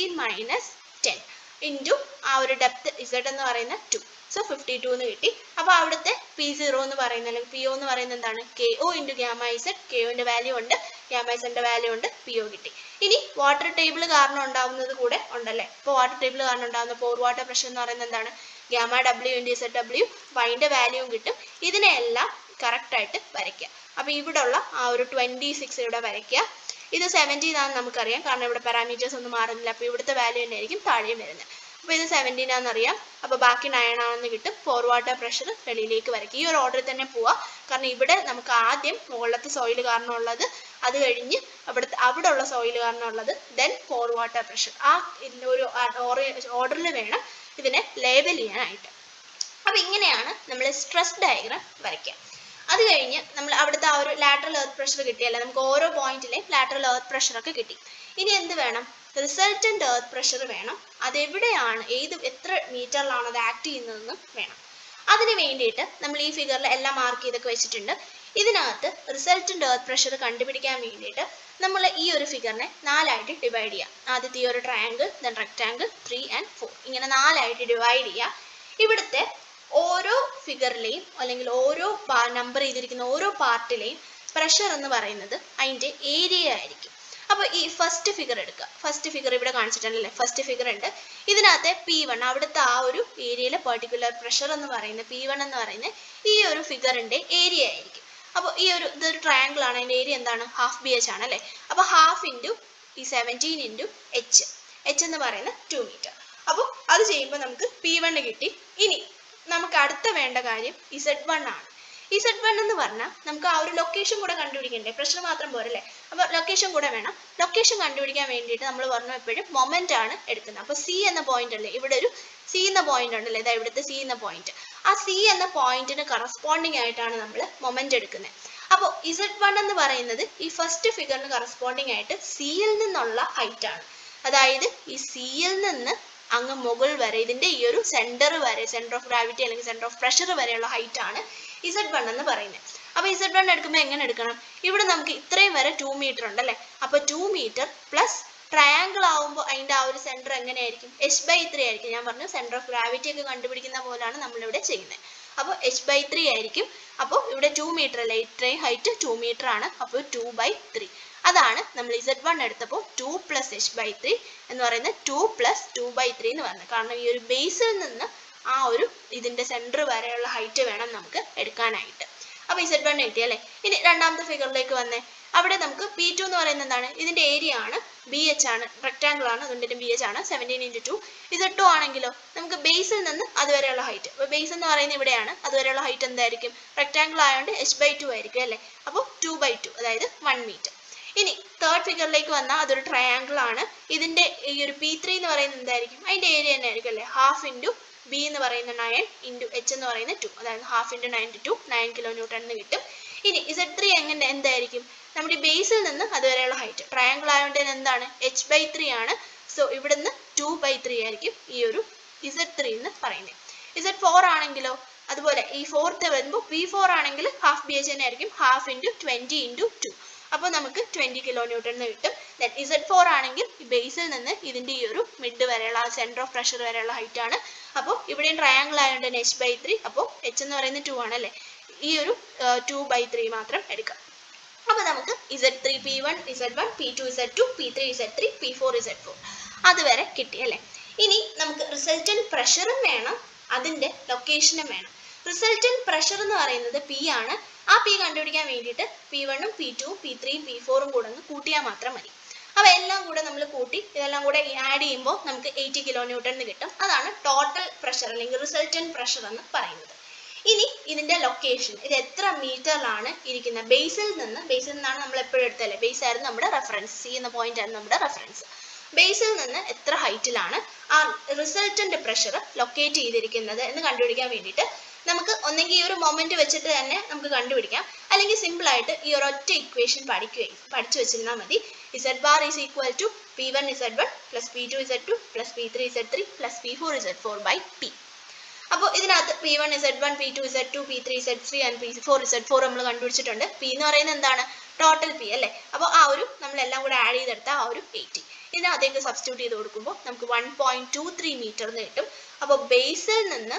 19 - 10 ഇൻറ്റു ആ ഒരു ഡെപ്ത് ഇസഡ് എന്ന് പറയുന്ന 2. സോ 52 എന്ന് കിട്ടി. അപ്പോൾ അവിടുത്തെ P0 എന്ന് പറയുന്നത് അല്ലെങ്കിൽ PO എന്ന് പറയുന്നത് എന്താണ്? KO into gamma Z. KOന്റെ വാല്യൂ ഉണ്ട്, ഗാമ ഇസഡിന്റെ വാല്യൂ ഉണ്ട്, PO കിട്ടി. ഇനി വാട്ടർ ടേബിൾ കാരണം ഉണ്ടാവുന്നത് കൂടെ ഉണ്ടല്ലേ. അപ്പോൾ വാട്ടർ ടേബിൾ കാരണം ഉണ്ടാകുന്ന പോർ വാട്ടർ പ്രഷർ എന്ന് പറയുന്നത് എന്താണ്? Gamma W into Z W. അതിൻ്റെ വാല്യൂവും കിട്ടും. ഇതിനെല്ലാം കറക്റ്റായിട്ട് വരയ്ക്കുക. അപ്പോൾ ഇവിടെ ഉള്ള ആ ഒരു 26 ഇവിടെ വരയ്ക്കുക. ഇത് 17 ആണെന്ന് നമുക്കറിയാം, കാരണം ഇവിടെ പാരാമീറ്റേഴ്സ് ഒന്നും മാറുന്നില്ല. അപ്പോൾ ഇവിടുത്തെ വാല്യൂ തന്നെ ആയിരിക്കും താഴെയും വരുന്നത്. അപ്പോൾ ഇത് 17 ആണെന്നറിയാം. അപ്പോൾ ബാക്കി 9 ആണെന്ന് കിട്ടും. പോർ വാട്ടർ പ്രഷർ വെളിയിലേക്ക് വരയ്ക്കും. ഈ ഒരു ഓർഡറിൽ തന്നെ പോവാം, കാരണം ഇവിടെ നമുക്ക് ആദ്യം മുകളിലത്തെ സോയിൽ കാരണമുള്ളത്, അത് കഴിഞ്ഞ് അവിടെ ഉള്ള സോയിൽ കാരണമുള്ളത്, ദെൻ പോർ വാട്ടർ പ്രഷർ. ആ ഒരു ഓർഡറിൽ വേണം ഇതിനെ ലേബൽ ചെയ്യാനായിട്ട്. അപ്പോൾ ഇങ്ങനെയാണ് നമ്മൾ സ്ട്രെസ് ഡയഗ്രാം വരയ്ക്കുക. അത് കഴിഞ്ഞ് നമ്മൾ അവിടുത്തെ ആ ഒരു ലാറ്ററൽ എർത്ത് പ്രഷർ കിട്ടിയല്ലേ, നമുക്ക് ഓരോ പോയിന്റിലെയും ലാറ്ററൽ എർത്ത് പ്രഷറൊക്കെ കിട്ടി. ഇനി എന്ത് വേണം? റിസൾട്ടന്റ് എർത്ത് പ്രഷർ വേണം. അതെവിടെയാണ്, എത്ര മീറ്ററിലാണ് അത് ആക്ട് ചെയ്യുന്നതെന്ന് വേണം. അതിന് വേണ്ടിയിട്ട് നമ്മൾ ഈ ഫിഗറിൽ എല്ലാം മാർക്ക് ചെയ്തൊക്കെ വെച്ചിട്ടുണ്ട്. ഇതിനകത്ത് റിസൾട്ടന്റ് എർത്ത് പ്രഷർ കണ്ടുപിടിക്കാൻ വേണ്ടിയിട്ട് നമ്മൾ ഈ ഒരു ഫിഗറിനെ 4 ആയിട്ട് ഡിവൈഡ് ചെയ്യാം. ആദ്യത്തെ ഈ ഒരു ട്രയാങ്കിൾ, ദെൻ റെക്ടാങ്കിൾ, 3 and 4 ഇങ്ങനെ 4 ആയിട്ട് ഡിവൈഡ് ചെയ്യുക. ഇവിടുത്തെ ഓരോ ഫിഗറിലെയും അല്ലെങ്കിൽ ഓരോ നമ്പർ ചെയ്തിരിക്കുന്ന ഓരോ പാർട്ടിലെയും പ്രഷർ എന്ന് പറയുന്നത് അതിൻ്റെ ഏരിയ ആയിരിക്കും. അപ്പോൾ ഈ ഫസ്റ്റ് ഫിഗർ എടുക്കുക. ഫസ്റ്റ് ഫിഗർ ഇവിടെ കാണിച്ചിട്ടുണ്ടല്ലേ, ഫസ്റ്റ് ഫിഗർ ഉണ്ട്. ഇതിനകത്തെ P1 അവിടുത്തെ ആ ഒരു ഏരിയയിലെ പെർട്ടിക്കുലർ പ്രഷർ എന്ന് പറയുന്നത് P1 എന്ന് പറയുന്നത് ഈ ഒരു ഫിഗറിൻ്റെ ഏരിയ ആയിരിക്കും. അപ്പോൾ ഈ ഒരു ഇതൊരു ട്രയാങ്കിൾ ആണ്, അതിൻ്റെ ഏരിയ എന്താണ്? ½ BH ആണല്ലേ. അപ്പോൾ ½ ഇൻറ്റു ഈ 17 × H. H എന്ന് പറയുന്നത് 2 മീറ്റർ. അപ്പോൾ അത് ചെയ്യുമ്പോൾ നമുക്ക് P1 കിട്ടി. ഇനി നമുക്ക് അടുത്ത വേണ്ട കാര്യം Z1 ആണ്. Z1 എന്ന് പറഞ്ഞാൽ നമുക്ക് ആ ഒരു ലൊക്കേഷൻ കൂടെ കണ്ടുപിടിക്കണ്ടേ, പ്രഷർ മാത്രം പോരല്ലേ, അപ്പോൾ ലൊക്കേഷൻ കൂടെ വേണം. ലൊക്കേഷൻ കണ്ടുപിടിക്കാൻ വേണ്ടിയിട്ട് നമ്മൾ പറഞ്ഞു എപ്പോഴും മൊമെന്റ് ആണ് എടുക്കുന്നത്. അപ്പോൾ സി എന്ന പോയിന്റ് അല്ലേ, ഇവിടെ ഒരു സി എന്ന പോയിന്റ് ഉണ്ടല്ലേ, ഇതാ ഇവിടുത്തെ സി എന്ന പോയിന്റ്, ആ സി എന്ന പോയിന്റിന് കറസ്പോണ്ടിങ് ആയിട്ടാണ് നമ്മൾ മൊമെന്റ് എടുക്കുന്നത്. അപ്പോൾ Z1 എന്ന് പറയുന്നത് ഈ ഫസ്റ്റ് ഫിഗറിന് കറസ്പോണ്ടിങ് ആയിട്ട് സിയിൽ നിന്നുള്ള ഹൈറ്റ് ആണ്. അതായത് ഈ സിയിൽ നിന്ന് അങ്ങ് മുകൾ വരെ, ഇതിന്റെ ഈ ഒരു സെന്റർ വരെ, സെന്റർ ഓഫ് ഗ്രാവിറ്റി അല്ലെങ്കിൽ സെന്റർ ഓഫ് പ്രഷർ വരെയുള്ള ഹൈറ്റ് ആണ് Z1 എന്ന് പറയുന്നത്. അപ്പോൾ Z1 എടുക്കുമ്പോൾ എങ്ങനെ എടുക്കണം, ഇവിടെ നമുക്ക് ഇത്രയും വരെ 2 മീറ്റർ ഉണ്ടല്ലേ, അപ്പോൾ 2 മീറ്റർ പ്ലസ് ട്രയാങ്കിൾ ആവുമ്പോൾ അതിന്റെ ആ ഒരു സെന്റർ എങ്ങനെയായിരിക്കും, h/3 ആയിരിക്കും. ഞാൻ പറഞ്ഞു സെന്റർ ഓഫ് ഗ്രാവിറ്റി ഒക്കെ കണ്ടുപിടിക്കുന്ന പോലാണ് നമ്മളിവിടെ ചെയ്യുന്നത്. അപ്പോൾ h/3 ആയിരിക്കും. അപ്പോൾ ഇവിടെ 2 മീറ്റർ അല്ലേ, ഇത്രയും ഹൈറ്റ് 2 മീറ്റർ ആണ്, അപ്പോൾ 2/3. അതാണ് നമ്മൾ Z1 എടുത്തപ്പോൾ 2 + h/3 എന്ന് പറയുന്നത് 2 + 2/3 എന്ന് പറഞ്ഞത്. കാരണം ഈ ഒരു ബേസിൽ നിന്ന് ആ ഒരു ഇതിന്റെ സെന്റർ വരെയുള്ള ഹൈറ്റ് വേണം നമുക്ക് എടുക്കാനായിട്ട്. അപ്പോൾ Z1 കിട്ടി അല്ലേ. ഇനി രണ്ടാമത്തെ ഫിഗറിലേക്ക് വന്നേ. അവിടെ നമുക്ക് P2 എന്ന് പറയുന്നത് എന്താണ്, ഇതിന്റെ ഏരിയ ആണ്, BH ആണ്, റെക്ടാങ്കിൾ ആണ്, അതുകൊണ്ട് BH ആണ് 17 × 2. Z2 ആണെങ്കിലോ നമുക്ക് ബേസിൽ നിന്ന് അതുവരെയുള്ള ഹൈറ്റ്, അപ്പോൾ ബേസ് എന്ന് പറയുന്നത് ഇവിടെയാണ്, അതുവരെയുള്ള ഹൈറ്റ് എന്തായിരിക്കും, റെക്ടാങ്കിൾ ആയതുകൊണ്ട് h/2 ആയിരിക്കും അല്ലേ, അപ്പോൾ 2/2 അതായത് 1 മീറ്റർ. ഇനി തേർഡ് ഫിഗറിലേക്ക് വന്നാൽ അതൊരു ട്രയാങ്കിൾ ആണ്. ഇതിന്റെ ഈ ഒരു P3 എന്ന് പറയുന്നത് എന്തായിരിക്കും, അതിന്റെ ഏരിയ തന്നെ ആയിരിക്കും അല്ലേ, ½ × B എന്ന് പറയുന്നത് 9 × h എന്ന് പറയുന്നത് 2, അതായത് ½ × 9 × 2 9 kN എന്ന് കിട്ടും. ഇനി Z3 എന്തായിരിക്കും, നമ്മുടെ ബേസിൽ നിന്ന് അതുവരെയുള്ള ഹൈറ്റ്, ട്രയാങ്കിൾ ആയതുകൊണ്ട് തന്നെ എന്താണ്, h/3 ആണ്. സോ ഇവിടുന്ന് 2/3 ആയിരിക്കും ഈ ഒരു Z3 എന്ന് പറയുന്നത്. Z4 ആണെങ്കിലോ അതുപോലെ ഈ ഫോർത്ത് വരുമ്പോൾ P4 ആണെങ്കിൽ ½ BH തന്നെ ആയിരിക്കും, ½ × 20 × 2, അപ്പോൾ നമുക്ക് 20 kN എന്ന് കിട്ടും. ദെൻ Z4 ആണെങ്കിൽ ഈ ബേസിൽ നിന്ന് ഇതിന്റെ ഈ ഒരു മിഡ് വരെയുള്ള സെന്റർ ഓഫ് പ്രഷർ വരെയുള്ള ഹൈറ്റ് ആണ്. അപ്പോൾ ഇവിടെയും ട്രയാങ്കിൾ ആയതുകൊണ്ട് തന്നെ h/3, അപ്പോൾ h എന്ന് പറയുന്നത് 2 ആണ് അല്ലേ, ഈ ഒരു 2/3 മാത്രം എടുക്കാം. അപ്പോൾ നമുക്ക് Z3 P1 Z1 P2 Z2 P3 Z3 P4 Z4 അതുവരെ കിട്ടി അല്ലേ. ഇനി നമുക്ക് റിസൾട്ടന്റ് പ്രഷറും വേണം, അതിന്റെ ലൊക്കേഷനും വേണം. റിസൾട്ടന്റ് പ്രഷർ എന്ന് പറയുന്നത് P ആണ്. ആ P കണ്ടുപിടിക്കാൻ വേണ്ടിയിട്ട് P1 ഉം P2 ഉം P3 ഉം P4 ഉം കൂടെ ഒന്ന് കൂട്ടിയാൽ മാത്രം മതി. അപ്പോൾ എല്ലാം കൂടെ നമ്മൾ കൂട്ടി ഇതെല്ലാം കൂടെ ആഡ് ചെയ്യുമ്പോൾ നമുക്ക് 80 kN എന്ന് കിട്ടും. അതാണ് ടോട്ടൽ പ്രഷർ അല്ലെങ്കിൽ റിസൾട്ടന്റ് പ്രഷർ എന്ന് പറയുന്നത്. ഇനി ഇതിന്റെ ലൊക്കേഷൻ, ഇത് എത്ര മീറ്ററിലാണ് ഇരിക്കുന്നത്, ബേസിൽ നിന്നാണ് നമ്മൾ എപ്പോഴും എടുത്തല്ലേ, ബേസ് ആയിരുന്നു നമ്മുടെ റെഫറൻസ്, സി എന്ന പോയിന്റ് ആയിരുന്നു നമ്മുടെ റെഫറൻസ്. ബേസിൽ നിന്ന് എത്ര ഹൈറ്റിലാണ് ആ റിസൾട്ടന്റ് പ്രഷർ ലൊക്കേറ്റ് ചെയ്തിരിക്കുന്നത് എന്ന് കണ്ടുപിടിക്കാൻ വേണ്ടിയിട്ട് നമുക്ക് ഒന്നെങ്കിൽ ഈ ഒരു മൊമെന്റ് വെച്ചിട്ട് തന്നെ നമുക്ക് കണ്ടുപിടിക്കാം, അല്ലെങ്കിൽ സിമ്പിൾ ആയിട്ട് ഈ ഒരു ഒറ്റ ഇക്വേഷൻ പഠിച്ചു വെച്ചിരുന്നാൽ മതി. Z bar is equal to P1 Z1 plus P2 Z2 plus P3 Z3 plus P4 Z4 by P. അപ്പോൾ ഇതിനകത്ത് P1 Z1 P2 Z2 P3 Z3 and P4 Z4 നമ്മൾ കണ്ടുപിടിച്ചിട്ടുണ്ട്. P എന്ന് പറയുന്നത് എന്താണ്, ടോട്ടൽ P അല്ലേ. അപ്പോൾ ആ ഒരു നമ്മളെല്ലാം കൂടെ ആഡ് ചെയ്തെടുത്താൽ ആ ഒരു 80. ഇതിനകത്തേക്ക് സബ്സ്റ്റിറ്റ്യൂട്ട് ചെയ്ത് കൊടുക്കുമ്പോൾ നമുക്ക് 1.23 മീറ്റർ എന്ന് കിട്ടും. അപ്പോൾ ബേസിൽ നിന്ന്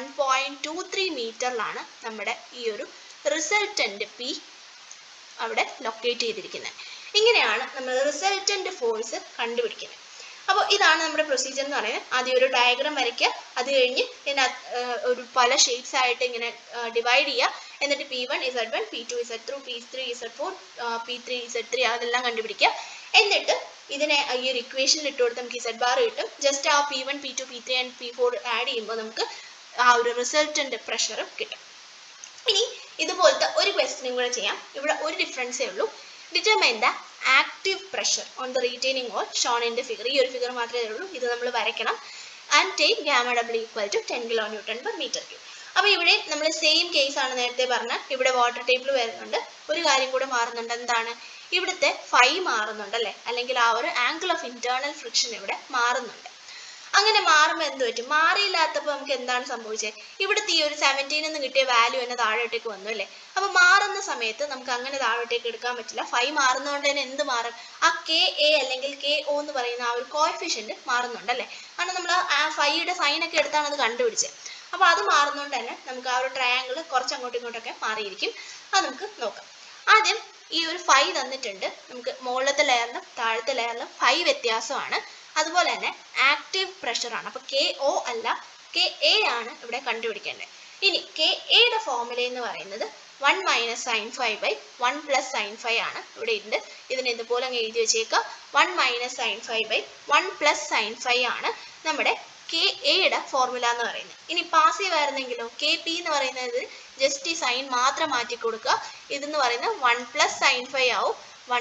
1.23 മീറ്ററിലാണ് നമ്മുടെ ഈ ഒരു റിസൾട്ടന്റ് P അവിടെ ലൊക്കേറ്റ് ചെയ്തിരിക്കുന്നത്. ഇങ്ങനെയാണ് നമ്മൾ റിസൾട്ടന്റ് ഫോഴ്സ് കണ്ടുപിടിക്കുന്നത്. അപ്പോൾ ഇതാണ് നമ്മുടെ പ്രൊസീജിയർ എന്ന് പറയുന്നത്. ആദ്യം ഒരു ഡയഗ്രാം വരയ്ക്കുക, അത് കഴിഞ്ഞ് ഒരു പല ഷേപ്സ് ആയിട്ട് ഇങ്ങനെ ഡിവൈഡ് ചെയ്യുക, എന്നിട്ട് P1 Z1 P2 Z2 P3 Z4 P3 Z3 അതെല്ലാം കണ്ടുപിടിക്കുക. എന്നിട്ട് ഇതിനെ ഈ ഒരു ഇക്വേഷനിൽ ഇട്ട് കൊടുത്ത് നമുക്ക് Z ബാർ കിട്ടും. ജസ്റ്റ് ആ P1 P2 P3 and P4 add ചെയ്യുമ്പോൾ നമുക്ക് ആ ഒരു റിസൾട്ടന്റ് പ്രഷറും കിട്ടും. ഇനി ഇതുപോലത്തെ ഒരു ക്വസ്റ്റ്യനും കൂടെ ചെയ്യാം. ഇവിടെ ഒരു ഡിഫറൻസേ ഉള്ളൂ. Determine the active pressure on the retaining wall shown in the figure. ഈ ഒരു ഫിഗർ മാത്രമേ ഉള്ളൂ, ഇത് നമ്മൾ വരയ്ക്കണം. And take gamma W = 10 kN/m³. അപ്പോൾ ഇവിടെ നമ്മൾ സെയിം കേസ് ആണ് നേരത്തെ പറഞ്ഞ, ഇവിടെ വാട്ടർ ടേബിൾ വരുന്നുണ്ട്. ഒരു കാര്യം കൂടെ മാറുന്നുണ്ട്, എന്താണ്, ഇവിടുത്തെ ഫൈ മാറുന്നുണ്ട് അല്ലേ, അല്ലെങ്കിൽ ആ ഒരു ആംഗിൾ ഓഫ് ഇന്റേണൽ ഫ്രിക്ഷൻ ഇവിടെ മാറുന്നുണ്ട്. അങ്ങനെ മാറുമ്പോൾ എന്ത് പറ്റും, മാറിയില്ലാത്തപ്പോൾ നമുക്ക് എന്താണ് സംഭവിച്ചത്, ഇവിടുത്തെ ഈ ഒരു 17 എന്ന് കിട്ടിയ വാല്യൂ തന്നെ താഴോട്ടേക്ക് വന്നു അല്ലേ. അപ്പോൾ മാറുന്ന സമയത്ത് നമുക്ക് അങ്ങനെ താഴോട്ടേക്ക് എടുക്കാൻ പറ്റില്ല. ഫൈ മാറുന്നതുകൊണ്ട് തന്നെ എന്ത് മാറും, ആ KA അല്ലെങ്കിൽ KO എന്ന് പറയുന്ന ആ ഒരു കോഎഫിഷ്യന്റ് മാറുന്നുണ്ട് അല്ലേ. കാരണം നമ്മൾ ആ ഫൈയുടെ സൈനൊക്കെ എടുത്താണ് അത് കണ്ടുപിടിച്ചത്. അപ്പോൾ അത് മാറുന്നതുകൊണ്ട് തന്നെ നമുക്ക് ആ ഒരു ട്രയാങ്കിൾ കുറച്ച് അങ്ങോട്ടും ഇങ്ങോട്ടൊക്കെ മാറിയിരിക്കും. അത് നമുക്ക് നോക്കാം. ആദ്യം ഈ ഒരു ഫൈ തന്നിട്ടുണ്ട്, നമുക്ക് മുകളിലത്തെ ലെയറിലും താഴത്തെ ലെയറിലും ഫൈ വ്യത്യാസമാണ്. അതുപോലെ തന്നെ ആക്റ്റീവ് പ്രഷർ ആണ്. അപ്പോൾ KO അല്ല KA ആണ് ഇവിടെ കണ്ടുപിടിക്കേണ്ടത്. ഇനി KAയുടെ ഫോർമുല എന്ന് പറയുന്നത് 1 - sin phi / 1 + sin phi ആണ്. ഇവിടെ ഉണ്ട്, ഇതിനെ ഇതുപോലെ അങ്ങ് എഴുതി വെച്ചേക്കാം. 1 - sin phi / 1 + sin phi ആണ് നമ്മുടെ കെ എയുടെ ഫോർമുല എന്ന് പറയുന്നത്. ഇനി പാസീവ് ആയിരുന്നെങ്കിലോ കെ പി എന്ന് പറയുന്നത് ജസ്റ്റ് ഈ സൈൻ മാത്രം മാറ്റി കൊടുക്കുക. ഇതെന്ന് പറയുന്നത് 1 + sin phi ആവും,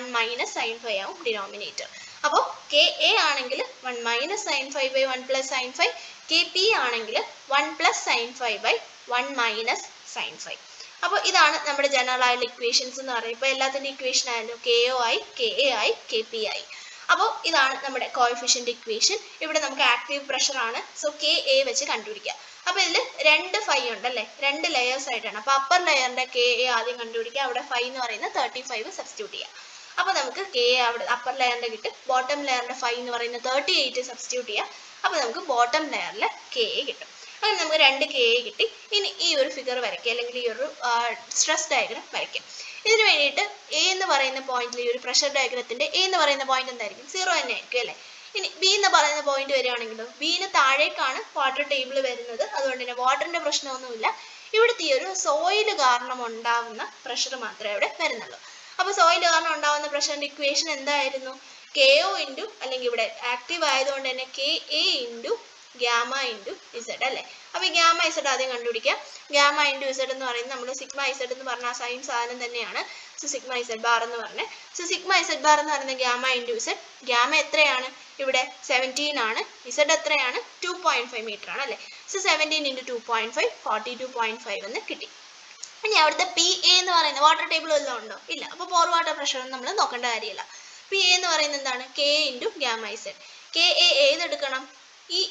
1 - sin phi ആവും ഡിനോമിനേറ്റർ. അപ്പോൾ കെ എ ആണെങ്കിൽ 1 - sin phi / 1 + sin phi, K P ആണെങ്കിൽ 1 + sin phi / 1 - sin phi. അപ്പോൾ ഇതാണ് നമ്മുടെ ജനറൽ ആയുള്ള ഇക്വേഷൻസ് എന്ന് പറയുന്നത്. ഇപ്പോൾ എല്ലാത്തിൻ്റെ ഇക്വേഷൻ ആയാലും കെ ഒ ആയി, കെ എ ആയി, കെ പി ആയി. അപ്പോൾ ഇതാണ് നമ്മുടെ കോഎഫിഷ്യന്റ് ഇക്വേഷൻ. ഇവിടെ നമുക്ക് ആക്റ്റീവ് പ്രഷർ ആണ്, സോ കെ എ വെച്ച് കണ്ടുപിടിക്കുക. അപ്പോൾ ഇതിൽ 2 ഫൈ ഉണ്ടല്ലേ, 2 ലെയേഴ്സ് ആയിട്ടാണ്. അപ്പോൾ അപ്പർ ലെയറിന്റെ കെ എ ആദ്യം കണ്ടുപിടിക്കുക. അവിടെ ഫൈ എന്ന് പറയുന്നത് 35 സബ്സ്റ്റിറ്റ്യൂട്ട് ചെയ്യുക. അപ്പോൾ നമുക്ക് കെ എ അവിടെ അപ്പർ ലെയറിന്റെ കിട്ടും. ബോട്ടം ലെയറിന്റെ ഫൈ എന്ന് പറയുന്നത് 38 സബ്സ്റ്റിറ്റ്യൂട്ട് ചെയ്യുക. അപ്പോൾ നമുക്ക് ബോട്ടം ലെയറിലെ കെ എ കിട്ടും. അങ്ങനെ നമുക്ക് 2 കെ എ കിട്ടി. ഇനി ഈ ഒരു ഫിഗർ വരയ്ക്കുക, അല്ലെങ്കിൽ ഈ ഒരു സ്ട്രെസ് ഡയഗ്രം വരയ്ക്കുക. ഇതിന് വേണ്ടിയിട്ട് എ എന്ന് പറയുന്ന പോയിന്റിൽ, ഈ ഒരു പ്രഷർ ഡയഗ്രത്തിന്റെ എ എന്ന് പറയുന്ന പോയിന്റ് എന്തായിരിക്കും? 0 തന്നെ ആയിരിക്കും അല്ലേ. ഇനി ബി എന്ന് പറയുന്ന പോയിന്റ് വരികയാണെങ്കിലോ, ബിന് താഴേക്കാണ് വാട്ടർ ടേബിൾ വരുന്നത്. അതുകൊണ്ട് തന്നെ വാട്ടറിന്റെ പ്രശ്നമൊന്നുമില്ല. ഇവിടുത്തെ ഈ ഒരു സോയിൽ കാരണം ഉണ്ടാവുന്ന പ്രഷർ മാത്രമേ ഇവിടെ വരുന്നുള്ളൂ. അപ്പോൾ സോയിൽ കാരണം ഉണ്ടാവുന്ന പ്രഷറിന്റെ ഇക്വേഷൻ എന്തായിരുന്നു? കെ ഒ ഇൻറ്റു, അല്ലെങ്കിൽ ഇവിടെ ആക്റ്റീവ് ആയതുകൊണ്ട് തന്നെ K A into gamma into Z അല്ലേ. അപ്പോൾ ഈ ഗാമ ഇസഡ് ആദ്യം കണ്ടുപിടിക്കുക. ഗാമ ഇൻറ്റു ഇസഡ് എന്ന് പറയുന്നത് നമ്മൾ സിഗ്മ ഇസഡ് എന്ന് പറഞ്ഞ ആ സെയിം സാധനം തന്നെയാണ്. സോ സിഗ്മ ഇസഡ് ബാർ എന്ന് പറഞ്ഞത്. സോ സിഗ്മ ഇസഡ് ബാർ എന്ന് പറയുന്നത് ഗാമ ഇൻറ്റു ഇസഡ്. ഗാമ എത്രയാണ്? ഇവിടെ 17 ആണ്. ഇസഡ് എത്രയാണ്? 2.5 മീറ്റർ ആണ് അല്ലേ. സോ 17 × 2.5 42.5 എന്ന് കിട്ടി. ഇനി അവിടുത്തെ പി എ എന്ന് പറയുന്നത് വാട്ടർ ടേബിൾ വല്ലതും ഉണ്ടോ? ഇല്ല. അപ്പോൾ പോർ വാട്ടർ പ്രഷർ നമ്മൾ നോക്കേണ്ട കാര്യമില്ല. പി എ എന്ന് പറയുന്നത് എന്താണ്? K into gamma Z. K A ഏതെടുക്കണം? ഈ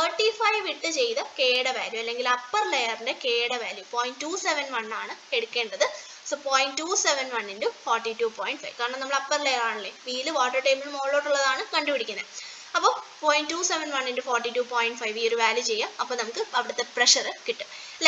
35 ഇട്ട് ചെയ്ത കെയുടെ വാല്യൂ, അല്ലെങ്കിൽ അപ്പർ ലെയറിന്റെ കെയുടെ വാല്യൂ 0.271 ആണ് എടുക്കേണ്ടത്. സോ 0.271 × 42.5, കാരണം നമ്മൾ അപ്പർ ലെയർ ആണല്ലേ, ബിയിൽ വാട്ടർ ടേബിൾ മുകളിലോട്ടുള്ളതാണ് കണ്ടുപിടിക്കുന്നത്. അപ്പോൾ 0.271 × 42.5 ഈ ഒരു വാല്യൂ ചെയ്യാം. അപ്പോൾ നമുക്ക് അവിടുത്തെ പ്രഷർ കിട്ടും.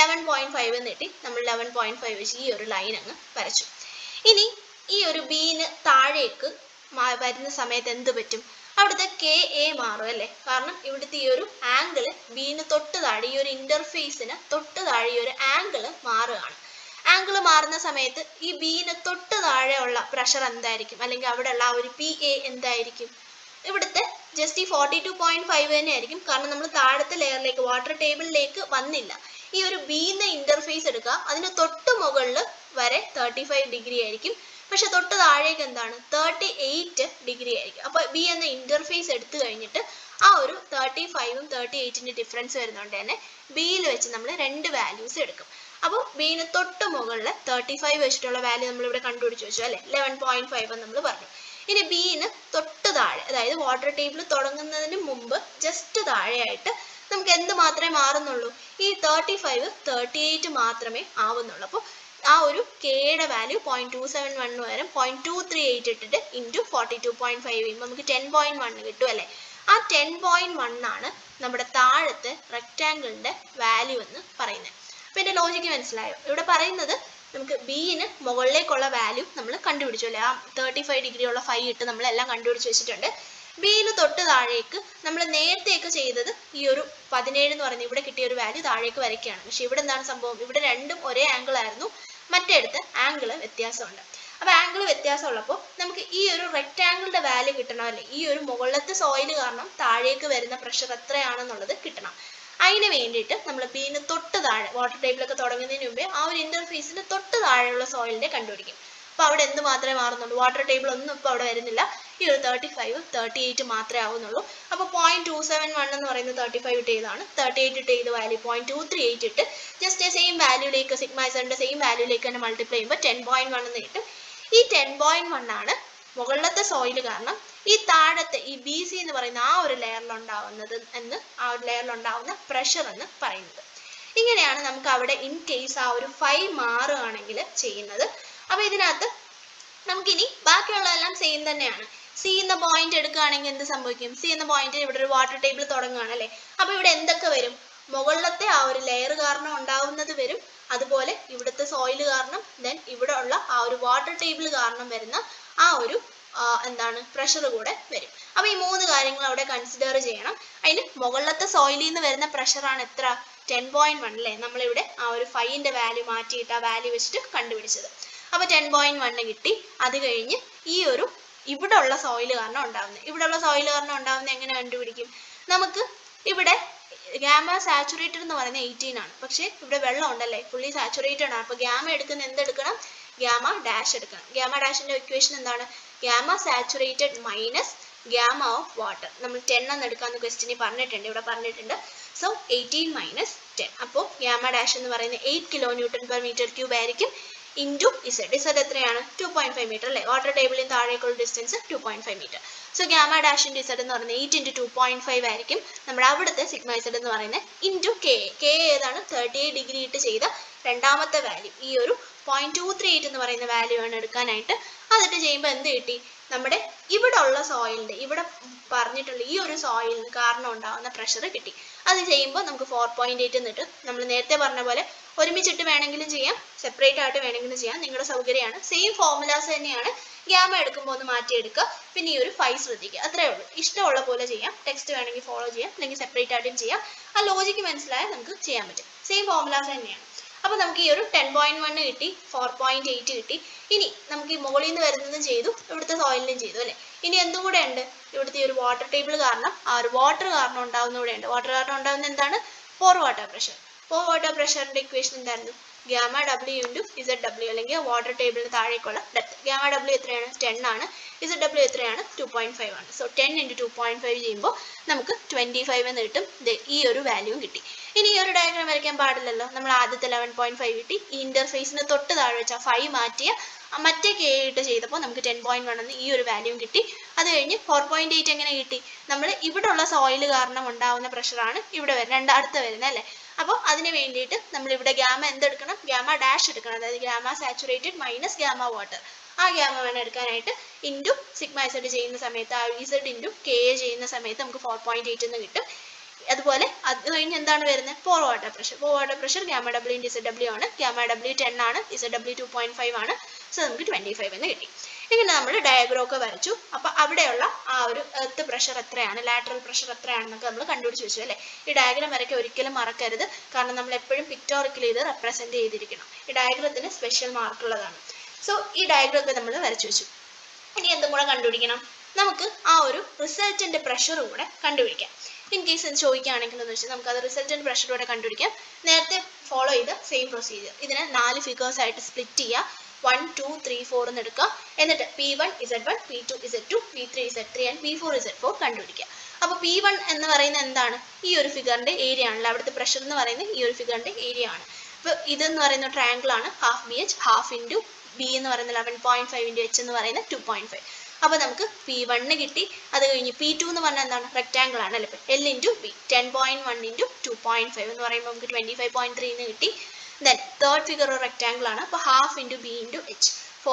11.5 എന്ന് കിട്ടി. നമ്മൾ 11.5 വെച്ച് ഈ ഒരു ലൈൻ അങ്ങ് വരച്ചു. ഇനി ഈ ഒരു ബിന് താഴേക്ക് വരുന്ന സമയത്ത് എന്ത് പറ്റും? അവിടുത്തെ കെ എ മാറും അല്ലേ. കാരണം ഇവിടുത്തെ ഈ ഒരു ആംഗിൾ ബിന് തൊട്ട് താഴെ, ഈ ഒരു ഇന്റർഫേസിന് തൊട്ട് താഴെ ഈ ഒരു ആംഗിൾ മാറുകയാണ്. ആംഗിൾ മാറുന്ന സമയത്ത് ഈ ബിന് തൊട്ട് താഴെയുള്ള പ്രഷർ എന്തായിരിക്കും? അല്ലെങ്കിൽ അവിടെയുള്ള ആ ഒരു പി എ എന്തായിരിക്കും? ഇവിടുത്തെ ജസ്റ്റ് ഈ 42.5 തന്നെ ആയിരിക്കും. കാരണം നമ്മൾ താഴത്തെ ലെയറിലേക്ക്, വാട്ടർ ടേബിളിലേക്ക് വന്നില്ല. ഈ ഒരു ബിന്ന് ഇന്റർഫേസ് എടുക്കുക, അതിന് തൊട്ട് മുകളിൽ വരെ 35 ഡിഗ്രി ആയിരിക്കും. പക്ഷെ തൊട്ട് താഴേക്ക് എന്താണ്? 38 ഡിഗ്രി ആയിരിക്കും. അപ്പോൾ ബി എന്ന ഇന്റർഫേസ് എടുത്തു കഴിഞ്ഞിട്ട് ആ ഒരു 35ഉം 38ന്റെ ഡിഫറൻസ് വരുന്നതുകൊണ്ട് തന്നെ ബിയിൽ വെച്ച് നമ്മൾ 2 വാല്യൂസ് എടുക്കും. അപ്പോൾ ബിന് തൊട്ട് മുകളിൽ 35 വെച്ചിട്ടുള്ള വാല്യൂ നമ്മളിവിടെ കണ്ടുപിടിച്ച് വെച്ചു അല്ലേ. 11.5 നമ്മൾ പറഞ്ഞു. ഇനി ബിന് തൊട്ട് താഴെ, അതായത് വാട്ടർ ടേബിൾ തുടങ്ങുന്നതിന് മുമ്പ് ജസ്റ്റ് താഴെയായിട്ട് നമുക്ക് എന്ത് മാത്രമേ മാറുന്നുള്ളൂ? ഈ 35 38 മാത്രമേ ആവുന്നുള്ളൂ. അപ്പോൾ ആ ഒരു കെയുടെ വാല്യൂ 0.271 പകരം 0.238 ഇട്ടിട്ട് ഇൻറ്റു 42.5 ചെയ്യുമ്പോൾ നമുക്ക് 10.1 കിട്ടും അല്ലേ. ആ 10.1 ആണ് നമ്മുടെ താഴത്തെ റെക്റ്റാങ്കിളിന്റെ വാല്യൂ എന്ന് പറയുന്നത്. അപ്പോൾ എൻ്റെ ലോജിക്ക് മനസ്സിലായോ? ഇവിടെ പറയുന്നത് നമുക്ക് ബിന് മുകളിലേക്കുള്ള വാല്യൂ നമ്മൾ കണ്ടുപിടിച്ചു അല്ലേ. ആ 35 ഡിഗ്രി ഉള്ള ഫൈ ഇട്ട് നമ്മളെല്ലാം കണ്ടുപിടിച്ച് വെച്ചിട്ടുണ്ട്. ബിന് തൊട്ട് താഴേക്ക് നമ്മൾ നേരത്തെയൊക്കെ ചെയ്തത് ഈ ഒരു 17 എന്ന് പറയുന്നത് ഇവിടെ കിട്ടിയ ഒരു വാല്യൂ താഴേക്ക് വരയ്ക്കുകയാണ്. പക്ഷെ ഇവിടെ എന്താണ് സംഭവം? ഇവിടെ രണ്ടും ഒരേ ആംഗിൾ ആയിരുന്നു, മറ്റേടുത്ത് ആംഗിൾ വ്യത്യാസമുണ്ട്. അപ്പോൾ ആംഗിൾ വ്യത്യാസമുള്ളപ്പോൾ നമുക്ക് ഈ ഒരു റെക്റ്റാങ്കിളിന്റെ വാല്യൂ കിട്ടണമല്ലേ. ഈ ഒരു മുകളിലത്തെ സോയിൽ കാരണം താഴേക്ക് വരുന്ന പ്രഷർ എത്രയാണെന്നുള്ളത് കിട്ടണം. അതിന് വേണ്ടിയിട്ട് നമ്മൾ ബിന് തൊട്ട് താഴെ, വാട്ടർ ടേബിളൊക്കെ തുടങ്ങുന്നതിന് മുമ്പേ ആ ഒരു ഇന്റർഫേസിന് തൊട്ട് താഴെയുള്ള സോയിലിന്റെ കണ്ടുപിടിക്കും. അപ്പോൾ അവിടെ എന്ത് മാത്രമേ മാറുന്നുള്ളൂ? വാട്ടർ ടേബിൾ ഒന്നും ഇപ്പോൾ അവിടെ വരുന്നില്ല. ഈ ഒരു 35 38 മാത്രമേ ആവുന്നുള്ളൂ. അപ്പോൾ 0.271 എന്ന് പറയുന്നത് 35 ഇട്ട് ചെയ്താണ്. 38 ഇട്ട് ചെയ്ത വാല്യൂ 0.238 ഇട്ട് ജസ്റ്റ് സെയിം വാല്യൂലേക്ക്, സിഗ്മ ഇസഡിന്റെ സെയിം വാല്യൂലേക്ക് തന്നെ മൾട്ടിപ്ലൈ ചെയ്യുമ്പോൾ 10.1 എന്ന് കിട്ടും. ഈ 10.1 ആണ് മുകളിലത്തെ സോയിൽ കാരണം ഈ താഴത്തെ ഈ ബി സി എന്ന് പറയുന്ന ആ ഒരു ലെയറിലുണ്ടാവുന്നത് എന്ന്, ആ ഒരു ലെയറിലുണ്ടാവുന്ന പ്രഷർ എന്ന് പറയുന്നത്. ഇങ്ങനെയാണ് നമുക്ക് അവിടെ ഇൻ കേസ് ആ ഒരു ഫൈ മാറുകയാണെങ്കിൽ ചെയ്യുന്നത്. അപ്പോൾ ഇതിനകത്ത് നമുക്കിനി ബാക്കിയുള്ളതെല്ലാം സെയിം തന്നെയാണ്. സി എന്ന പോയിന്റ് എടുക്കുകയാണെങ്കിൽ എന്ത് സംഭവിക്കും? സി എന്ന പോയിന്റിൽ ഇവിടെ ഒരു വാട്ടർ ടേബിൾ തുടങ്ങുകയാണ് അല്ലേ. അപ്പോൾ ഇവിടെ എന്തൊക്കെ വരും? മുകളിലത്തെ ആ ഒരു ലെയർ കാരണം ഉണ്ടാവുന്നത് വരും, അതുപോലെ ഇവിടുത്തെ സോയിൽ കാരണം, ദെൻ ഇവിടെ ഉള്ള ആ ഒരു വാട്ടർ ടേബിൾ കാരണം വരുന്ന ആ ഒരു എന്താണ് പ്രഷർ കൂടെ വരും. അപ്പോൾ ഈ 3 കാര്യങ്ങൾ അവിടെ കൺസിഡർ ചെയ്യണം. അതിന് മുകളിലത്തെ സോയിലിൽ നിന്ന് വരുന്ന പ്രഷറാണ് എത്ര? 10.1 അല്ലേ. നമ്മളിവിടെ ആ ഒരു ഫൈൻ്റെ വാല്യൂ മാറ്റിയിട്ട് ആ വാല്യൂ വെച്ചിട്ട് കണ്ടുപിടിച്ചത്. അപ്പോൾ 10.1 കിട്ടി. അത് കഴിഞ്ഞ് ഈ ഒരു ഇവിടെ ഉള്ള സോയിൽ കാരണം ഉണ്ടാവുന്നത്, എങ്ങനെ കണ്ടുപിടിക്കും? നമുക്ക് ഇവിടെ ഗാമ സാച്ചുറേറ്റഡ് എന്ന് പറയുന്നത് 18 ആണ്. പക്ഷേ ഇവിടെ വെള്ളം ഉണ്ടല്ലേ, ഫുള്ളി സാച്ചുറേറ്റഡ് ആണ്. അപ്പോൾ ഗാമ എടുക്കുന്ന എന്തെടുക്കണം, ഗാമ ഡാഷ് എടുക്കണം. ഗാമ ഡാഷിന്റെ ഇക്വേഷൻ എന്താണ്, gamma saturated minus gamma of water. നമ്മൾ 10 എന്ന് എടുക്കാമെന്ന് ക്വസ്റ്റ്യനിൽ പറഞ്ഞിട്ടുണ്ട്, ഇവിടെ പറഞ്ഞിട്ടുണ്ട്. So 18 minus 10. അപ്പോൾ ഗാമ ഡാഷ് എന്ന് പറയുന്നത് 8 kN/m³ ആയിരിക്കും. Into Z. ഇസഡ് എത്രയാണ്, 2.5 മീറ്റർ അല്ലേ. വാട്ടർ ടേബിളിൽ താഴേക്കുള്ള ഡിസ്റ്റൻസ് 2.5 മീറ്റർ. സോ ഗാമ ഡാഷിന്റെ ഇസഡ് എന്ന് പറയുന്നത് 8 × 2.5 ആയിരിക്കും. നമ്മുടെ അവിടുത്തെ സിഗ്മ ഇസഡ് എന്ന് പറയുന്നത് ഇൻറ്റു കെ. കെ ഏതാണ്, 38 ഡിഗ്രി ഇട്ട് ചെയ്ത രണ്ടാമത്തെ വാല്യൂ. ഈ ഒരു 0.238 എന്ന് പറയുന്ന വാല്യൂ ആണ് എടുക്കാനായിട്ട്. അതിട്ട് ചെയ്യുമ്പോൾ എന്ത് കിട്ടി, നമ്മുടെ ഇവിടെ ഉള്ള സോയിലിന്റെ, ഇവിടെ പറഞ്ഞിട്ടുള്ള ഈ ഒരു സോയിലിന് കാരണം ഉണ്ടാകുന്ന പ്രഷർ കിട്ടി. അത് ചെയ്യുമ്പോൾ നമുക്ക് 4.8 എന്ന് കിട്ടും. നമ്മൾ നേരത്തെ പറഞ്ഞ പോലെ ഒരുമിച്ചിട്ട് വേണമെങ്കിലും ചെയ്യാം, സെപ്പറേറ്റ് ആയിട്ട് വേണമെങ്കിലും ചെയ്യാം, നിങ്ങളുടെ സൗകര്യമാണ്. സെയിം ഫോർമുലാസ് തന്നെയാണ്. ഗാമ എടുക്കുമ്പോൾ ഒന്ന് മാറ്റിയെടുക്കുക. പിന്നെ ഈ ഒരു 5 ശ്രദ്ധിക്കുക, അത്രേ ഉള്ളൂ. ഇഷ്ടമുള്ള പോലെ ചെയ്യാം. ടെക്സ്റ്റ് വേണമെങ്കിൽ ഫോളോ ചെയ്യാം, അല്ലെങ്കിൽ സെപ്പറേറ്റ് ആയിട്ടും ചെയ്യാം. ആ ലോജിക്ക് മനസ്സിലായാൽ നമുക്ക് ചെയ്യാൻ പറ്റും. സെയിം ഫോർമുലാസ് തന്നെയാണ്. അപ്പോൾ നമുക്ക് ഈ ഒരു 10.1 കിട്ടി, 4.8 കിട്ടി. ഇനി നമുക്ക് ഈ മുകളിൽ നിന്ന് വരുന്നതും ചെയ്തു, ഇവിടുത്തെ സോയിലിനും ചെയ്തു അല്ലേ. ഇനി എന്തും കൂടെ ഉണ്ട്, ഇവിടുത്തെ ഈ ഒരു വാട്ടർ ടേബിൾ കാരണം, ആ ഒരു വാട്ടർ കാരണം ഉണ്ടാകുന്ന കൂടെ ഉണ്ട്. വാട്ടർ കാരണം ഉണ്ടാകുന്ന എന്താണ്, pore water pressure. Pore water പ്രഷറിന്റെ ഇക്വേഷൻ എന്തായിരുന്നു, gamma W into Z W, അല്ലെങ്കിൽ വാട്ടർ ടേബിളിന് താഴേക്കുള്ള ഡെപ്ത്. ഗാമ ഡബ്ല്യു എത്രയാണ്, 10 ആണ്. ഇസഡ് ഡബ്ല്യു എത്രയാണ്, 2.5 ആണ്. സോ 10 × 2.5 ചെയ്യുമ്പോൾ നമുക്ക് 25 എന്ന് കിട്ടും. ഈ ഒരു വാല്യൂവും കിട്ടി. ഇനി ഈ ഒരു ഡയഗ്രാം വരയ്ക്കാൻ പാടില്ലല്ലോ. നമ്മൾ ആദ്യത്തെ 11.5 കിട്ടി. ഈ ഇന്റർഫേസിന് തൊട്ട് താഴെ വെച്ച 5 മാറ്റിയ മറ്റേ കെ ഇട്ട് ചെയ്തപ്പോൾ നമുക്ക് 10.1 എന്ന് ഈ ഒരു വാല്യൂവും കിട്ടി. അത് കഴിഞ്ഞ് 4.8 എങ്ങനെ കിട്ടി, നമ്മൾ ഇവിടെ ഉള്ള സോയിൽ കാരണം ഉണ്ടാവുന്ന പ്രഷറാണ് ഇവിടെ വരുന്നത്, അടുത്ത് വരുന്നത് അല്ലേ. അപ്പോൾ അതിന് വേണ്ടിയിട്ട് നമ്മൾ ഇവിടെ ഗാമ എന്തെടുക്കണം, ഗാമ ഡാഷ് എടുക്കണം. അതായത് gamma saturated minus gamma water. ആ ഗാമ വേണം എടുക്കാനായിട്ട്. ഇൻറ്റു സിഗ്മ ഇസഡ് ചെയ്യുന്ന സമയത്ത്, ആ ഇസഡ് ഇൻറ്റു കെ ചെയ്യുന്ന സമയത്ത് നമുക്ക് 4.8 എന്ന് കിട്ടും. അതുപോലെ അത് കഴിഞ്ഞ് എന്താണ് വരുന്നത്, pore water pressure. Pore water pressure gamma W into Z W ആണ്. ഗാമ ഡബ്ല്യു 10 ആണ്, ഇസഡ് ഡബ്ല്യു 2.5 ആണ്. സോ നമുക്ക് 25 എന്ന് കിട്ടി. ഇങ്ങനെ നമ്മൾ ഡയഗ്രാം ഒക്കെ വരച്ചു. അപ്പോൾ അവിടെയുള്ള ആ ഒരു എർത്ത് പ്രഷർ എത്രയാണ്, ലാറ്ററൽ പ്രഷർ എത്രയാണെന്നൊക്കെ നമ്മൾ കണ്ടുപിടിച്ച് വെച്ചു അല്ലേ. ഈ ഡയഗ്രാം വരയ്ക്കാൻ ഒരിക്കലും മറക്കരുത്, കാരണം നമ്മൾ എപ്പോഴും പിക്ടോറിക്കലി ഇത് റെപ്രസെന്റ് ചെയ്തിരിക്കണം. ഈ ഡയഗ്രത്തിന് സ്പെഷ്യൽ മാർക്കുള്ളതാണ്. സോ ഈ ഡയഗ്രാം ഒക്കെ നമ്മൾ വരച്ചു വെച്ചു. ഇനി എന്തും കൂടെ കണ്ടുപിടിക്കണം, നമുക്ക് ആ ഒരു റിസൾട്ടിന്റെ പ്രഷറും കൂടെ കണ്ടുപിടിക്കാം. ഇൻ കേസ് ഇത് ചോദിക്കുകയാണെങ്കിൽ എന്ന് വെച്ചാൽ നമുക്ക് അത് റിസൾട്ടന്റ് പ്രഷറോടെ കണ്ടുപിടിക്കാം. നേരത്തെ ഫോളോ ചെയ്ത സെയിം പ്രൊസീജിയർ. ഇതിനെ 4 ഫിഗേഴ്സ് ആയിട്ട് സ്പ്ലിറ്റ് ചെയ്യുക. 1, 2, 3, 4 എന്ന് എടുക്കുക. എന്നിട്ട് P1 Z1, P2 Z2, P3 Z3 and P4 Z4 കണ്ടുപിടിക്കുക. അപ്പോൾ P1 എന്ന് പറയുന്നത് എന്താണ്, ഈ ഒരു ഫിഗറിന്റെ ഏരിയ ആണല്ലോ. അവിടുത്തെ പ്രഷർ എന്ന് പറയുന്നത് ഈ ഒരു ഫിഗറിന്റെ ഏരിയ ആണ്. അപ്പോൾ ഇതെന്ന് പറയുന്ന ട്രയാങ്കിൾ ആണ്. Half BH, half into B എന്ന് പറയുന്നത് 11.5 ഇൻറ്റു H എന്ന് പറയുന്നത് 2.5. അപ്പോൾ നമുക്ക് P1 കിട്ടി. അത് കഴിഞ്ഞ് P2 എന്ന് പറഞ്ഞാൽ എന്താണ്, റെക്ടാങ്കിൾ ആണ് അല്ലേ. L ഇൻറ്റു B, 10.1 ഇൻറ്റു 2.5 എന്ന് പറയുമ്പോൾ നമുക്ക് 25.3 എന്ന് കിട്ടി. ദെൻ തേർഡ് ഫിഗർ ഒരു റെക്ടാങ്കിൾ ആണ്. അപ്പോൾ half into B into H,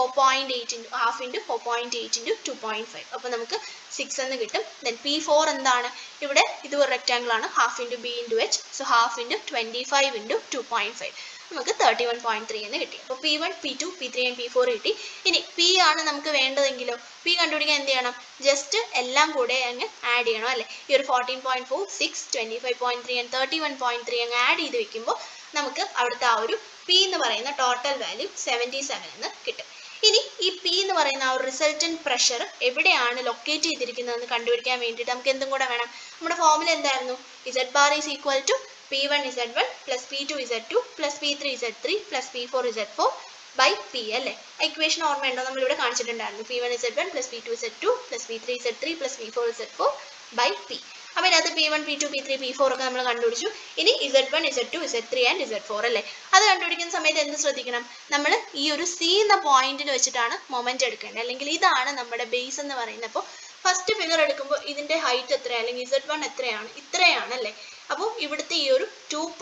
4.8 into half into 4.8 into 2.5. അപ്പോൾ നമുക്ക് 6 എന്ന് കിട്ടും. ദെൻ P4 എന്താണ്, ഇവിടെ ഇത് ഒരു റെക്ടാങ്കിൾ ആണ്. Half into B into H, so half into 25 into 2.5, നമുക്ക് 31.3 എന്ന് കിട്ടി. അപ്പോൾ P1, P2, P3 and P4 കിട്ടി. ഇനി P ആണ് നമുക്ക് വേണ്ടതെങ്കിലോ, P കണ്ടുപിടിക്കാൻ എന്ത് ചെയ്യണം, ജസ്റ്റ് എല്ലാം കൂടെ അങ്ങ് ആഡ് ചെയ്യണം അല്ലേ. ഈ ഒരു 14.4, 6, 25.3 ആൻഡ് 31.3 അങ്ങ് ആഡ് ചെയ്ത് വെക്കുമ്പോൾ നമുക്ക് അവിടുത്തെ ആ ഒരു P എന്ന് പറയുന്ന ടോട്ടൽ വാല്യൂ 77 എന്ന് കിട്ടും. ഇനി ഈ P എന്ന് പറയുന്ന ആ ഒരു റിസൾട്ടന്റ് പ്രഷർ എവിടെയാണ് ലൊക്കേറ്റ് ചെയ്തിരിക്കുന്നതെന്ന് കണ്ടുപിടിക്കാൻ വേണ്ടിയിട്ട് നമുക്ക് എന്തും കൂടെ വേണം. നമ്മുടെ ഫോർമുല എന്തായിരുന്നു, Z bar is equal to P1 Z1 plus P2 Z2 plus P3 Z3 plus P4 Z4 by P അല്ലേ. ഇക്വേഷൻ ഓർമ്മയുണ്ടോ, നമ്മളിവിടെ കാണിച്ചിട്ടുണ്ടായിരുന്നു. P1 Z1 plus P2 Z2 plus P3 Z3 plus P4 Z4 by P. അപ്പോൾ ഇതിനകത്ത് P1, P2, P3, P4 ഒക്കെ നമ്മൾ കണ്ടുപിടിച്ചു. ഇനി Z1, Z2, Z3 and Z4 അല്ലേ. അത് കണ്ടുപിടിക്കുന്ന സമയത്ത് എന്ത് ശ്രദ്ധിക്കണം, നമ്മൾ ഈ ഒരു C എന്ന പോയിന്റിൽ വെച്ചിട്ടാണ് മൊമെന്റ് എടുക്കേണ്ടത്. അല്ലെങ്കിൽ ഇതാണ് നമ്മുടെ ബേസ് എന്ന് പറയുന്നത്. അപ്പോൾ ഫസ്റ്റ് ഫിഗർ എടുക്കുമ്പോൾ ഇതിന്റെ ഹൈറ്റ് എത്രയാണ്, അല്ലെങ്കിൽ Z1 എത്രയാണ്, ഇത്രയാണ് അല്ലേ. അപ്പോൾ ഇവിടുത്തെ ഈ ഒരു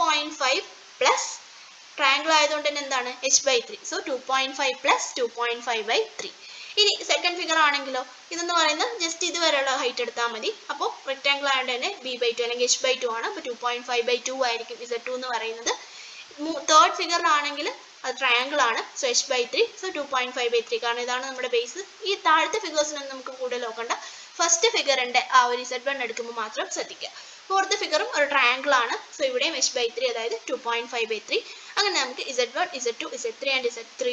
2.5 പ്ലസ് ട്രയാങ്കിൾ ആയതുകൊണ്ട് തന്നെ എന്താണ്, h/3. So 2.5 plus 2.5/3. ഇനി സെക്കൻഡ് ഫിഗർ ആണെങ്കിലോ, ഇതെന്ന് പറയുന്നത് ജസ്റ്റ് ഇതുവരെയുള്ള ഹൈറ്റ് എടുത്താൽ മതി. അപ്പോൾ റെക്ടാങ്കിൾ ആയതുകൊണ്ട് തന്നെ B/2 അല്ലെങ്കിൽ h/2 ആണ്. അപ്പോൾ 2.5/2 ആയിരിക്കും Z2 എന്ന് പറയുന്നത്. തേർഡ് ഫിഗറിലാണെങ്കിൽ അത് ട്രയാങ്കിൾ ആണ്. സോ h/3, സോ 2.5/3, കാരണം ഇതാണ് നമ്മുടെ ബേസ്. ഈ താഴത്തെ ഫിഗേഴ്സിനൊന്നും നമുക്ക് കൂടുതൽ നോക്കണ്ട. ഫസ്റ്റ് ഫിഗറിന്റെ ആ ഒരു Z1 എടുക്കുമ്പോൾ മാത്രം ശ്രദ്ധിക്കുക. ഫോർത്ത് ഫിഗറും ഒരു ട്രയാങ്കിൾ ആണ്. സോ ഇവിടെയും h/3, അതായത് 2.5/3. അങ്ങനെ നമുക്ക് Z1, Z2, Z3 and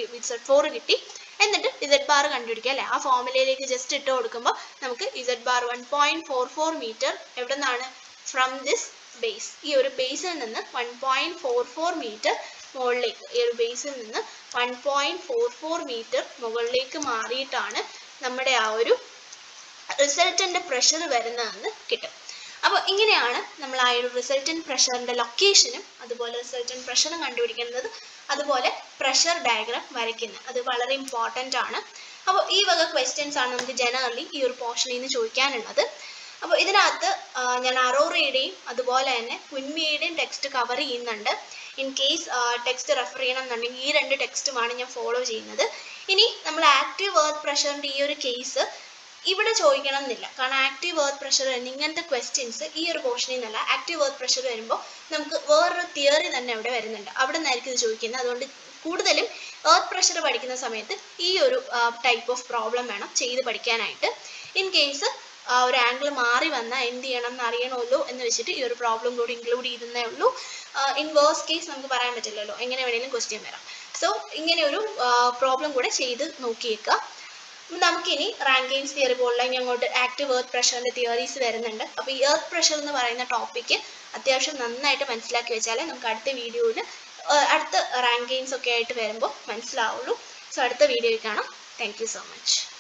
Z4 കിട്ടി. എന്നിട്ട് Z ബാർ കണ്ടുപിടിക്കുക അല്ലേ. ആ ഫോർമുലയിലേക്ക് ജസ്റ്റ് ഇട്ട് കൊടുക്കുമ്പോൾ നമുക്ക് Z ബാർ 1.44 മീറ്റർ എവിടെ നിന്നാണ്, ഫ്രം ദിസ് ബേസ്, ഈ ഒരു ബേസിൽ നിന്ന് 1.44 മീറ്റർ മുകളിലേക്ക്, ഈ ഒരു ബേസിൽ നിന്ന് 1.44 മീറ്റർ മുകളിലേക്ക് മാറിയിട്ടാണ് നമ്മുടെ ആ ഒരു റിസൾട്ടന്റ് പ്രഷർ വരുന്നതെന്ന് കിട്ടും. അപ്പോൾ ഇങ്ങനെയാണ് നമ്മൾ ആ ഒരു റിസൾട്ടന്റ് പ്രഷറിന്റെ ലൊക്കേഷനും അതുപോലെ റിസൾട്ടന്റ് പ്രഷറും കണ്ടുപിടിക്കുന്നത്, അതുപോലെ പ്രഷർ ഡയഗ്രാം വരയ്ക്കുന്നത്. അത് വളരെ ഇമ്പോർട്ടൻ്റ് ആണ്. അപ്പോൾ ഈ വക ക്വസ്റ്റ്യൻസ് ആണ് നമുക്ക് ജനറലി ഈ ഒരു പോർഷനിൽ നിന്ന് ചോദിക്കാനുള്ളത്. അപ്പോൾ ഇതിനകത്ത് ഞാൻ അറോറയുടെയും അതുപോലെ തന്നെ കുൻമിയുടെയും ടെക്സ്റ്റ് കവർ ചെയ്യുന്നുണ്ട്. ഇൻ കേസ് ടെക്സ്റ്റ് റെഫർ ചെയ്യണമെന്നുണ്ടെങ്കിൽ ഈ 2 ടെക്സ്റ്റുമാണ് ഞാൻ ഫോളോ ചെയ്യുന്നത്. ഇനി നമ്മൾ ആക്റ്റീവ് എർത്ത് പ്രഷറിൻ്റെ ഈ ഒരു കേസ് ഇവിടെ ചോദിക്കണം എന്നില്ല, കാരണം ആക്റ്റീവ് എർത്ത് പ്രഷർ ഇങ്ങനത്തെ ക്വസ്റ്റ്യൻസ് ഈ ഒരു പോർഷനിൽ നിന്നല്ല. ആക്റ്റീവ് എർത്ത് പ്രഷർ വരുമ്പോൾ നമുക്ക് വേറൊരു തിയറി തന്നെ അവിടെ വരുന്നുണ്ട്, അവിടെ നിന്നായിരിക്കും ഇത് ചോദിക്കുന്നത്. അതുകൊണ്ട് കൂടുതലും എർത്ത് പ്രഷർ പഠിക്കുന്ന സമയത്ത് ഈ ഒരു ടൈപ്പ് ഓഫ് പ്രോബ്ലം വേണം ചെയ്ത് പഠിക്കാനായിട്ട്. ഇൻ കേസ് ഒരു ആംഗിൾ മാറി വന്നാൽ എന്ത് ചെയ്യണം എന്ന് അറിയണമല്ലോ എന്ന് വെച്ചിട്ട് ഈ ഒരു പ്രോബ്ലം കൂടി ഇൻക്ലൂഡ് ചെയ്തേ ഉള്ളൂ. ഇൻ വേഴ്സ്റ്റ് കേസ് നമുക്ക് പറയാൻ പറ്റില്ലല്ലോ, എങ്ങനെ വേണമെങ്കിലും ക്വസ്റ്റ്യൻ വരാം. സോ ഇങ്ങനെ ഒരു പ്രോബ്ലം കൂടെ ചെയ്ത് നോക്കിയേക്കുക. നമുക്കിനി റാങ്കൈൻസ് തിയറി പോലുള്ള ഇനി അങ്ങോട്ട് ആക്റ്റീവ് എർത്ത് പ്രഷറിൻ്റെ തിയറീസ് വരുന്നുണ്ട്. അപ്പോൾ ഈ എർത്ത് പ്രഷർ എന്ന് പറയുന്ന ടോപ്പിക്ക് അത്യാവശ്യം നന്നായിട്ട് മനസ്സിലാക്കി വെച്ചാലേ നമുക്ക് അടുത്ത വീഡിയോയിൽ അടുത്ത റാങ്കൈൻസ് ഒക്കെ ആയിട്ട് വരുമ്പോൾ മനസ്സിലാവുള്ളൂ. സോ അടുത്ത വീഡിയോയിൽ കാണാം. Thank you so much.